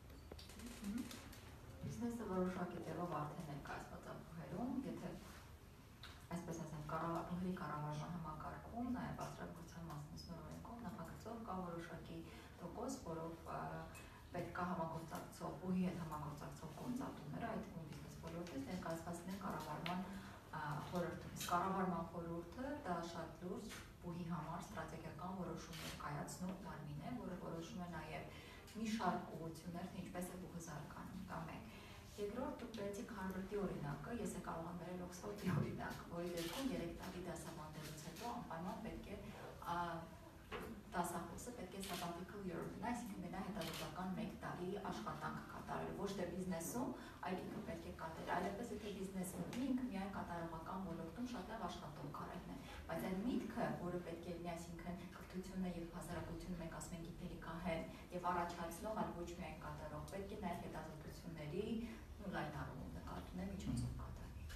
Բիզնեսը որոշակի ձևով արդեն ներկայացված է բուհերում, եթե այսպես ասեմ, կառավարման համակարգում, նաև բարձրագույն մասնություն օրենքով նախագծով կա որոշակի տոկոս, որով պետք է համագործակցող բուհի հետ համագործակցող գործատուները, այդ թվում բիզնես ոլորտից ներկայացնեն կառավարման խորհրդը։ Իսկ կառավարման խորհուրդը դա շատ լուրջ բուհի համար ստրատեգիական որոշումներ կայացնող մարմին է, որը որոշում է նաև մի շարք ուղղություններ, թե ինչպես է բուհը զարգանում, դա մեկ։ Երկրորդ դուք բերեցիք Հարվարդի օրինակը, ես կարող եմ բերել Օքսֆորդի օրինակ, որի դեպքում 3 տարի դասավանդելուց հետո անպայման պետք է դասախոսը պետք է sabbatical year ունենա, այսինքն մենա հետազոտական 1 տարի աշխատանք կատարել, ոչ թե բիզնեսում, այլ ինքը պետք է կատարել, այլապես եթե բիզնեսում ունի, ինքը միայն կատարողական ոլորտում շատ լավ աշխատող կարելն է, բայց այդ միտքը, որը պետք է լինի, այսինքն կրթությունը եւ հասարակությունը մենք ասում ենք գիտելիքահեն եւ առաջացնող, այլ ոչ միայն կատարող, պետք է նաեւ հետազոտությունների լայն առումով նկատունել միջոցով կատարի։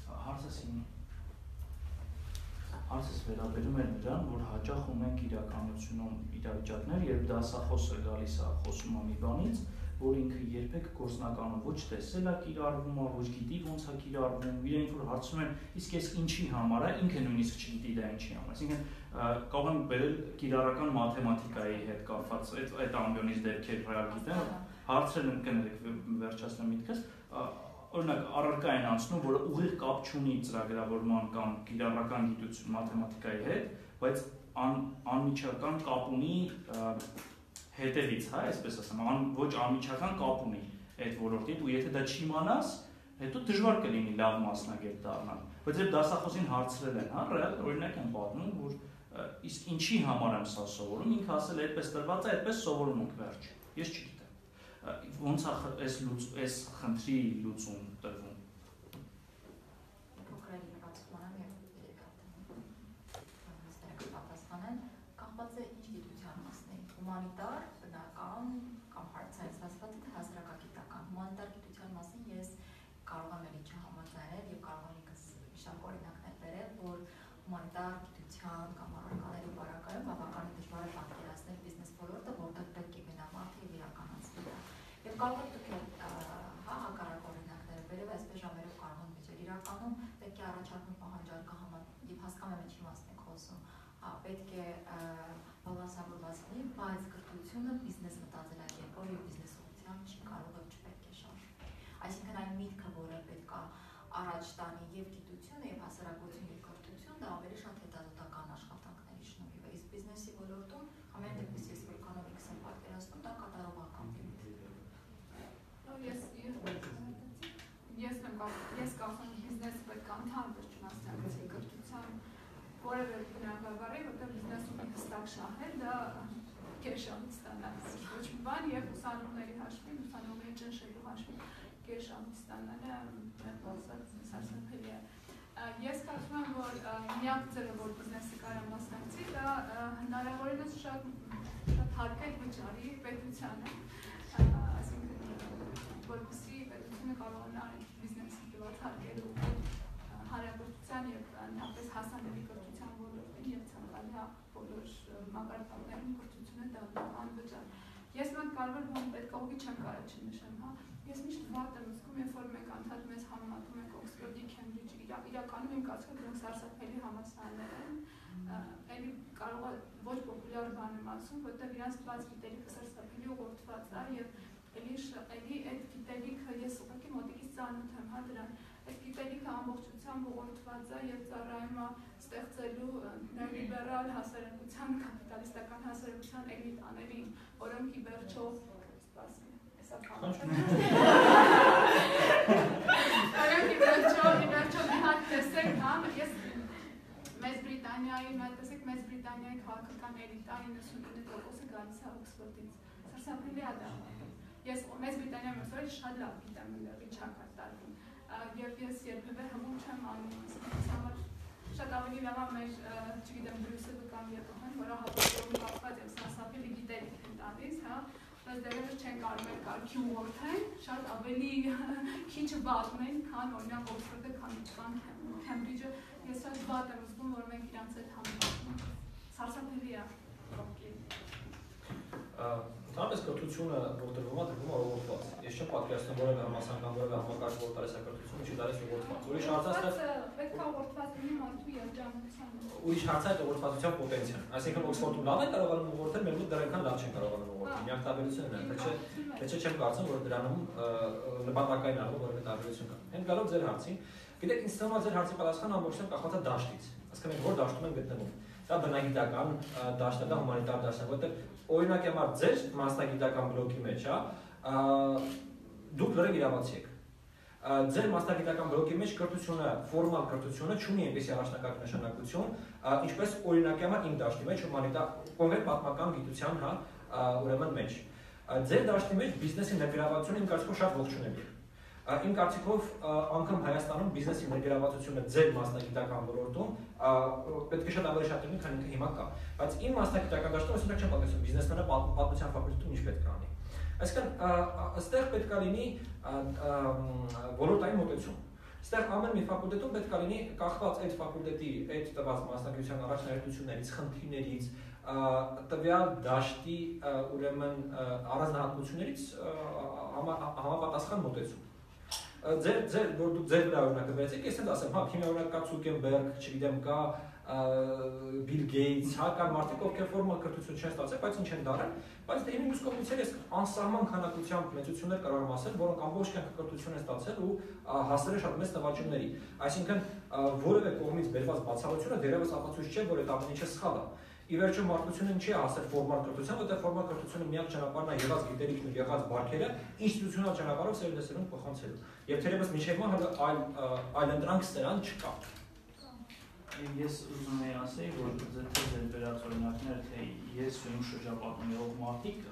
Հարցս վերաբերում է նրան, որ հաճախ ունենք իրականությունում իրավիճակներ, երբ դասախոսը գալիս է խոսում է մի բանից, որ ինքը երբեք գործնականում ոչ տեսել է կիրառվում, ոչ գիտի ոնց է կիրառվում, իրենք որ հարցում են, իսկ ես ինչի համար է, ինքը նույնիսկ չգիտի դա ինչի համար։ Այսինքն կարող եմ բերել կիրառական մաթեմատիկայի հետ կապված այդ ամբիոնից դեպքեր ռեալ գիտեմ, հարցրել եմ կներեք վերջացնեմ միտքս, օրինակ առարկա են անցնում, որը ուղիղ կապ չունի ծրագրավորման կամ կիրառական գիտություն մաթեմատիկայի հետ, բայց անմիջական կապ ունի հետևից, հա, այսպես ասեմ, ոչ անմիջական կապ ունի այդ ոլորտին, ու եթե դա չիմանաս, հետո դժվար կլինի լավ մասնագետ դառնալ։ Բայց երբ դասախոսին հարցրել են, հա, ռեալ օրինակ են պատմում, որ իսկ ինչի համար եմ սա սովորում, ինքը ասել է այդպես տրված է, այդպես սովորում ենք վերջ։ Ես չգիտեմ։ Ոնց է այս խնդրի լուծում տրվում։ Փոքրի պատասխանեմ եւ երեք պատասխանեն, կապված է ինչ գիտության մասն է։ Հումանիտար, բնական կամ hard science ասված թե հասարակագիտական։ Հումանիտար գիտության մասին ես կարող եմ էլի չհամաձայնել եւ կարող եմ ինքս շատ օրինակներ բերել, որ հումանիտար գիտության կամ առարկաների բարակայում բավականին դժվար է պատկերացնել բիզնես ոլորտը, որտեղ պետք է գնա մարդը եւ իրականացնի դա։ Եվ կարող եք դուք հակառակ օրինակները բերել, այսպես ժամերով կարող են միջել իրականում պետք է առաջարկում պահանջարկը եւ հասկանում եմ ինչի մասն եք խոսում, պետք է բալանսավորված լինի, բայց կրթությունը բիզնես մտածելակերպով եւ բիզնես ուղղությամբ չի կարող եւ չպետք է շարժվի։ Այսինքն այն միտքը, որ առաջ տանի եւ գիտություն եւ հասարակություն եւ կրթություն, դա ավելի շատ հետազոտական աշխատանքների շնորհիվ է, իսկ բիզնեսի ոլորտում ամեն դեպքում ես որ էկոնոմիկս եմ պատկերացնում, դա կատարողական Ես կարծում եմ բիզնեսը պետք է ընդհանուր չնաստանցի կրթության որևէ բնագավառի, որտեղ բիզնեսում հստակ շահեր, դա կերշամից ստանալը ոչ մի բան եւ ուսանողների հաշվին, ուսանողների ճնշելու հաշվին կերշամից ստանալը սարսափելի է։ Ես կարծում եմ, որ միակ ձևը, որ բիզնեսը կարող է մասնակցի, դա հնարավորինս շատ հարկեր վճարի պետությանը, այսինքն որպեսզի պետությունը կարողանա բիզնեսի տված հարկերը ուղղել հանրապետության եւ ընդհանրապես հասանելի կրթության ոլորտին եւ ցանկալի բոլոր մակարդակներում կրթությունը դա անվճար։ Ես մեկ կարևոր բան պետք է ուղղի չեմ կարող չնշեմ, հա։ Ես միշտ վատ եմ զգում, երբ որ մենք անդադար մեզ համեմատում ենք Օքսֆորդի, Քեմբրիջի, իրականում իմ կարծիքով դրանք սարսափելի համալսարաններ են։ Էլի կարող է ոչ պոպուլյար բան եմ ասում, որտեղ իրանց բաց գիտելիքը սարսափելի ուղղորդված է եւ էլի այդ գիտելիքը ես ուղղակի մոտիկից ծանոթ եմ, հա դրան։ Այդ գիտելիքը ամբողջությամբ ուղղորդված է եւ ծառայում է ստեղծելու նեոլիբերալ հասարակության, կապիտալիստական հասարակության էլիտաներին, որոնք ի վերջո տեսեք, հա, ես Մեծ Բրիտանիայի քաղաքական էլիտայի 99%-ը գալիս է Օքսֆորդից։ Սարսափելի է դա։ Ես Մեծ Բրիտանիայում ասել շատ լավ գիտեմ Ռիչարդ Տարվին։ Եվ ես երբևէ հմուտ չեմ անում, համար շատ ավելի լավ է մեր, չգիտեմ, Բրյուսելը կամ Եվրոպան, որը հատկորեն կապված եւ սարսափելի գիտելիք են տալիս, հա։ Բայց դեռևս չեն կարող մեր կարգի ուղղորդեն, շատ ավելի քիչ բացմեն, քան օրինակ Օքսֆորդը, քան Քեմբրիջը։ Ես շատ վատ եմ զգում, որ մենք իրանց հետ համեմատում ենք։ Սարսափելի է։ Ընդհանրապես կրթությունը որտեղում է դրվում ուղղորդված։ Ես չեմ պատկերացնում որևէ համասարական, որևէ համակարգ, որ տալիս է կրթություն, չի տալիս ուղղորդված։ Ուրիշ հարցը պետք է ուղղորդված լինի մարդու երջանկության։ Ուրիշ հարցը այդ ուղղորդվածության պոտենցիան։ Այսինքն Օքսֆորդում լավ են կարողանում ուղղորդել, մեր մոտ դեռ այնքան լավ չեն կարողանում ուղղորդել։ Միակ տարբերությունն է, թե չեմ կարծում, որ դրանում նպատակային առումով որևէ տարբերություն կա։ Հենց գալով ձեր հարցին, գիտեք, ինձ թվում է ձեր հարցի պատասխանը ամբողջությամբ կախված է դաշտից։ Այսինքն մենք որ դաշտում ենք գտնվում։ Դա բնագիտական դաշտ է, դա հումանիտար դաշտ է, որտեղ օրինակ համար ձեր մասնագիտական բլոկի մեջ, հա, դուք լրիվ իրավացի եք։ Ձեր մասնագիտական բլոկի մեջ կրթությունը, ֆորմալ կրթությունը չունի այնպիսի առաջնակարգ նշանակություն, ինչպես օրինակ համար իմ դաշտի մեջ հումանիտար կոնկրետ պատմական գիտության, հա, ուրեմն մեջ։ Ձեր դաշտի մեջ բիզնեսի ներգրավվածությունը իմ կարծիքով շատ ողջունելի է։ Իմ կարծիքով անգամ Հայաստանում բիզնեսի ներգրավվածությունը ձեր մասնագիտական ոլորտում պետք է շատ ավելի շատ լինի, քան ինքը հիմա կա։ Բայց իմ մասնագիտական դաշտում այսօր չեմ պատկերացնում բիզնեսմենը պատմության ֆակուլտետում ինչ պետք է անի։ Այսինքն այստեղ պետք է լինի ոլորտային մոտեցում։ Այստեղ ամեն մի ֆակուլտետում պետք է լինի կախված այդ ֆակուլտետի այդ տված մասնագիտության առաջնահերթություններից, խնդիրներից, տվյալ դաշտի ուրեմն առանձնահատկություններից համապատասխան մոտեցում։ Որ դուք ձեր վրա օրինակը վերցեք, ես էլ ասեմ, հա, հիմա օրինակ կա Ցուկենբերգ, չգիտեմ, կա Բիլ Գեյթս, հա, կան մարդիկ, ովքեր ֆորմալ կրթություն չեն ստացել, բայց ինչ են դարել, բայց դե մյուս կողմից ես անսահման քանակությամբ մեծություններ կարող եմ ասել, որոնք ամբողջ կյանքը կրթություն են ստացել ու հասել են շատ մեծ նվաճումների։ Այսինքն որևէ կողմից բերված բացառությունը դեռևս ապացույց չէ, որ այդ ամեն ինչը սխալ է։ Ի վերջո մարդկությունը չի հասել ֆորմալ կրթության, որտեղ ֆորմալ կրթությունը միակ ճանապարհն է եղած գիտելիքն ու եղած բարքերը ինստիտուցիոնալ ճանապարհով սերնդեսերունդ փոխանցելու։ Եվ թերևս մինչև հիմա այլ ընտրանք սրան չկա։ Ես ուզում եի ասել, որ ձեր վերած օրինակները, թե ես ու իմ շրջապատում եղող մարդիկ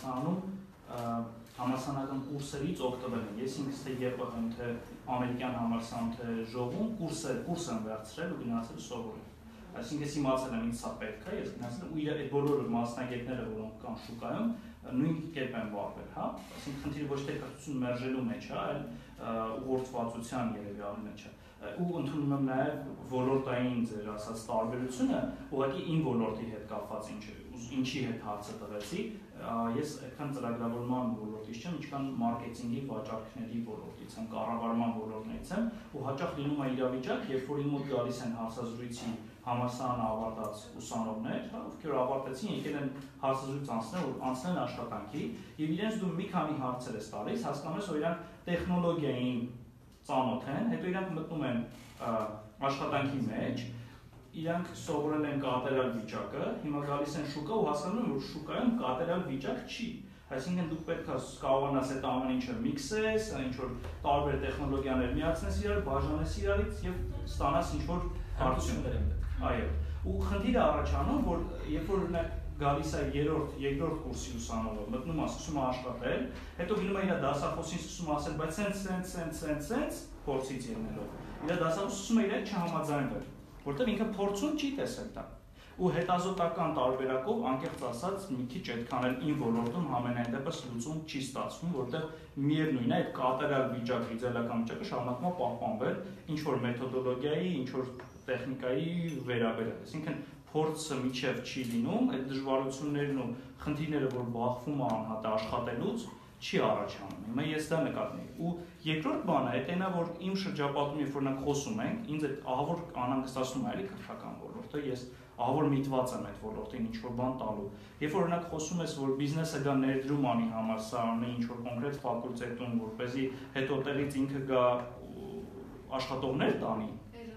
համալսարանական կուրսերից օգտվել են։ Ես ինքս թե ԵՊՀ-ում, թե ամերիկյան համալսարանում, թե ժողովում կուրս եմ վերցրել ու գնացել սովորել։ Այսինքն ես իմացել եմ ինձ սա պետք է, ես գնացել եմ ու այդ բոլոր մասնագետները, որոնք կան շուկայում, նույն կերպ են վարվել, հա։ Այսինքն խնդիրը ոչ թե կրթություն մերժելու մեջ է, այլ ուղղորդվածության երևի մեջ է։ Ու ընդունում եմ նաև ոլորտային ձեր ասած տարբերությունը, ուղղակի իմ ոլորտի հետ կապված ինչի հետ հարցը տվեցի, ես այդքան ծրագրավորման ոլորտից չեմ, ինչքան մարքեթինգի, վաճառքների ոլորտից եմ, կառավարման ոլորտներից եմ, ու հաճախ լինում է իրավիճակ, երբ որ իմ մոտ գալիս են հարցազրույցի համալսարանը ավարտած ուսանողներ, ովքեր ավարտեցին, եկել են հարցազրույց անցնել աշխատանքի, եւ իրենց դու մի քանի հարցեր ես տալիս, հասկանում ես, որ իրանք տեխնոլոգիային ծանոթ են, հետո իրանք մտնում են աշխատանքի մեջ, իրանք սովորել են կատարյալ վիճակը, հիմա գալիս են շուկա ու հասկանում են, որ շուկայում կատարյալ վիճակ չի։ Այսինքն դուք պետք է կարողանաս այդ ամեն ինչը միքսես, ինչ-որ տարբեր տեխնոլոգիաներ միացնես իրար, բաժանես իրարից եւ ստանաս ինչ-որ հարթություններ են պետք։ Այո։ Ու խնդիրը առաջանում, որ երբ որ օրինակ գալիս է երրորդ, երկրորդ կուրսի ուսանողը, մտնում է, սկսում է աշխատել, հետո գնում է իր դասախոսին սկսում է ասել, բայց սենց փորձից ելնելով։ Իր դասախոսը սկսում է իր չհամաձայնվել, որտեղ ինքը փորձում չի տեսել դա։ Ու հետազոտական տարբերակով անկեղծ ասած մի քիչ այդքան էլ իմ ոլորտում համենայն դեպս լուծում չի ստացվում, որտեղ միևնույն է այդ կատարյալ վիճակը, իդեալական վիճակը շարունակում է պահպանվել ինչ որ մեթոդոլոգիայի, ինչ որ տեխնիկայի վերաբերյալ։ Այսինքն փորձը միջև չի լինում, այդ դժվարություններն ու խնդիրները, որ բախվում է անհատ աշխատելուց, չի առաջանում։ Հիմա ես դա նկատների։ Ու երկրորդ բանը այդ այնա, որ իմ շրջապատում երբ որ մենք խոսում ենք, ինձ այդ ահավոր անհանգստացնում է էլի քրթական ոլորտը, ես ահավոր միտված եմ այդ ոլորտին ինչ որ բան տալու։ Երբ որ օրինակ խոսում ես, որ բիզնեսը գա ներդրում անի համալսարանի ինչ որ կոնկրետ ֆակուլտետում, որպեսզի հետո տեղից ինքը գա աշխատողներ տանի,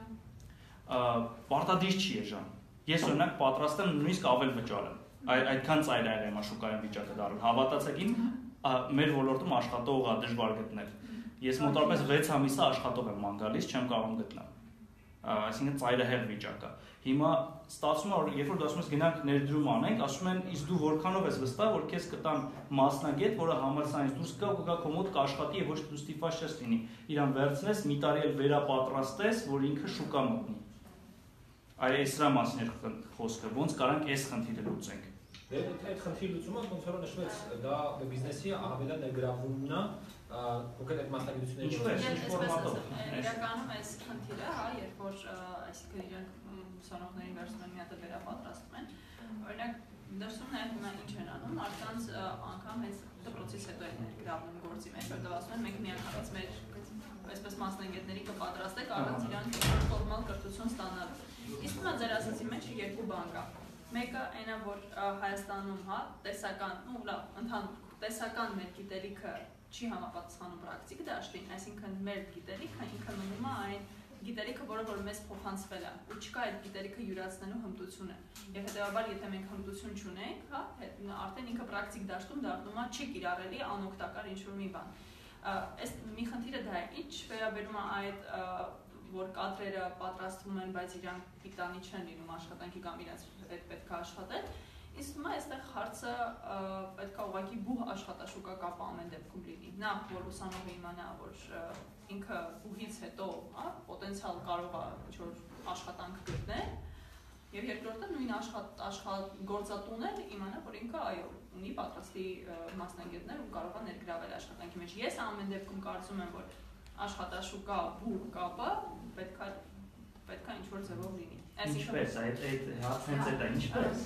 պարտադիր չի էժան։ Ես օրինակ պատրաստ եմ նույնիսկ ավել վճարեմ։ Այդքան ծայրահեղ եմ շուկայում վիճակը դառնում։ Հավատացեք ինձ, մեր ոլորտում աշխատող է դժվար գտնել։ Ես մոտավորապես 6 ամիսը աշխատող եմ ման գալիս, չեմ կարող գտնել։ Այսինքն ծայրահեղ վիճակ է։ Հիմա ստացվում է, որ երբ որ ասում ես գնանք ներդրում անենք, ասում են, իսկ դու որքանով ես վստահ, որ քեզ կտան մասնագետ, որը համալսարանից դուրս գա ու գա քո մոտ կաշխատի եւ ոչ թե դու ստիպված չես լինի։ Իրան վերցնես, մի տարի էլ վերապատրաստես, որ ինքը շուկա մտնի։ Այս սրա մասին է խոսքը, ոնց կարանք այս խնդիրը լուծենք։ Դե այդ խնդիրը լուծումը ոնց որ նշվեց, դա բիզնեսի ավելի ներգրավումն է, կոնկրետ այդ մասնագիտությունների ինչ ֆորմատով։ Իրականում այս խնդիրը, հա, երբ որ այսինքն իրենք ուսանողներին վերցնում են մի հատ վերապատրաստում են, օրինակ դրսում նաև հիմա ինչ են անում, մարդկանց անգամ այս դպրոցից հետո են ներգրավում գործի մեջ, որտեղ ասում են մենք միանգամից մեր այսպես մասնագետների կպատրաստեք, առանց իրանք ֆորմալ կրթություն ստանալու։ Իսկ հիմա ձեր ասացի մեջ երկու բան կա։ Մեկը այնա, որ Հայաստանում, հա, տեսական, ու լավ, ընդհանուր տեսական մեր գիտելիքը չի համապատասխանում պրակտիկ դաշտին, այսինքն մեր գիտելիքը ինքը մնում է այն գիտելիքը, որը որ մեզ փոխանցվել է, ու չկա այդ գիտելիքը յուրացնելու հմտությունը։ Եվ հետեւաբար, եթե մենք հմտություն չունենք, հա, արդեն ինքը պրակտիկ դաշտում դառնում է չի կիրառելի, անօգտակար ինչ-որ մի բան։ Այս մի խնդիրը դա է, ինչ վերաբերում է այդ որ կադրերը պատրաստվում են, բայց իրանք պիտանի չեն լինում աշխատանքի կամ իրենց հետ պետք է աշխատել, ինձ թվում է այստեղ հարցը պետք է ուղղակի բուհ աշխատաշուկա կապը ամեն դեպքում լինի։ Նախ որ ուսանողը իմանա, որ ինքը բուհից հետո, հա, պոտենցիալ կարող է ինչ-որ աշխատանք գտնել, եւ երկրորդը նույն գործատունը իմանա, որ ինքը այո ունի պատրաստի մասնագետներ ու կարող է ներգրավել աշխատանքի մեջ։ Ես ամեն դեպքում կարծում եմ, որ աշխատաշուկա բուհ կապը պետք է ինչ-որ ձևով լինի։ Ինչպես, այդ հենց այդ է, ինչպես։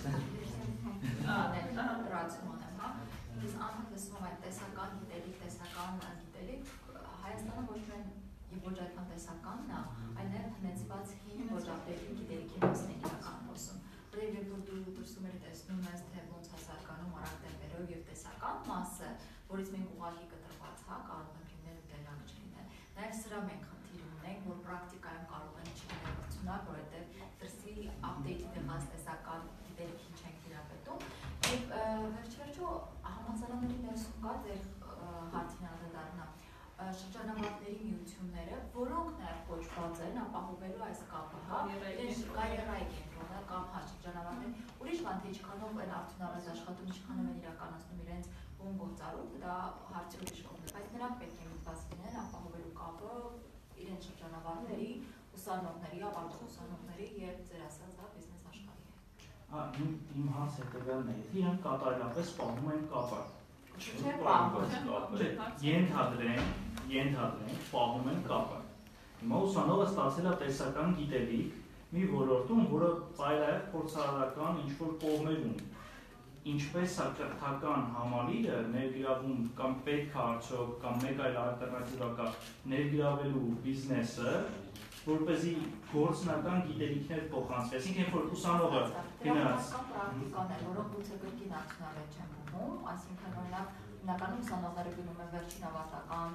Ռացիոնալ է, հա։ Ես անհատեսում եմ այդ տեսական գիտելիք, Հայաստանը ոչ միայն եւ ոչ այդքան տեսականն է, այլ նաեւ հնեցված հին ոչ ապտեկի գիտելիքի մասն է իրական խոսում։ Որտեղ երբ որ դու դրսում ես տեսնում ես, թե ոնց է սարքանում արագ տեմպերով եւ տեսական մասը, որից մենք ուղղակի կտրված, հա, կարող ենք լինել ու տեղակ չլինել։ Նաեւ սրա մենք խնդիր ունենք, որ պրակտիկայում կարող են չկայացնել, որովհետեւ դրսի ապդեյթի դեպս տեսական գիտելիքին չենք դիրապետում։ Եվ վերջերիչո համալսարանների ներսում կա դեր հարցին անդրադառնա շրջանավարտների միությունները, որոնք նաև կոչված են ապահովելու այս կապը, հա, իրենց կարիերայի կենտրոնը կամ հա շրջանավարտներ, ուրիշ բան թե ինչքանով են արդյունավետ աշխատում, ինչքանով են իրականացնում իրենց բուն գործառույթը, դա հարցի ուրիշ կողմն է, բայց նրանք պետք է միտված լինեն ապահովելու կապը իրենց շրջանավարտների, ուսանողների, ավարտող ուսանողների եւ ձեր ասած հա բիզնես աշխարհի։ Իմ հարցը հետեւյալն է, եթե իրենք կատարելապես պահում են կապը, ենթադրենք, պահում են կապը։ Հիմա ուսանողը ստացել է տեսական գիտելիք մի ոլորտում, որը ծայրահեղ փորձարարական ինչ-որ կողմեր ունի։ Ինչպես է կրթական համալիրը ներգրավում կամ պետք է արդյոք կամ մեկ այլ ալտերնատիվա կա ներգրավելու բիզնեսը, որպեսզի գործնական գիտելիքներ փոխանցվի։ Այսինքն, երբ որ ուսանողը գնաց պրակտիկաներ, որոնք գուցե կրկին արդյունավետ չեն բխում, այսինքն օրինակ հիմնականում ուսանողները գնում են վերջին ավարտական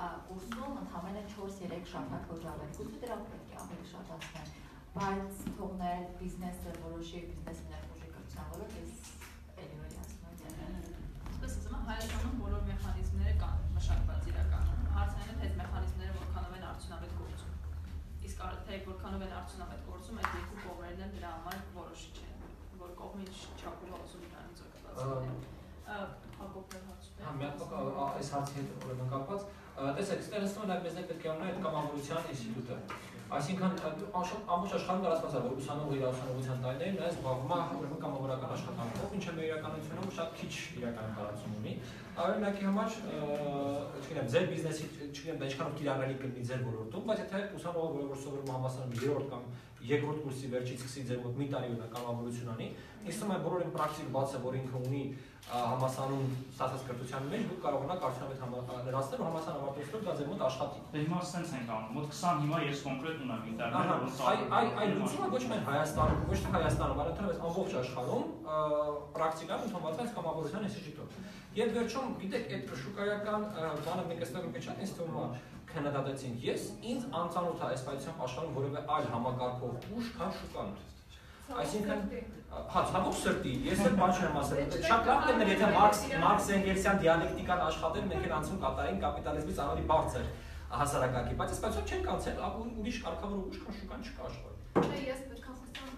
կուրսում ընդամենը 4-3 շաբաթ հոժավերգություն դրանք պետք է ավելի շատացնել, բայց թողնել բիզնեսը որոշի բիզնեսի ներխուժի կրթության ոլորտ ես էլի ասում եմ։ Այսպես ասեմ, Հայաստանում բոլոր մեխանիզմները կան մշակված իրականում։ Հարցն այն է, թե այդ մեխանիզմները որքանով են արդյունավետ գործում։ Իսկ թե որքանով են արդյունավետ գործում, այդ երկու կողմերն են դրա համար որոշիչ են, որ կողմը ինչ չափով ուզում դրանից օգտվել։ Հակոբներ հարցում։ Հա, մի հատ այս հարցի հետ ուրեմն կապված, տեսեք, ստեղ նստում նաև մեզ պետք է ունենալ այդ կամավորության ինստիտուտը։ Այսինքն ամբողջ աշխարհում տարածված է, որ ուսանողի ուսանողության տարիներին նա զբաղվում է ուրեմն կամավորական աշխատանքով, ինչը մեր իրականությունում շատ քիչ իրական տարածում ունի։ Օրինակի համար, չգիտեմ, ձեր բիզնեսի, չգիտեմ, ինչքանով կիրառելի կլինի ձեր ոլորտում, բայց եթե ուսանողը որ սովորում համալսարանում 3-րդ կամ 2-րդ կուրսի վերջից սկսի ձեր մոտ մի տարի ունենա կամավորություն անի, ինձ թվում է բոլորին պրակտիկ բացը, որ ինքը ունի համալսարանում ստացած կրթության մեջ դուք կարող եք արդյունավետ լրացնել ու համալսարան ավարտելուց դա ձեր մոտ աշխատի։ Դե հիմա ասենց ենք անում, մոտ 20 հիմա ես կոնկրետ ունեմ ինտերնետում, այ լուծումը ոչ միայն Հայաստանում, ոչ թե Հայաստանում, այլ ընդհանրապես ամբողջ աշխարհում պրակտիկան ընդունված է կամավորության ինստիտուտով։ Եվ վերջում, գիտեք, այդ շուկայական բանը մենք այստեղ ունենք, ինձ թվում է քննադատեցինք ես, ինձ անծանոթ է այս պայծառ աշխարհում որևէ այլ համակարգող ուժ, քան շուկան։ Այսինքն, հա, ցավոք սրտի, ես էլ բան չեմ ասել։ Շատ լավ կներ, եթե Մարքս Էնգելսյան դիալեկտիկան աշխատեր, մենք էլ անցում կատարեին կապիտալիզմից ավելի բարձր հասարակակի, բայց այս պայծառ չեն կանցել, ուրիշ կարգավոր ուժ քան շուկան չկա աշխարհում։ Չէ, ես պետք է խոսամ։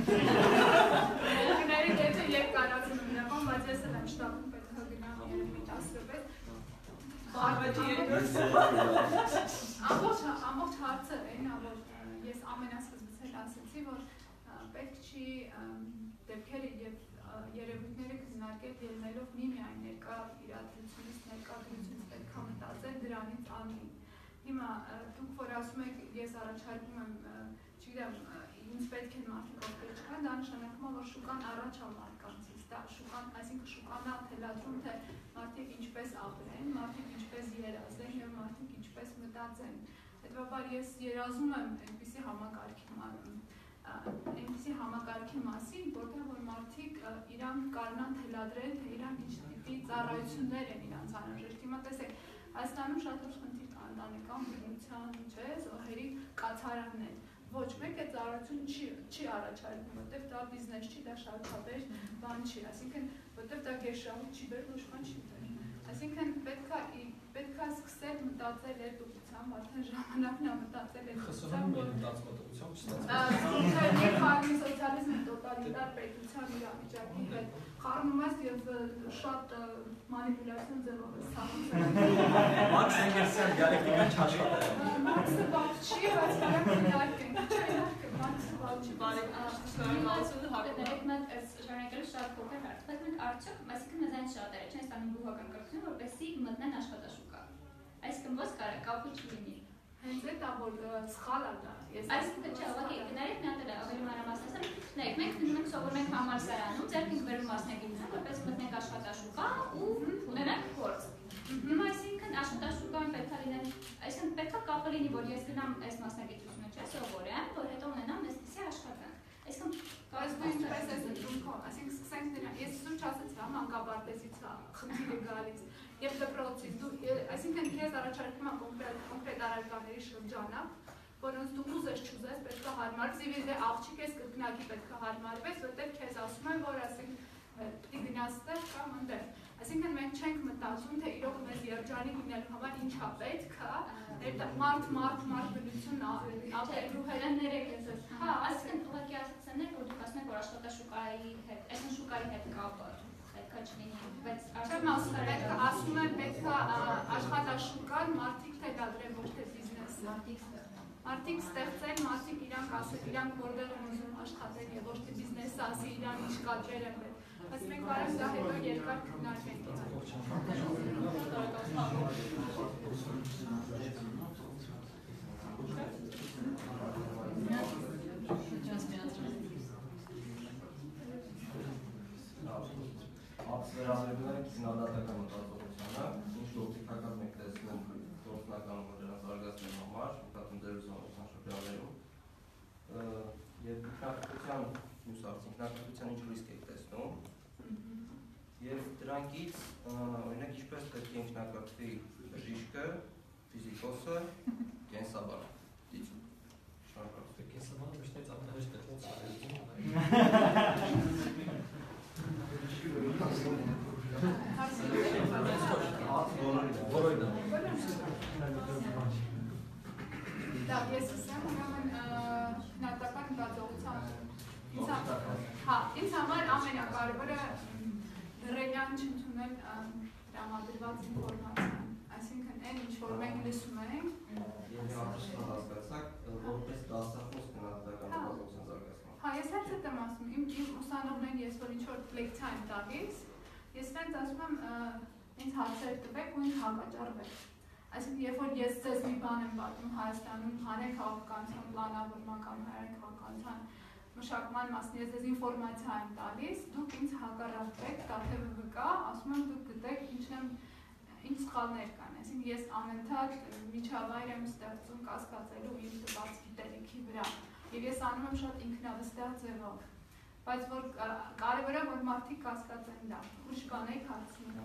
Գների դեպի երբ կարածում եմ նման, բայց ես էլ եմ շտապում պետք է գնամ երևի 10 րոպե։ Ամբողջ հարցը այն է, որ ես ամենասկզբից էլ ասացի, որ պետք չի դեպքերը եւ երևույթները քննարկել ելնելով միմիայն ներկա իրադրությունից, ներկա դրությունից պետք է մտածել դրանից անի։ Հիմա դուք որ ասում եք ես առաջարկում եմ, չգիտեմ, ինձ պետք են մարդիկ ովքեր չկան, դա նշանակում է, որ շուկան առաջ է մարդկանցից, դա շուկան, այսինքն շուկան է թելադրում, թե մարդիկ ինչպես ապրեն, մարդիկ ինչպես երազեն եւ մարդիկ ինչպես մտածեն։ Հետևաբար ես երազում եմ այնպիսի համակարգի մասին, որտեղ որ մարդիկ իրանք կարողան թելադրել, թե իրանք ինչ տիպի ծառայություններ են իրանց անհրաժեշտ։ Հիմա տեսեք, Հայաստանում շատ ուժ խնդիր կա ընտանեկան բնության, չէ, զոհերի կացարաններ։ Ոչ մեկ այդ ծառայությունը չի առաջարկում, որտեղ դա բիզնես չի, դա շարքաբեր բան չի, այսինքն որտեղ դա գերշահույթ չի բերում, ոչ բան չի բերում։ Այսինքն պետք է սկսել մտածել այդ ուղղությամբ, արդեն ժամանակն է մտածել այդ ուղղությամբ, որ ներքաղաքական սոցիալիզմի տոտալիտար պետության իրավիճակի հետ խառնում ես եւ շատ մանիպուլյացիոն ձևով ես ցանկացել։ Մարքս Էնգելսյան դիալեկտիկան չաշխատել։ Մարքսը բաց չի, բայց կարող քննարկենք, չէ՞, Մարքսը բաց չի, շարունակելու շատ փոքր հարց, բայց մենք արդյոք, այսինքն մեզանից շատերը չեն ստանում բուհական կրթություն, որպեսզի մտնեն աշխատաշուկա։ Այսինքն ո՞նց կարող կապի չլինի։ Հենց այդ է, որ սխալ է դա։ Այսինքն չէ, ուղղակի գնալիք մի հատ էլ ավելի մանրամասնացնել, նայեք, մենք գնում ենք սովորում ենք համալսարանում, ձեռք ենք բերում մասնագիտություն, որպես մտնենք աշխատաշուկա ու ունենանք փորձ։ Հիմա այսինքն աշխատաշուկան պետք է լինեն, այսինքն պետք է կապը լինի, որ ես գնամ այս մասնագիտությունը չէ, սովորեմ, որ հետո ունենամ այսպիսի աշխատանք։ Այսինքն բայց դու ինչպես ես ընդունքով, այսինքն սկսենք դրան, ես սուրճ ասեցի, հա, մանկաբարձից է խնդիրը գալիս եւ դպրոցից, դու այսինքն քեզ առաջարկում եմ կոնկրետ առարկաների շրջանակ, որոնց դու ուզես չուզես, պետք է հարմար զիվիզե աղջիկ ես կրկնակի պետք է հարմարվես, որտեղ քեզ ասում են, որ ասենք պիտի գնաս տեղ կամ ընդեղ։ Այսինքն մենք չենք մտածում, թե իրոք մեզ երջանիկ լինելու համար ինչա պետք է, մարդ բնություն ապրելու հետ ներեք ես։ Հա, այսինքն ուղղակի ասացան էր, որ դուք ասում եք, որ աշխատաշուկայի հետ, այսինքն շուկայի հետ կապը պետք է չլինի, բայց ասում եմ պետք է աշխատաշուկան մարդիկ թելադրեն, ոչ թե բիզնեսը։ Մարդիկ ստեղծեն, մարդիկ իրանք ասեն, իրանք որտեղ են ուզում աշխատել եւ ոչ թե բիզնեսը ասի իրան ինչ կադրեր են պետք։ Բայց մենք կարող դա հետո երկար քննարկենք Վերաբերվում է քննադատական մտածողությանը, ինչ լոգիկական մենք տեսնում գործնականում դրանց արգասելու համար, մտածում ձեր ուսանողության շրջաններում, եւ ինքնակրթության մյուս հարցը, ինքնակրթության ինչ ռիսկ եք տեսնում, եւ դրանից օրինակ ինչպես պետք է ինքնակրթվի բժիշկը, ֆիզիկոսը, կենսաբանը, դիցում։ Շնորհակալություն։ Կենսաբանը միշտ էս ամենահեշտ է Da, ես ասեմ, ուրեմն հնատական մտածողության ինձ համար ամենակարևորը դրելյան չընդունել տրամադրված ինֆորմացիան, այսինքն այն ինչ որ մենք լսում ենք Եթե ապրիչնալ հասկացակ, որպես դասախոս հնատական մտածողության զարգացման։ Ես հենց այդ եմ ասում, իմ ուսանողներին ես որ ինչ-որ լեկցիա եմ տալիս, ես նրանց ասում եմ ինձ հարցեր տվեք ու ինձ հակաճառվեք։ Այսինքն, երբ որ ես ձեզ մի բան եմ պատմում Հայաստանում հանրաքաղաքականության պլանավորման կամ հանրաքաղաքականության մշակման մասին, ես ձեզ ինֆորմացիա եմ տալիս, դուք ինձ հակառակվեք, տաթևը կա, ասում եմ դուք գտեք ինչ սխալներ կան, այսինքն ես անընդհատ միջավայր եմ ստեղծում կասկածելու իմ տված գիտելիքի վրա, եւ ես անում եմ շատ ինքնավստահ ձևով, բայց որ կարևորը որ մարդիկ կասկածեն դա, ուրիշ բան եք հարցնում։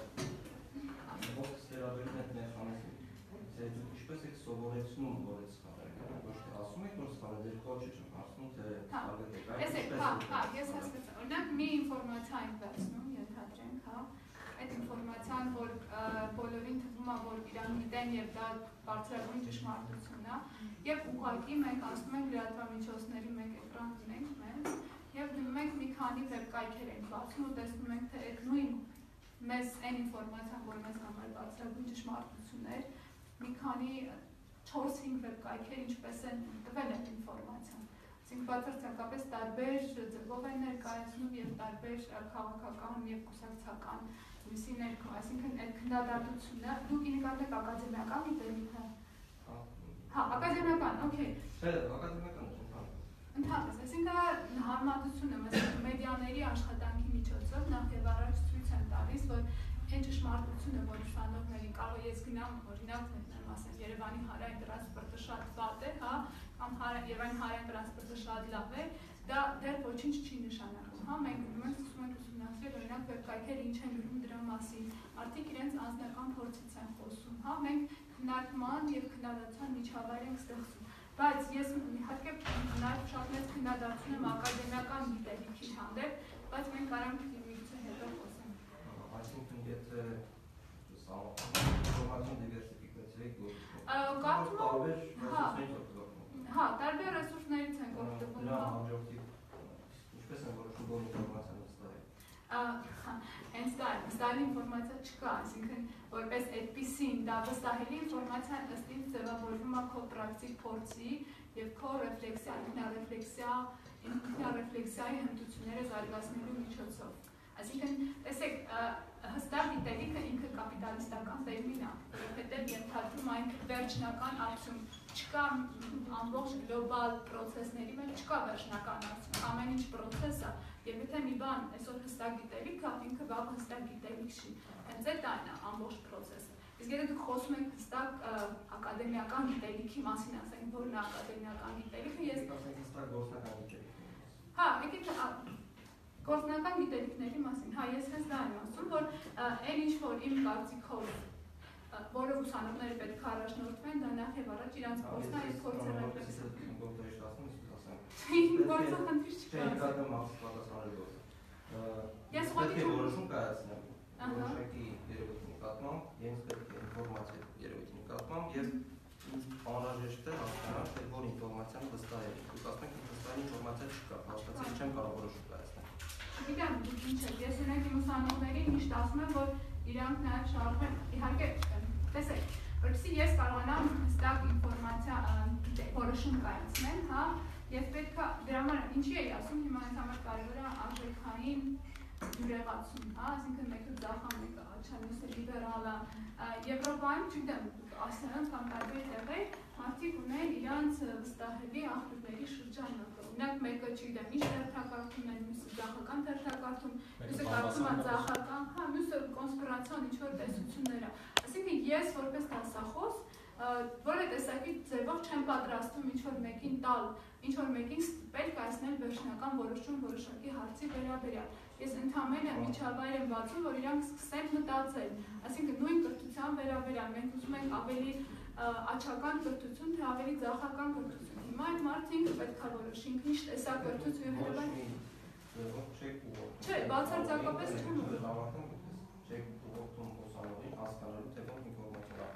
Ողջ ստերաբերում այդ մեխանիզմը, ինչպես եք սովորեցնում, որ այդ սխալները կան, ոչ թե ասում եք, որ սխալ է, դեր կոչը չեմ ասում, թե սխալ եք, ես հասկացա, օրինակ մի ինֆորմացիա եմ վերցնում, ենթադրենք, այդ ինֆորմացիան, որ բոլորին թվում է, որ իրան գիտեն եւ դա բարձրագույն ճշմարտություն է, եւ ուղղակի մենք ասում ենք լրատվամիջոցների մեկ էկրան ունենք մեզ, եւ դնում ենք մի քանի վեբկայքեր ենք բացում ու տեսնում ենք, թե այդ նույն մեզ այն ինֆորմացիան, որ մեզ համար բարձրագույն ճշմարտություն էր, մի քանի 4-5 վեբկայքեր ինչպես են տվել այդ ինֆորմացիան։ Այսինքն բացարձակապես տարբեր ձևով են ներկայացնում եւ տարբեր քաղաքական եւ կուսակցական լույսի ներքո, այսինքն այդ քննադատությունը դուք նկատեք ակադեմիական գիտելիքը։ Ակադեմիական, օքեյ։ Չէ, ակադեմիական Ընդհանրապես, այսինքն համատությունը մեդիաների աշխատանքի միջոցով նախ եւ առաջ ցույց են տալիս, որ այն ճշմարտությունը, որ ուսանողներին կարող ես գնամ, օրինակ, ասեմ, Երևանի հարային տրանսպորտը շատ վատ է, կամ Երևանի հարային տրանսպորտը շատ լավ է, դա դեռ ոչինչ չի նշանակում, մենք գնում ենք սկսում ենք ուսումնասիրել, օրինակ, վեբկայքերը ինչ են գրում դրա մասին, մարդիկ իրենց անձնական փորձից են խոսում, մենք քննարկման եւ քննադատության միջավայր ենք ստեղծում, բայց ես իհարկե նաեւ շատ մեծ քննադատություն եմ ակադեմիական գիտելիքի հանդեպ, բայց մենք կարող ենք միգուցե հետո խոսենք։ Այսինքն, եթե ինֆորմացիոն դիվերսիֆիկացիայի տարբեր ռեսուրսներից են օգտվում։ Դրա հաջորդի ինչպես են որոշում որ ինֆորմացիան վստահ է։ Հենց դա է, վստահելի ինֆորմացիա չկա, այսինքն որպես այդպիսին դա վստահելի ինֆորմացիան ըստ ինձ ձևավորվում է քո պրակտիկ փորձի եւ քո ռեֆլեքսիա, ինքնարեֆլեքսիայի հմտությունները զարգացնելու միջոցով։ Այսինքն, տեսեք, հստակ գիտելիքը ինքը կապիտալիստական տերմին է, որովհետև ենթադրում այն վերջնական արդյունք, չկա ամբողջ գլոբալ պրոցեսների մեջ չկա վերջնական արդյունք, ամեն ինչ պրոցես է, եւ եթե մի բան այսօր հստակ գիտելիք է, ինքը վաղ հստակ գիտելիք չի, հենց այդ այն է ամբողջ պրոցեսը։ Իսկ եթե դուք խոսում եք հստակ ակադեմիական գիտելիքի մասին, ասենք, որն է ակադեմիական գիտելիքը, ես հստակ գործնական գիտելիք։ եկեք գործնական գիտելիքների մասին, ես հենց դա եմ ասում, որ այն ինչ որ իմ կարծիքով որով ուսանողները պետք է առաջնորդվեն, դա նախ եւ առաջ իրանց փորձն է եւ փորձը ռեֆլեքսիա։ Գործը խնդիր չկա։ Ես որոշում կայացնեմ որոշակի երևույթի նկատմամբ, ես պետք է ինֆորմացիա երևույթի նկատմամբ եւ անհրաժեշտ է հասկանալ, թե որ ինֆորմացիան վստահ է։ Դուք ասում եք վստահ ինֆորմացիա չկա, հաստատից չեմ կարող որոշում կայացնել։ Գիտեմ, դուք ինչ եք, ես ունենք իմ ուսանողներին միշտ ասում եմ, որ իրանք նաեւ շարունակեն, իհարկե, տեսեք, որպեսզի ես կարողանամ հստակ ինֆորմացիա որոշում կայացնել, եւ պետք է դրա համար ինչի էի ասում, հիմա այս համար կարևոր է արժեքային յուրեղացում, այսինքն մեկը ձախա, մեկը աչա, մյուսը լիբերալ է, Եվրոպայում, չգիտեմ, ասիան կամ տարբեր տեղեր, մարդիկ ունեն իրանց վստահելի աղբյուրների շրջանը, օրինակ մեկը, չգիտեմ, ինչ թերթակարգում են, մյուսը ձախական թերթակարգում, մյուսը կարծում է ձախական, մյուսը կոնսպիրացիոն ինչ-որ տեսություններ է, այսինքն ես որպես դասախոս որը տեսակի ձևով չեմ պատրաստում ինչ-որ մեկին տալ, ինչ-որ մեկին ստիպել կայացնել վերջնական որոշում որոշակի հարցի վերաբերյալ։ Ես ընդհանրապես միջավայր եմ բացում, որ իրանք սկսեն մտածել, այսինքն նույն կրթության վերաբերյալ, մենք ուզում ենք ավելի աչական կրթություն, թե ավելի ձախական կրթություն։ Հիմա այդ մարդինք պետք է որոշի ինքը ինչ տեսակ կրթություն հետևել։ Չէ, բացարձակապես չեմ ուղղում։ Չեք ուղղում ուսանողին հասկանալու թե ոնց ինֆորմացիա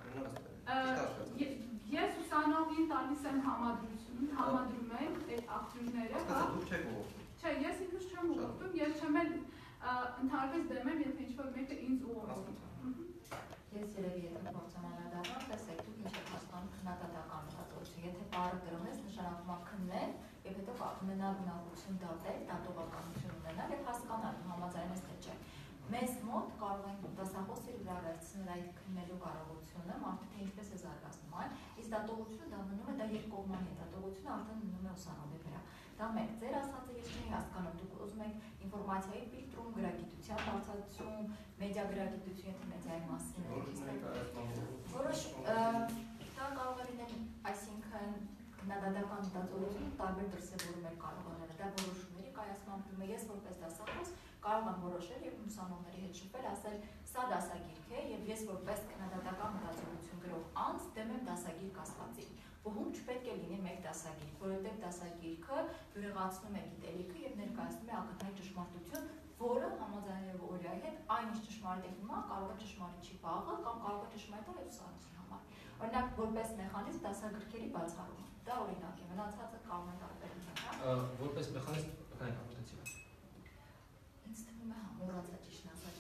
Ես ուսանողին տալիս եմ համադրում եմ այդ ակտիվները, հա։ Դուք չեք ուղղում։ Չէ, ես ինքս չեմ ուղղում, ես չեմ էլ ընդհանրապես դեմ եմ, եթե ինչ-որ մեկը ինձ ուղղում։ Ես երևի եթե փորձեմ անհատական, տեսեք դուք ինչ եք հասկանում քննադատական մտածողություն։ Եթե բառը գրում ես, նշանակում է քննել, եւ հետո ունենալ ունակություն դատել, դատողականություն ունենալ եւ հասկանալ համաձայնես թե չէ։ Մեզ մոտ կարող են դասախոսի վրա վերցնել այդ քննելու կարողությունը, մարդը թե ինչպես է զարգացնում այն, իսկ դատողությունը դա մնում է, դա երկկողմանի է, դատողությունը արդեն մնում է ուսանողի վրա։ Դա մեկ, ձեր ասածը ես չէի հասկանում, դուք ուզում եք ինֆորմացիայի ֆիլտրում, գրագիտության բարձրացում, մեդիա գրագիտություն, եթե մեդիայի մասին է։ Որոշ դա կարող է լինել, այսինքն քննադատական մտածողությունը տարբեր դրսևորումներ կարող անել, դա որոշումների կայացման փուլում է, ես որպես դասախոս կարող եմ որոշել եւ ուսանողների հետ շփվել, ասել սա դասագիրք է եւ ես որպես քննադատական մտածողություն գրող անձ դեմ եմ դասագիրք ասվածին։ Բողում չպետք է լինի մեկ դասագիրք, որովհետեւ դասագիրքը յուրեղացնում է գիտելիքը եւ ներկայացնում է ակնհայտ ճշմարտություն, որը համաձայնելով օրիայի հետ այնինչ ճշմարիտ է հիմա կարող է ճշմարիտ չի վաղը կամ կարող է ճշմարիտ է ուսանողի համար։ Օրինակ որպես մեխանիզմ դասագրքերի բացառումը։ Դա օրինակ է, մնացածը կարող է տարբեր լինել, հա։ Որպես մեխանիզմ կայքապտեցի։ Ինձ թվում է մոռացա ճիշտ ասած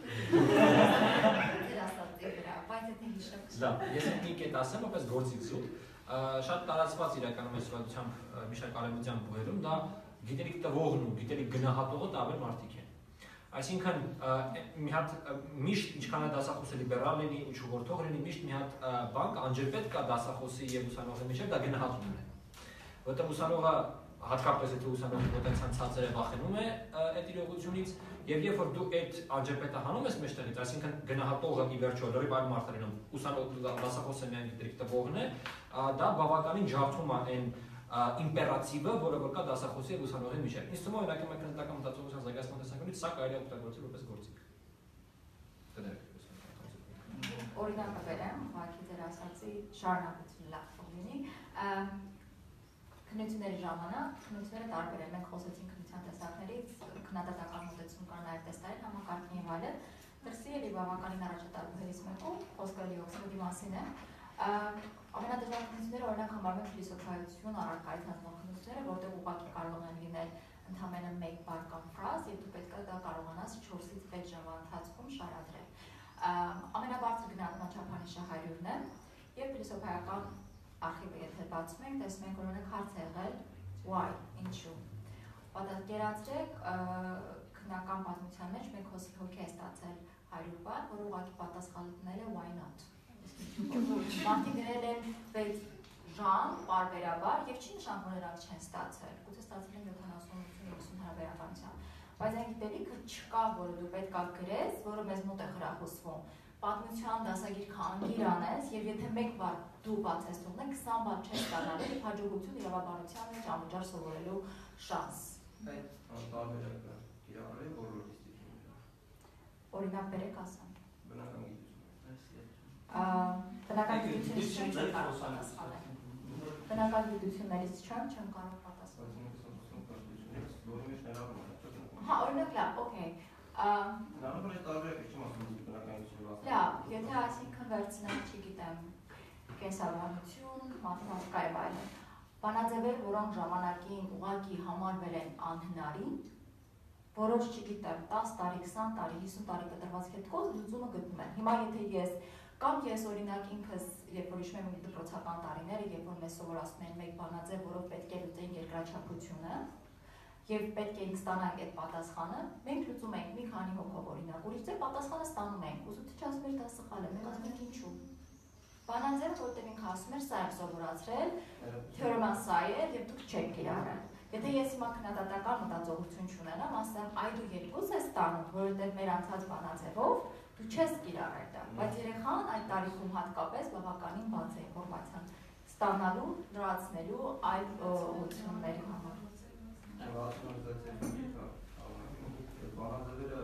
բայց եթե հիշեմ։ Լավ, ես մի կետ ասեմ, որպես գործիք զուտ, շատ տարածված իրականում այս սովետությամբ Միշել Կարամյանի բուհերում դա գիտելիք տվողն ու գիտելիք գնահատողը տարբեր մարդիկ են։ Այսինքն մի հատ միշտ ինչքան է դասախոսը լիբերալ լինի ու չուղղորդող լինի, միշտ մի հատ բան անջրպետ կա դասախոսի եւ ուսանողի միջեւ, դա գնահատումն է։ Որտեղ ուսանողը հատկապես եթե ուսանողը պոտենցիալ ցածր է վախենում է այդ իրողությունից եւ երբ որ դու այդ անջրպետը հանում ես մեջտեղից, այսինքն գնահատողը ի վերջո լրիվ այլ մարդ է լինում, ուսանողը դասախոսը միայն գիտելիք տվողն է, դա բավականին ջարդում է այն իմպերատիվը, որը որ կա դասախոսի եւ ուսանողի միջեւ։ Ինձ թվում է օրինակ մեր քննադատական մտածողության զարգացման տեսանկյունից սա կարելի է օգտագործել որպես գործիք։ Օրինակը բերեմ, ուղղակի ձեր ասացի շարունակություն լավ լինի։ Քննությունների ժամանակ քննությունները տարբեր են։ Մենք խոսեցինք քննության տեսակներից, քննադատական մոտեցում կար նաև տեստային համակարգի եւ այլն։ Դրսի էլի բավականին առաջատար բուհերից մեկում խոսքը Օքսֆորդի մասին է։ Ամենադժվար քննությունները օրինակ համարվում են փիլիսոփայություն, առարկայից հանձնող քննությունները, որտեղ ուղղակի կարող են լինել ընդամենը մեկ բառ կամ ֆրազ, եւ դու պետք է դա կարողանաս 4-ից 6 ժամվա ընթացքում շարադրել։ Ամենաբարձր գնահատման չափանիշը 100-ն է, եւ փիլիսոփայական արխիվը եթե բացում ենք, տեսնում ենք, որ օրինակ հարց է եղել why, ինչու։ Պատասխանեցեք քննական պատմության մեջ մեկ հոգի է ստացել 100 բառ, որ ուղղակի պատասխանել է why not։ Մարդիկ գրել են 6 ժամ, պարբերաբար եւ չի նշանակում որ նրանք չեն ստացել։ Գուցե ստացել են 70-80 հարաբերականությամբ։ Բայց այն գիտելիքը չկա, որը դու պետք է գրես, որը մեզ մոտ է խրախուսվում։ Պատմության դասագիրքը անգիր անես եւ եթե մեկ բառ դու բացես թողնես 20 բառ չես ստանալու եւ հաջողություն իրավաբանության մեջ անվճար սովորելու շանս։ Այդ տարբերակը կիրառել է բոլոր դիսցիպլիններում։ Օրինակ բերեք ասեմ։ Բնական գիտություն։ Բնական գիտություններից չեմ կարող պատասխանել։ Հա, օրինակ լավ, օքեյ։ Նարմալ է տարբերակը չեմ ասում բնական գիտություն։ Լավ, եթե այսինքն վերցնենք, չգիտեմ, կենսաբանություն, մաթեմատիկա եւ այլն, բանաձևեր, որոնք ժամանակին ուղղակի համարվել են անհնարին, որոնց չգիտեմ 10 տարի, 20 տարի, 50 տարի կտրված հետքով լուծումը գտնում են։ Հիմա եթե ես օրինակ ինքս, երբ որ հիշում եմ դպրոցական տարիները, երբ որ մեզ սովորացնում են մեկ բանաձև, որով պետք է լուծեին երկրաչափությունը, եւ պետք է ստանանք այդ պատասխանը, մենք լուծում ենք մի քանի հոգով օրինակ, ուրիշ ձեր պատասխանը ստանում ենք, ուսուցիչը ասում է դա սխալ է, մենք ասում ենք ինչու։ Բանաձևը, որտեղ ինքը ասում էր, սա եմ սովորացրել, թեորեման սա է եւ դուք չեք կիրառել։ Եթե ես հիմա քննադատական մտածողություն չունենամ, ասեմ, այ դու երկուս ես ստանում, որովհետեւ մեր անցած բանաձևով դու չես կիրառել դա, բայց երեխան այդ տարիքում հատկապես բավականին բաց է ինֆորմացիան ստանալու, լրացնելու այլ ուղղությունների համար։ Բանաձևերը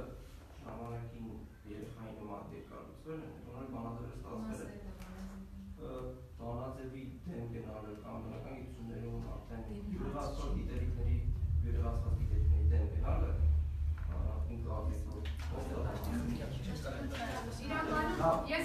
ժամանակին երեխային նման երկարացվել են, որոնք բանաձևերը ստացվել են ձևի դեմ գնալը կամ բնական գիտություններում արդեն յուրահատուկ գիտելիքների դեմ գնալը ինքը ավելի Ես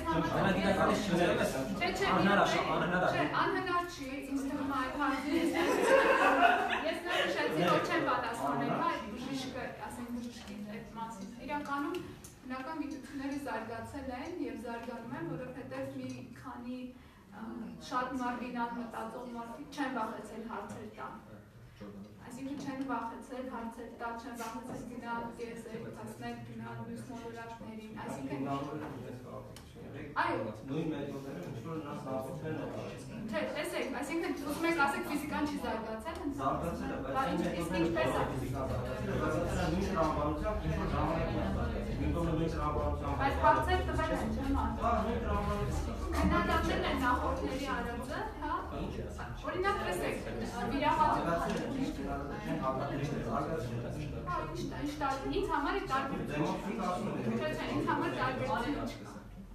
անհնար չի, ինձ թվում է այդ հարցը ես նշեցի, որ չեմ պատասխանել, այդ բժիշկը, ասենք բժշկի այդ մասին։ Իրականում բնական գիտությունները զարգացել են եւ զարգանում են, որովհետեւ մի քանի շատ մարմինալ մտածող մարդիկ չեն վախեցել հարցեր տան։ Այսինքն չեն վախեցել հարցեր տալ, չեն վախեցել գնալ երիտասարդներ, գնալ մյուս մոլորակներին, այսինքն այո, նույն մեթոդները ինչ-որ նրանց նախորդներն են արել։ Չէ, տեսեք, այսինքն ուզում եք ասեք ֆիզիկան չի զարգացել, զարգացել է, բայց ինչպես է ֆիզիկան զարգացել է նույն տրամաբանությամբ, ինչ-որ ժամանակին է զարգացել, նույն տրամաբանությամբ։ Բայց հարցեր տվել են, չեմ ասում։ Նույն տրամաբանությամբ։ Քննադատել են նախորդների արածը, հա։ Օրինակ տեսեք, վիրահատություն ինձ համար է տարբերություն։ Ինձ համար տարբերություն չկա։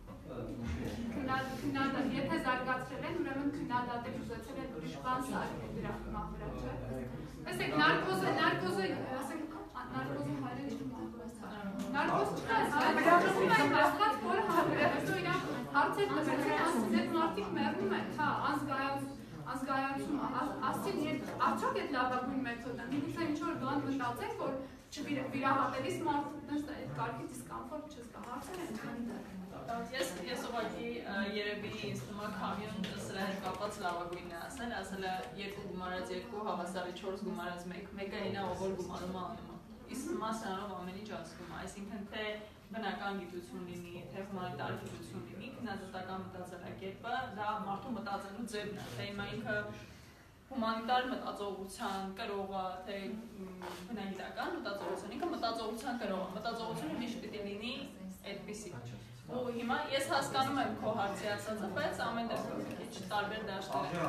Եթե զարգացրել են, ուրեմն քննադատել ուզեցել են ուրիշ բան սարքել դրա վրա, չէ՞։ Տեսեք, նարկոզը, ասենք, նարկոզը հայերեն չեմ նարկոզ չկա, բրավվում են կասկած, որ հետո իրան հարցեր տվել են, ասել մարդիկ մեռնում են, հա, ազգայացում, ասին, արդյոք այդ լավագույն մեթոդն է, միգուցե ինչ-որ բան մտածեք, որ չվիրահատելիս մարդն այդ կարգի դիսկոմֆորտ չզգա, հարցեր են քանդակ։ Ես ուղղակի երևի ինձ թվում է քամիոն սրա հետ կապված լավագույնն է ասել է 2 գումարած 2, հավասարի 4 գումարած 1, մեկը ինա ով որ գումարում է անում։ Իսկ հիմա սրանով ամեն ինչ ասվում է, այսինքն թե բնական գիտություն լինի, թե հումանիտար գիտություն լինի, քննադատական մտածելակերպը դա մարդու մտածելու ձևն է, թե հիմա ինքը հումանիտար մտածողության կրողը, թե բնագիտական մտածողության, ինքը մտածողության կրողը, մտածողությունը միշտ պիտի լինի այդպիսի։ Ու հիմա ես հասկանում եմ քո հարցի ասածը, բայց ամեն դեպքում քիչ տարբեր դաշտեր են։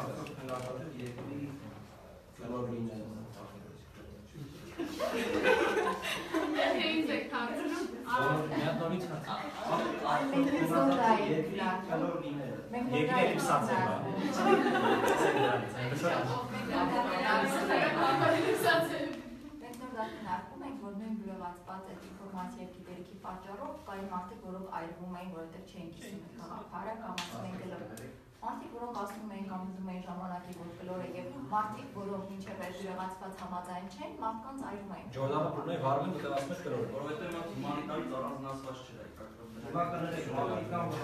Ինձ եք հարցնում, միատնորից քննարկում ենք, որ նույն բյուրեղացված այդ ինֆորմացիա եւ գիտելիքի պատճառով կային մարդիկ, որոնք այրվում էին, որովհետեւ չէին կիսում գաղափարը կամ ասում էին կլոր։ Մարդիկ, որոնք ասում էին կամ ուզում էին ժամանակի որ կլոր է եւ մարդիկ, որոնք մինչեւ այդ բյուրեղացված համաձայն չեն, մարդկանց այրվում էին։ Ջորդանը բռնի վարվում ու դեպի ասում կլոր, որովհետեւ նա հումանիտարից առանձնացված չէ, հիմա կներեք մարդիկան, որ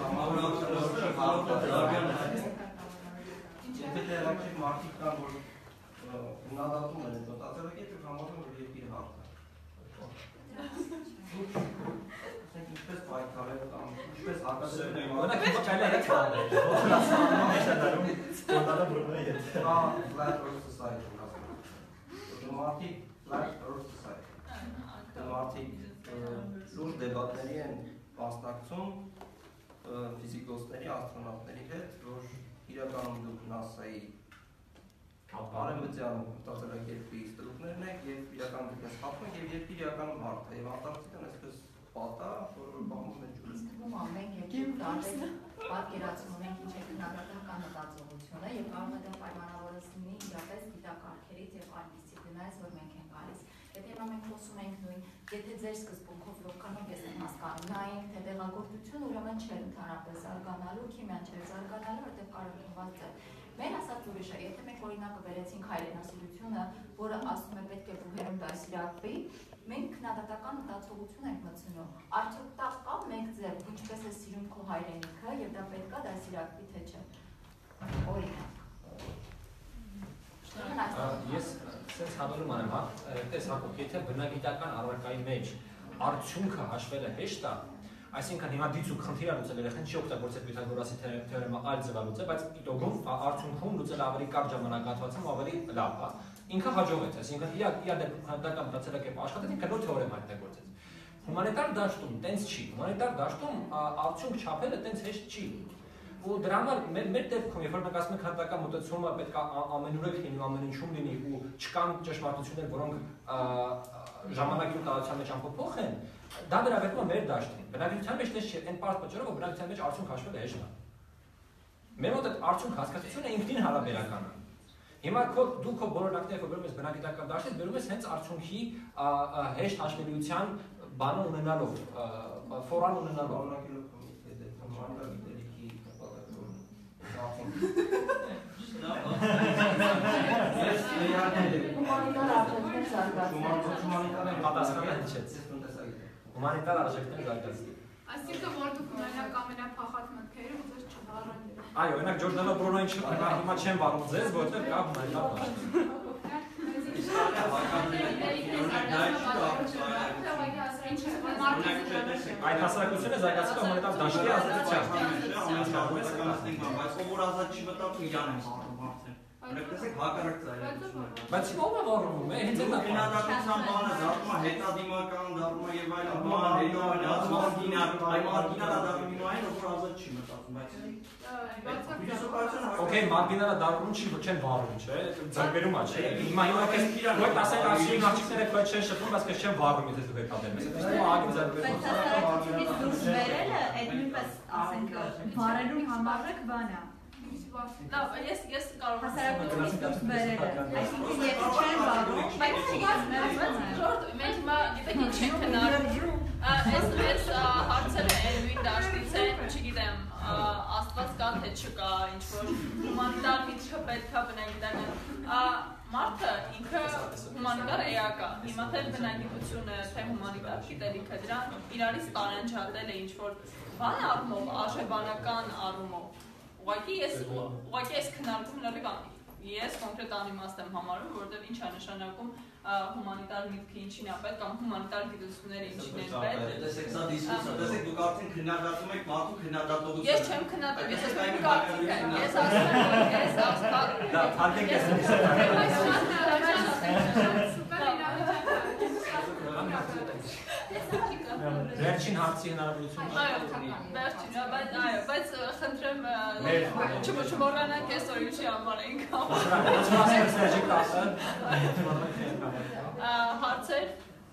մարդիկ կան, որ հնադատում են այդ մտածելակերպը համարում որ երկիրը հարթ է։ Ինչպես պայքարել կամ ինչպես հակասել են Օրինակ ինչ չայլա հետ խաղալ։ Ջորդանը բռնում է հետ։ Հա, flat earth society ասում։ Մարդիկ flat earth society։ Մարդիկ լուրջ դեբատների են մասնակցում ֆիզիկոսների, աստրոնավտների հետ, որ իրականում դուք NASA-ի Արևմտյան մտածելակերպի ստրուկներն եք եւ իրականում դուք եք խափում եւ երկիրը իրականում հարթ է եւ Անտարկտիկան այսպես պատա, որ բաղում է ջուրը։ Ստվում է մենք երկու տարբեր պատկերացում ունենք ինչ է քննադատական մտածողությունը եւ կարող է դա պայմանավորված լինի իրապես գիտակարգերից եւ այլ դիսցիպլինայից, որ մենք ենք գալիս։ Եթե հիմա մենք խոսում ենք նույն, եթե ձեր սկզբունքով լոկանով ես եմ հասկանում, նայենք թե տեղագործությունը ուրեմն չէ ընդհանրապես զարգանալու, քիմիան չէ զարգանալու, որտեղ կարողացված է։ Մեր ասած ուրիշ է, եթե մենք օրինակը վերեցինք հայրենասիրությունը, որը ասում է պետք է բուհերում դասիրակվի, մենք քննադատական մտածողություն ենք մտցնում։ Արդյոք դա կա մեկ ձև, ինչպես է սիրում քո հայրենիքը եւ դա պետք է դասիրակվի թե չէ։ Օրինակ։ Ես sense հավելում անեմ, հա, տես Հակոբ, եթե բնագիտական առարկայի մեջ արդյունքը հաշվելը հեշտ է, այսինքն հիմա դիցուկ խնդիր է լուծել երեխան չի օգտագործել Պյութագորասի թեորեմը այլ ձևա լուծել, բայց իտոգում արդյունքում լուծել ավելի կարճ ժամանակահատվածում ավելի լավ է։ Ինքը հաջողեց, այսինքն իր դեպքում քննադատական մտածելակերպը աշխատեց, ինքը նոր թեորեմ հայտնագործեց։ Հումանիտար դաշտում տենց չի, հումանիտար դաշտում արդյունք չափելը տենց հեշտ չի։ Ու դրա համար մեր դեպքում, երբ որ մենք ասում ենք քննադատական մոտեցումը պետք է ամենուրեք լինի, ամեն ինչում լինի ու չկան ճշմարտություններ, որոնք ժամանակի ու տարածության մեջ անփոփոխ են, դա վերաբերվում է մեր դաշտին։ Բնագիտության մեջ դες չէ, այն պարզ պատճառով, որ բնագիտության մեջ արդյունք հաշվելը հեշտ է։ Մեր մոտ այդ արդյունք հասկացությունը ինքնին հարաբերական է։ Հիմա դու քո բոլոր ակտիվը բերում ես բնակիտական դաշտից, բերում ես հենց արդյունքի հեշտ հաշվելիության բանը ունենալով, ֆորան ունենալով։ Հումանիտար արժեքներ զարգացնել։ Այսինքն որ դուք ունենաք ամենափախած մտքերը ու ձեզ չվառանք։ Այո, օրինակ Ջորդանո Բրունոին հիմա չեմ վառում ձեզ, որովհետև կա հումանիտար դաշտ։ Այդ հասարակությունը զարգացել է հումանիտար դաշտի ազատությամբ։ Բայց ով ազատ չի մտածում իրան են վառում արդեն։ Օրինակ տեսեք հակառակ ծայրահեղություններ։ Բայց ո՞վ է վառում, հենց այդ քննադատության բանը դառնում է հետադիմական, դառնում է եւ այլն բան, հետադիմական, մարգինալը դառնում է այն, որ ազատ չի մտածում, բայց Okay, մարգինալը դառնում չի, որ չեն վառում, չէ՞։ Ձեռբերում է, չէ՞։ Հիմա ես ոք ասել ասում աղջիկները քո չեն շփվում, բայց քեզ չեն վառում, եթե դու եկադեմ ես։ Իսկ դու ագին ձեռբերում ես։ Բայց դուրս բերելը այդ նույնպես ասենք վառելու համար է բան է։ Լավ, ես կարող եմ հասարակությունից դուրս բերելը, այսինքն եթե չեն վառում, բայց Ժորդ, մենք հիմա գիտեք ինչ ենք քննարկում։ Այս հարցերը նույն դաշտից են, չգիտեմ, Աստված կա թե չկա, ինչ որ հումանիտար միտքը պետք է բնագիտական։ Մարդը ինքը հումանիտար էակ է։ Հիմա թե բնագիտությունը, թե հումանիտար գիտելիքը դրան իրարից տարանջատել է ինչ որ բան առումով, արժեբանական առումով։ Ուղղակի ես քննարկում լրիվ ես կոնկրետ անիմաստ եմ համարում, որովհետև ինչ է նշանակում հումանիտար միտքը ինչին է պետք կամ հումանիտար գիտությունները ինչին են պետք։ Տեսեք, սա դիսկուսիա, տեսեք դուք արդեն քննադատում եք մարդու քննադատողությունը։ Ես չեմ քննադատում, ես ասում եմ կարծիք եմ, ես ասում եմ, որ ես աստղ։ Դա փակենք ես։ Վերջին հարցի հնարավորություն։ Այո, վերջին, բայց խնդրեմ չմոռանանք այս օրինչի համար ենք հարցեր։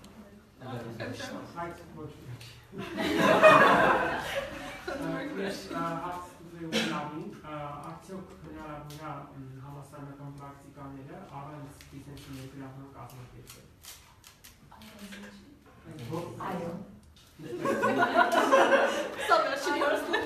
Արդյոք հնարավոր է համասարանական պրակտիկաները առանց բիզնեսի ներգրավման կազմակերպել։ Այո։ Սա վերջին հարցն է։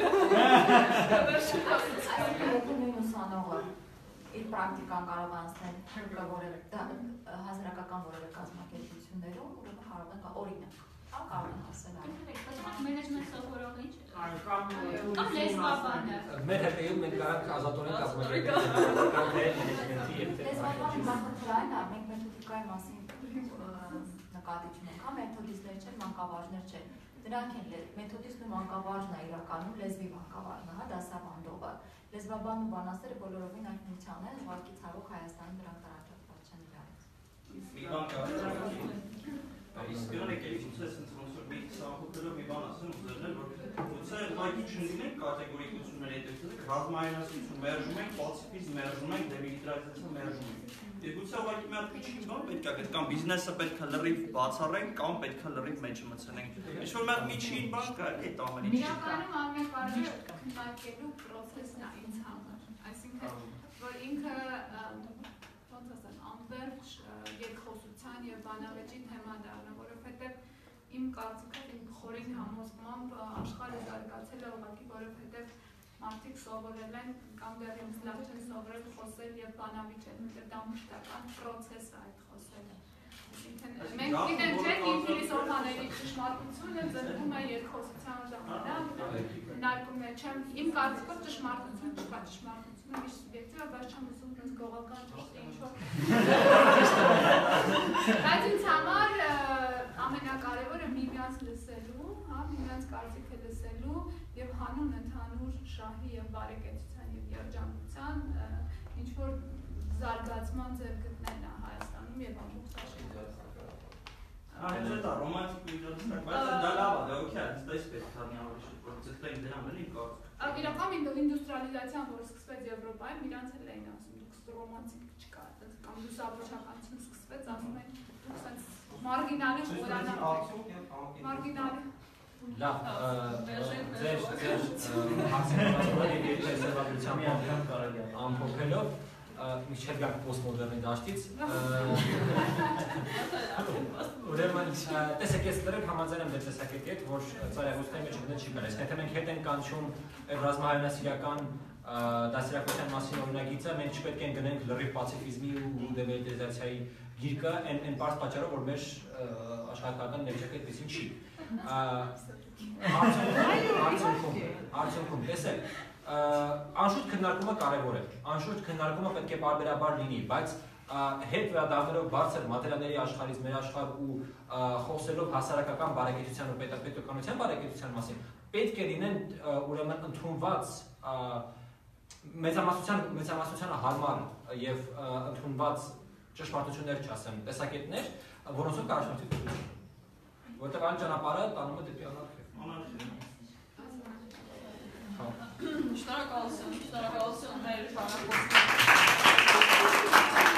Եթե նույն ուսանողը իր պրակտիկան կարող է անցնել որևէ հասարակական որևէ կազմակերպություններում, ուրեմն կարող է օրինակ կարող է հասնել այն։ Մենեջմենտ սովորողը ինչ։ Կամ լեզվաբանը։ Մեր հետեւում մենք կարանք ազատորեն կազմակերպել Լեզվաբանի բախտային է, մենք մեթոդիկայի մասին նկատի չունենք, հա մեթոդիստներ չեն, մանկավարժներ չեն։ Դրանք են մեթոդիստն ու մանկավարժն է իրականում լեզվի մանկավարժը, հա դասավանդողը։ Լեզվաբանն ու բանասերը բոլորովին այն ֆունկցիան են, ուղղակի ցավոք Հայաստանում դրանք տարածված չեն իրարից։ Մի բան կարելի իսկ եկեք գուցե sense ոնց որ մի սահմանելով մի բան ասեմ ուզելն որ գուցե ուղղակի չունենք կատեգորիկություններ հետևել ռազմայնասություն մերժում ենք, պացիֆիզմ մերժում ենք, դեմիլիտարիզացիա մերժում ենք։ Իսկ գուցե ուղղակի մի հատ քիչ բան պետք է կամ բիզնեսը պետք է լրիվ բացառենք կամ պետք է լրիվ մեջը մտցնենք։ Ինչ որ մի հատ միջին բան կա այդ ամենից։ Իրականում ամենակարևորը քննարկելու process-ն է ինձ համար։ Այսինքն որ ինքը ոնց ասեմ, անվերջ երկխոսության եւ բանավեճի թեմա դառնա, որովհետեւ իմ կարծիքով իմ խորին համոզմամբ աշխարհը զարգացել է ուղղակի, որովհետեւ մարդիկ սովորել են կամ դեռևս լավ չեն սովորել խոսել եւ բանավիճել, որտեղ դա մշտական process է այդ խոսելը։ Այսինքն մենք գիտենք, թե ինտելիգենցիաների ճշմարտությունը ձգվում է երկխոսության ժամանակ, հնարքումներ չեմ, իմ կարծիքով ճշմարտություն չկա, ճշմարտությունը միշտ սուբյեկտիվ է, բայց չեմ ուզում ինձ գողական ճիշտ ինչ-որ։ Բայց ինձ համար ամենակարևորը միմյանց լսելու, հա, միմյանց կարծիքը լսելու եւ հանուն ընդհանուր շահի եւ բարեկեցության եւ երջանկության ինչ-որ զարգացման ձև գտնելն է Հայաստանում եւ ամբողջ աշխարհում։ Այդ դա ռոմանտիկ միջոցներ, բայց դա լավ է, դա օքեյ է, դες պետք է նյարդի շուտ որ ցտենք դրան էլի կար։ Իրականում ինդուստրիալիզացիան, որը սկսվեց Եվրոպայում, իրանց էլ էին ասում, դուք ռոմանտիկ չկա, կամ լուսավորչականություն սկսվեց, ասում են, դուք sense մարգինալի խորանալ եք։ Մարգինալի Լավ, ձեր հարցերը տեսավանդությամբ ամփոփելով միջև գանք պոստմոդեռնի դաշտից ուրեմն տեսեք ես դրեք համաձայն եմ դեր տեսակետի հետ, որ ծայրահոսքների մեջ գնել չի կարես։ Եթե մենք հետ ենք կանչում ռազմահայրենասիրական դասերակցության մասին օրինագիծը, մենք չպետք է գնենք լրիվ պացիֆիզմի ու դեմիլիտարիզացիայի գիրկը այն պարզ պատճառով, որ մեր աշխատանքական ներչակ այդպեսին չի։ Արդյունքում, տեսեք, անշուշտ քննարկումը կարևոր է, անշուշտ քննարկումը պետք է պարբերաբար լինի, բայց հետ վերադառնալով բարձր մատերիալների աշխարհից մեր աշխարհ ու խոսելով հասարակական բարեկեցության ու պետականության բարեկեցության մասին, պետք է լինեն ուրեմն ընդունված մեծամասնությանը հարմար եւ ընդունված ճշմարտություններ չասեմ, տեսակետներ, որոնցով կարողանանք դիտել, որտեղ այն ճանապարհը տանում է դեպի անարխիա։ Շնորհակալություն մեր բանակցության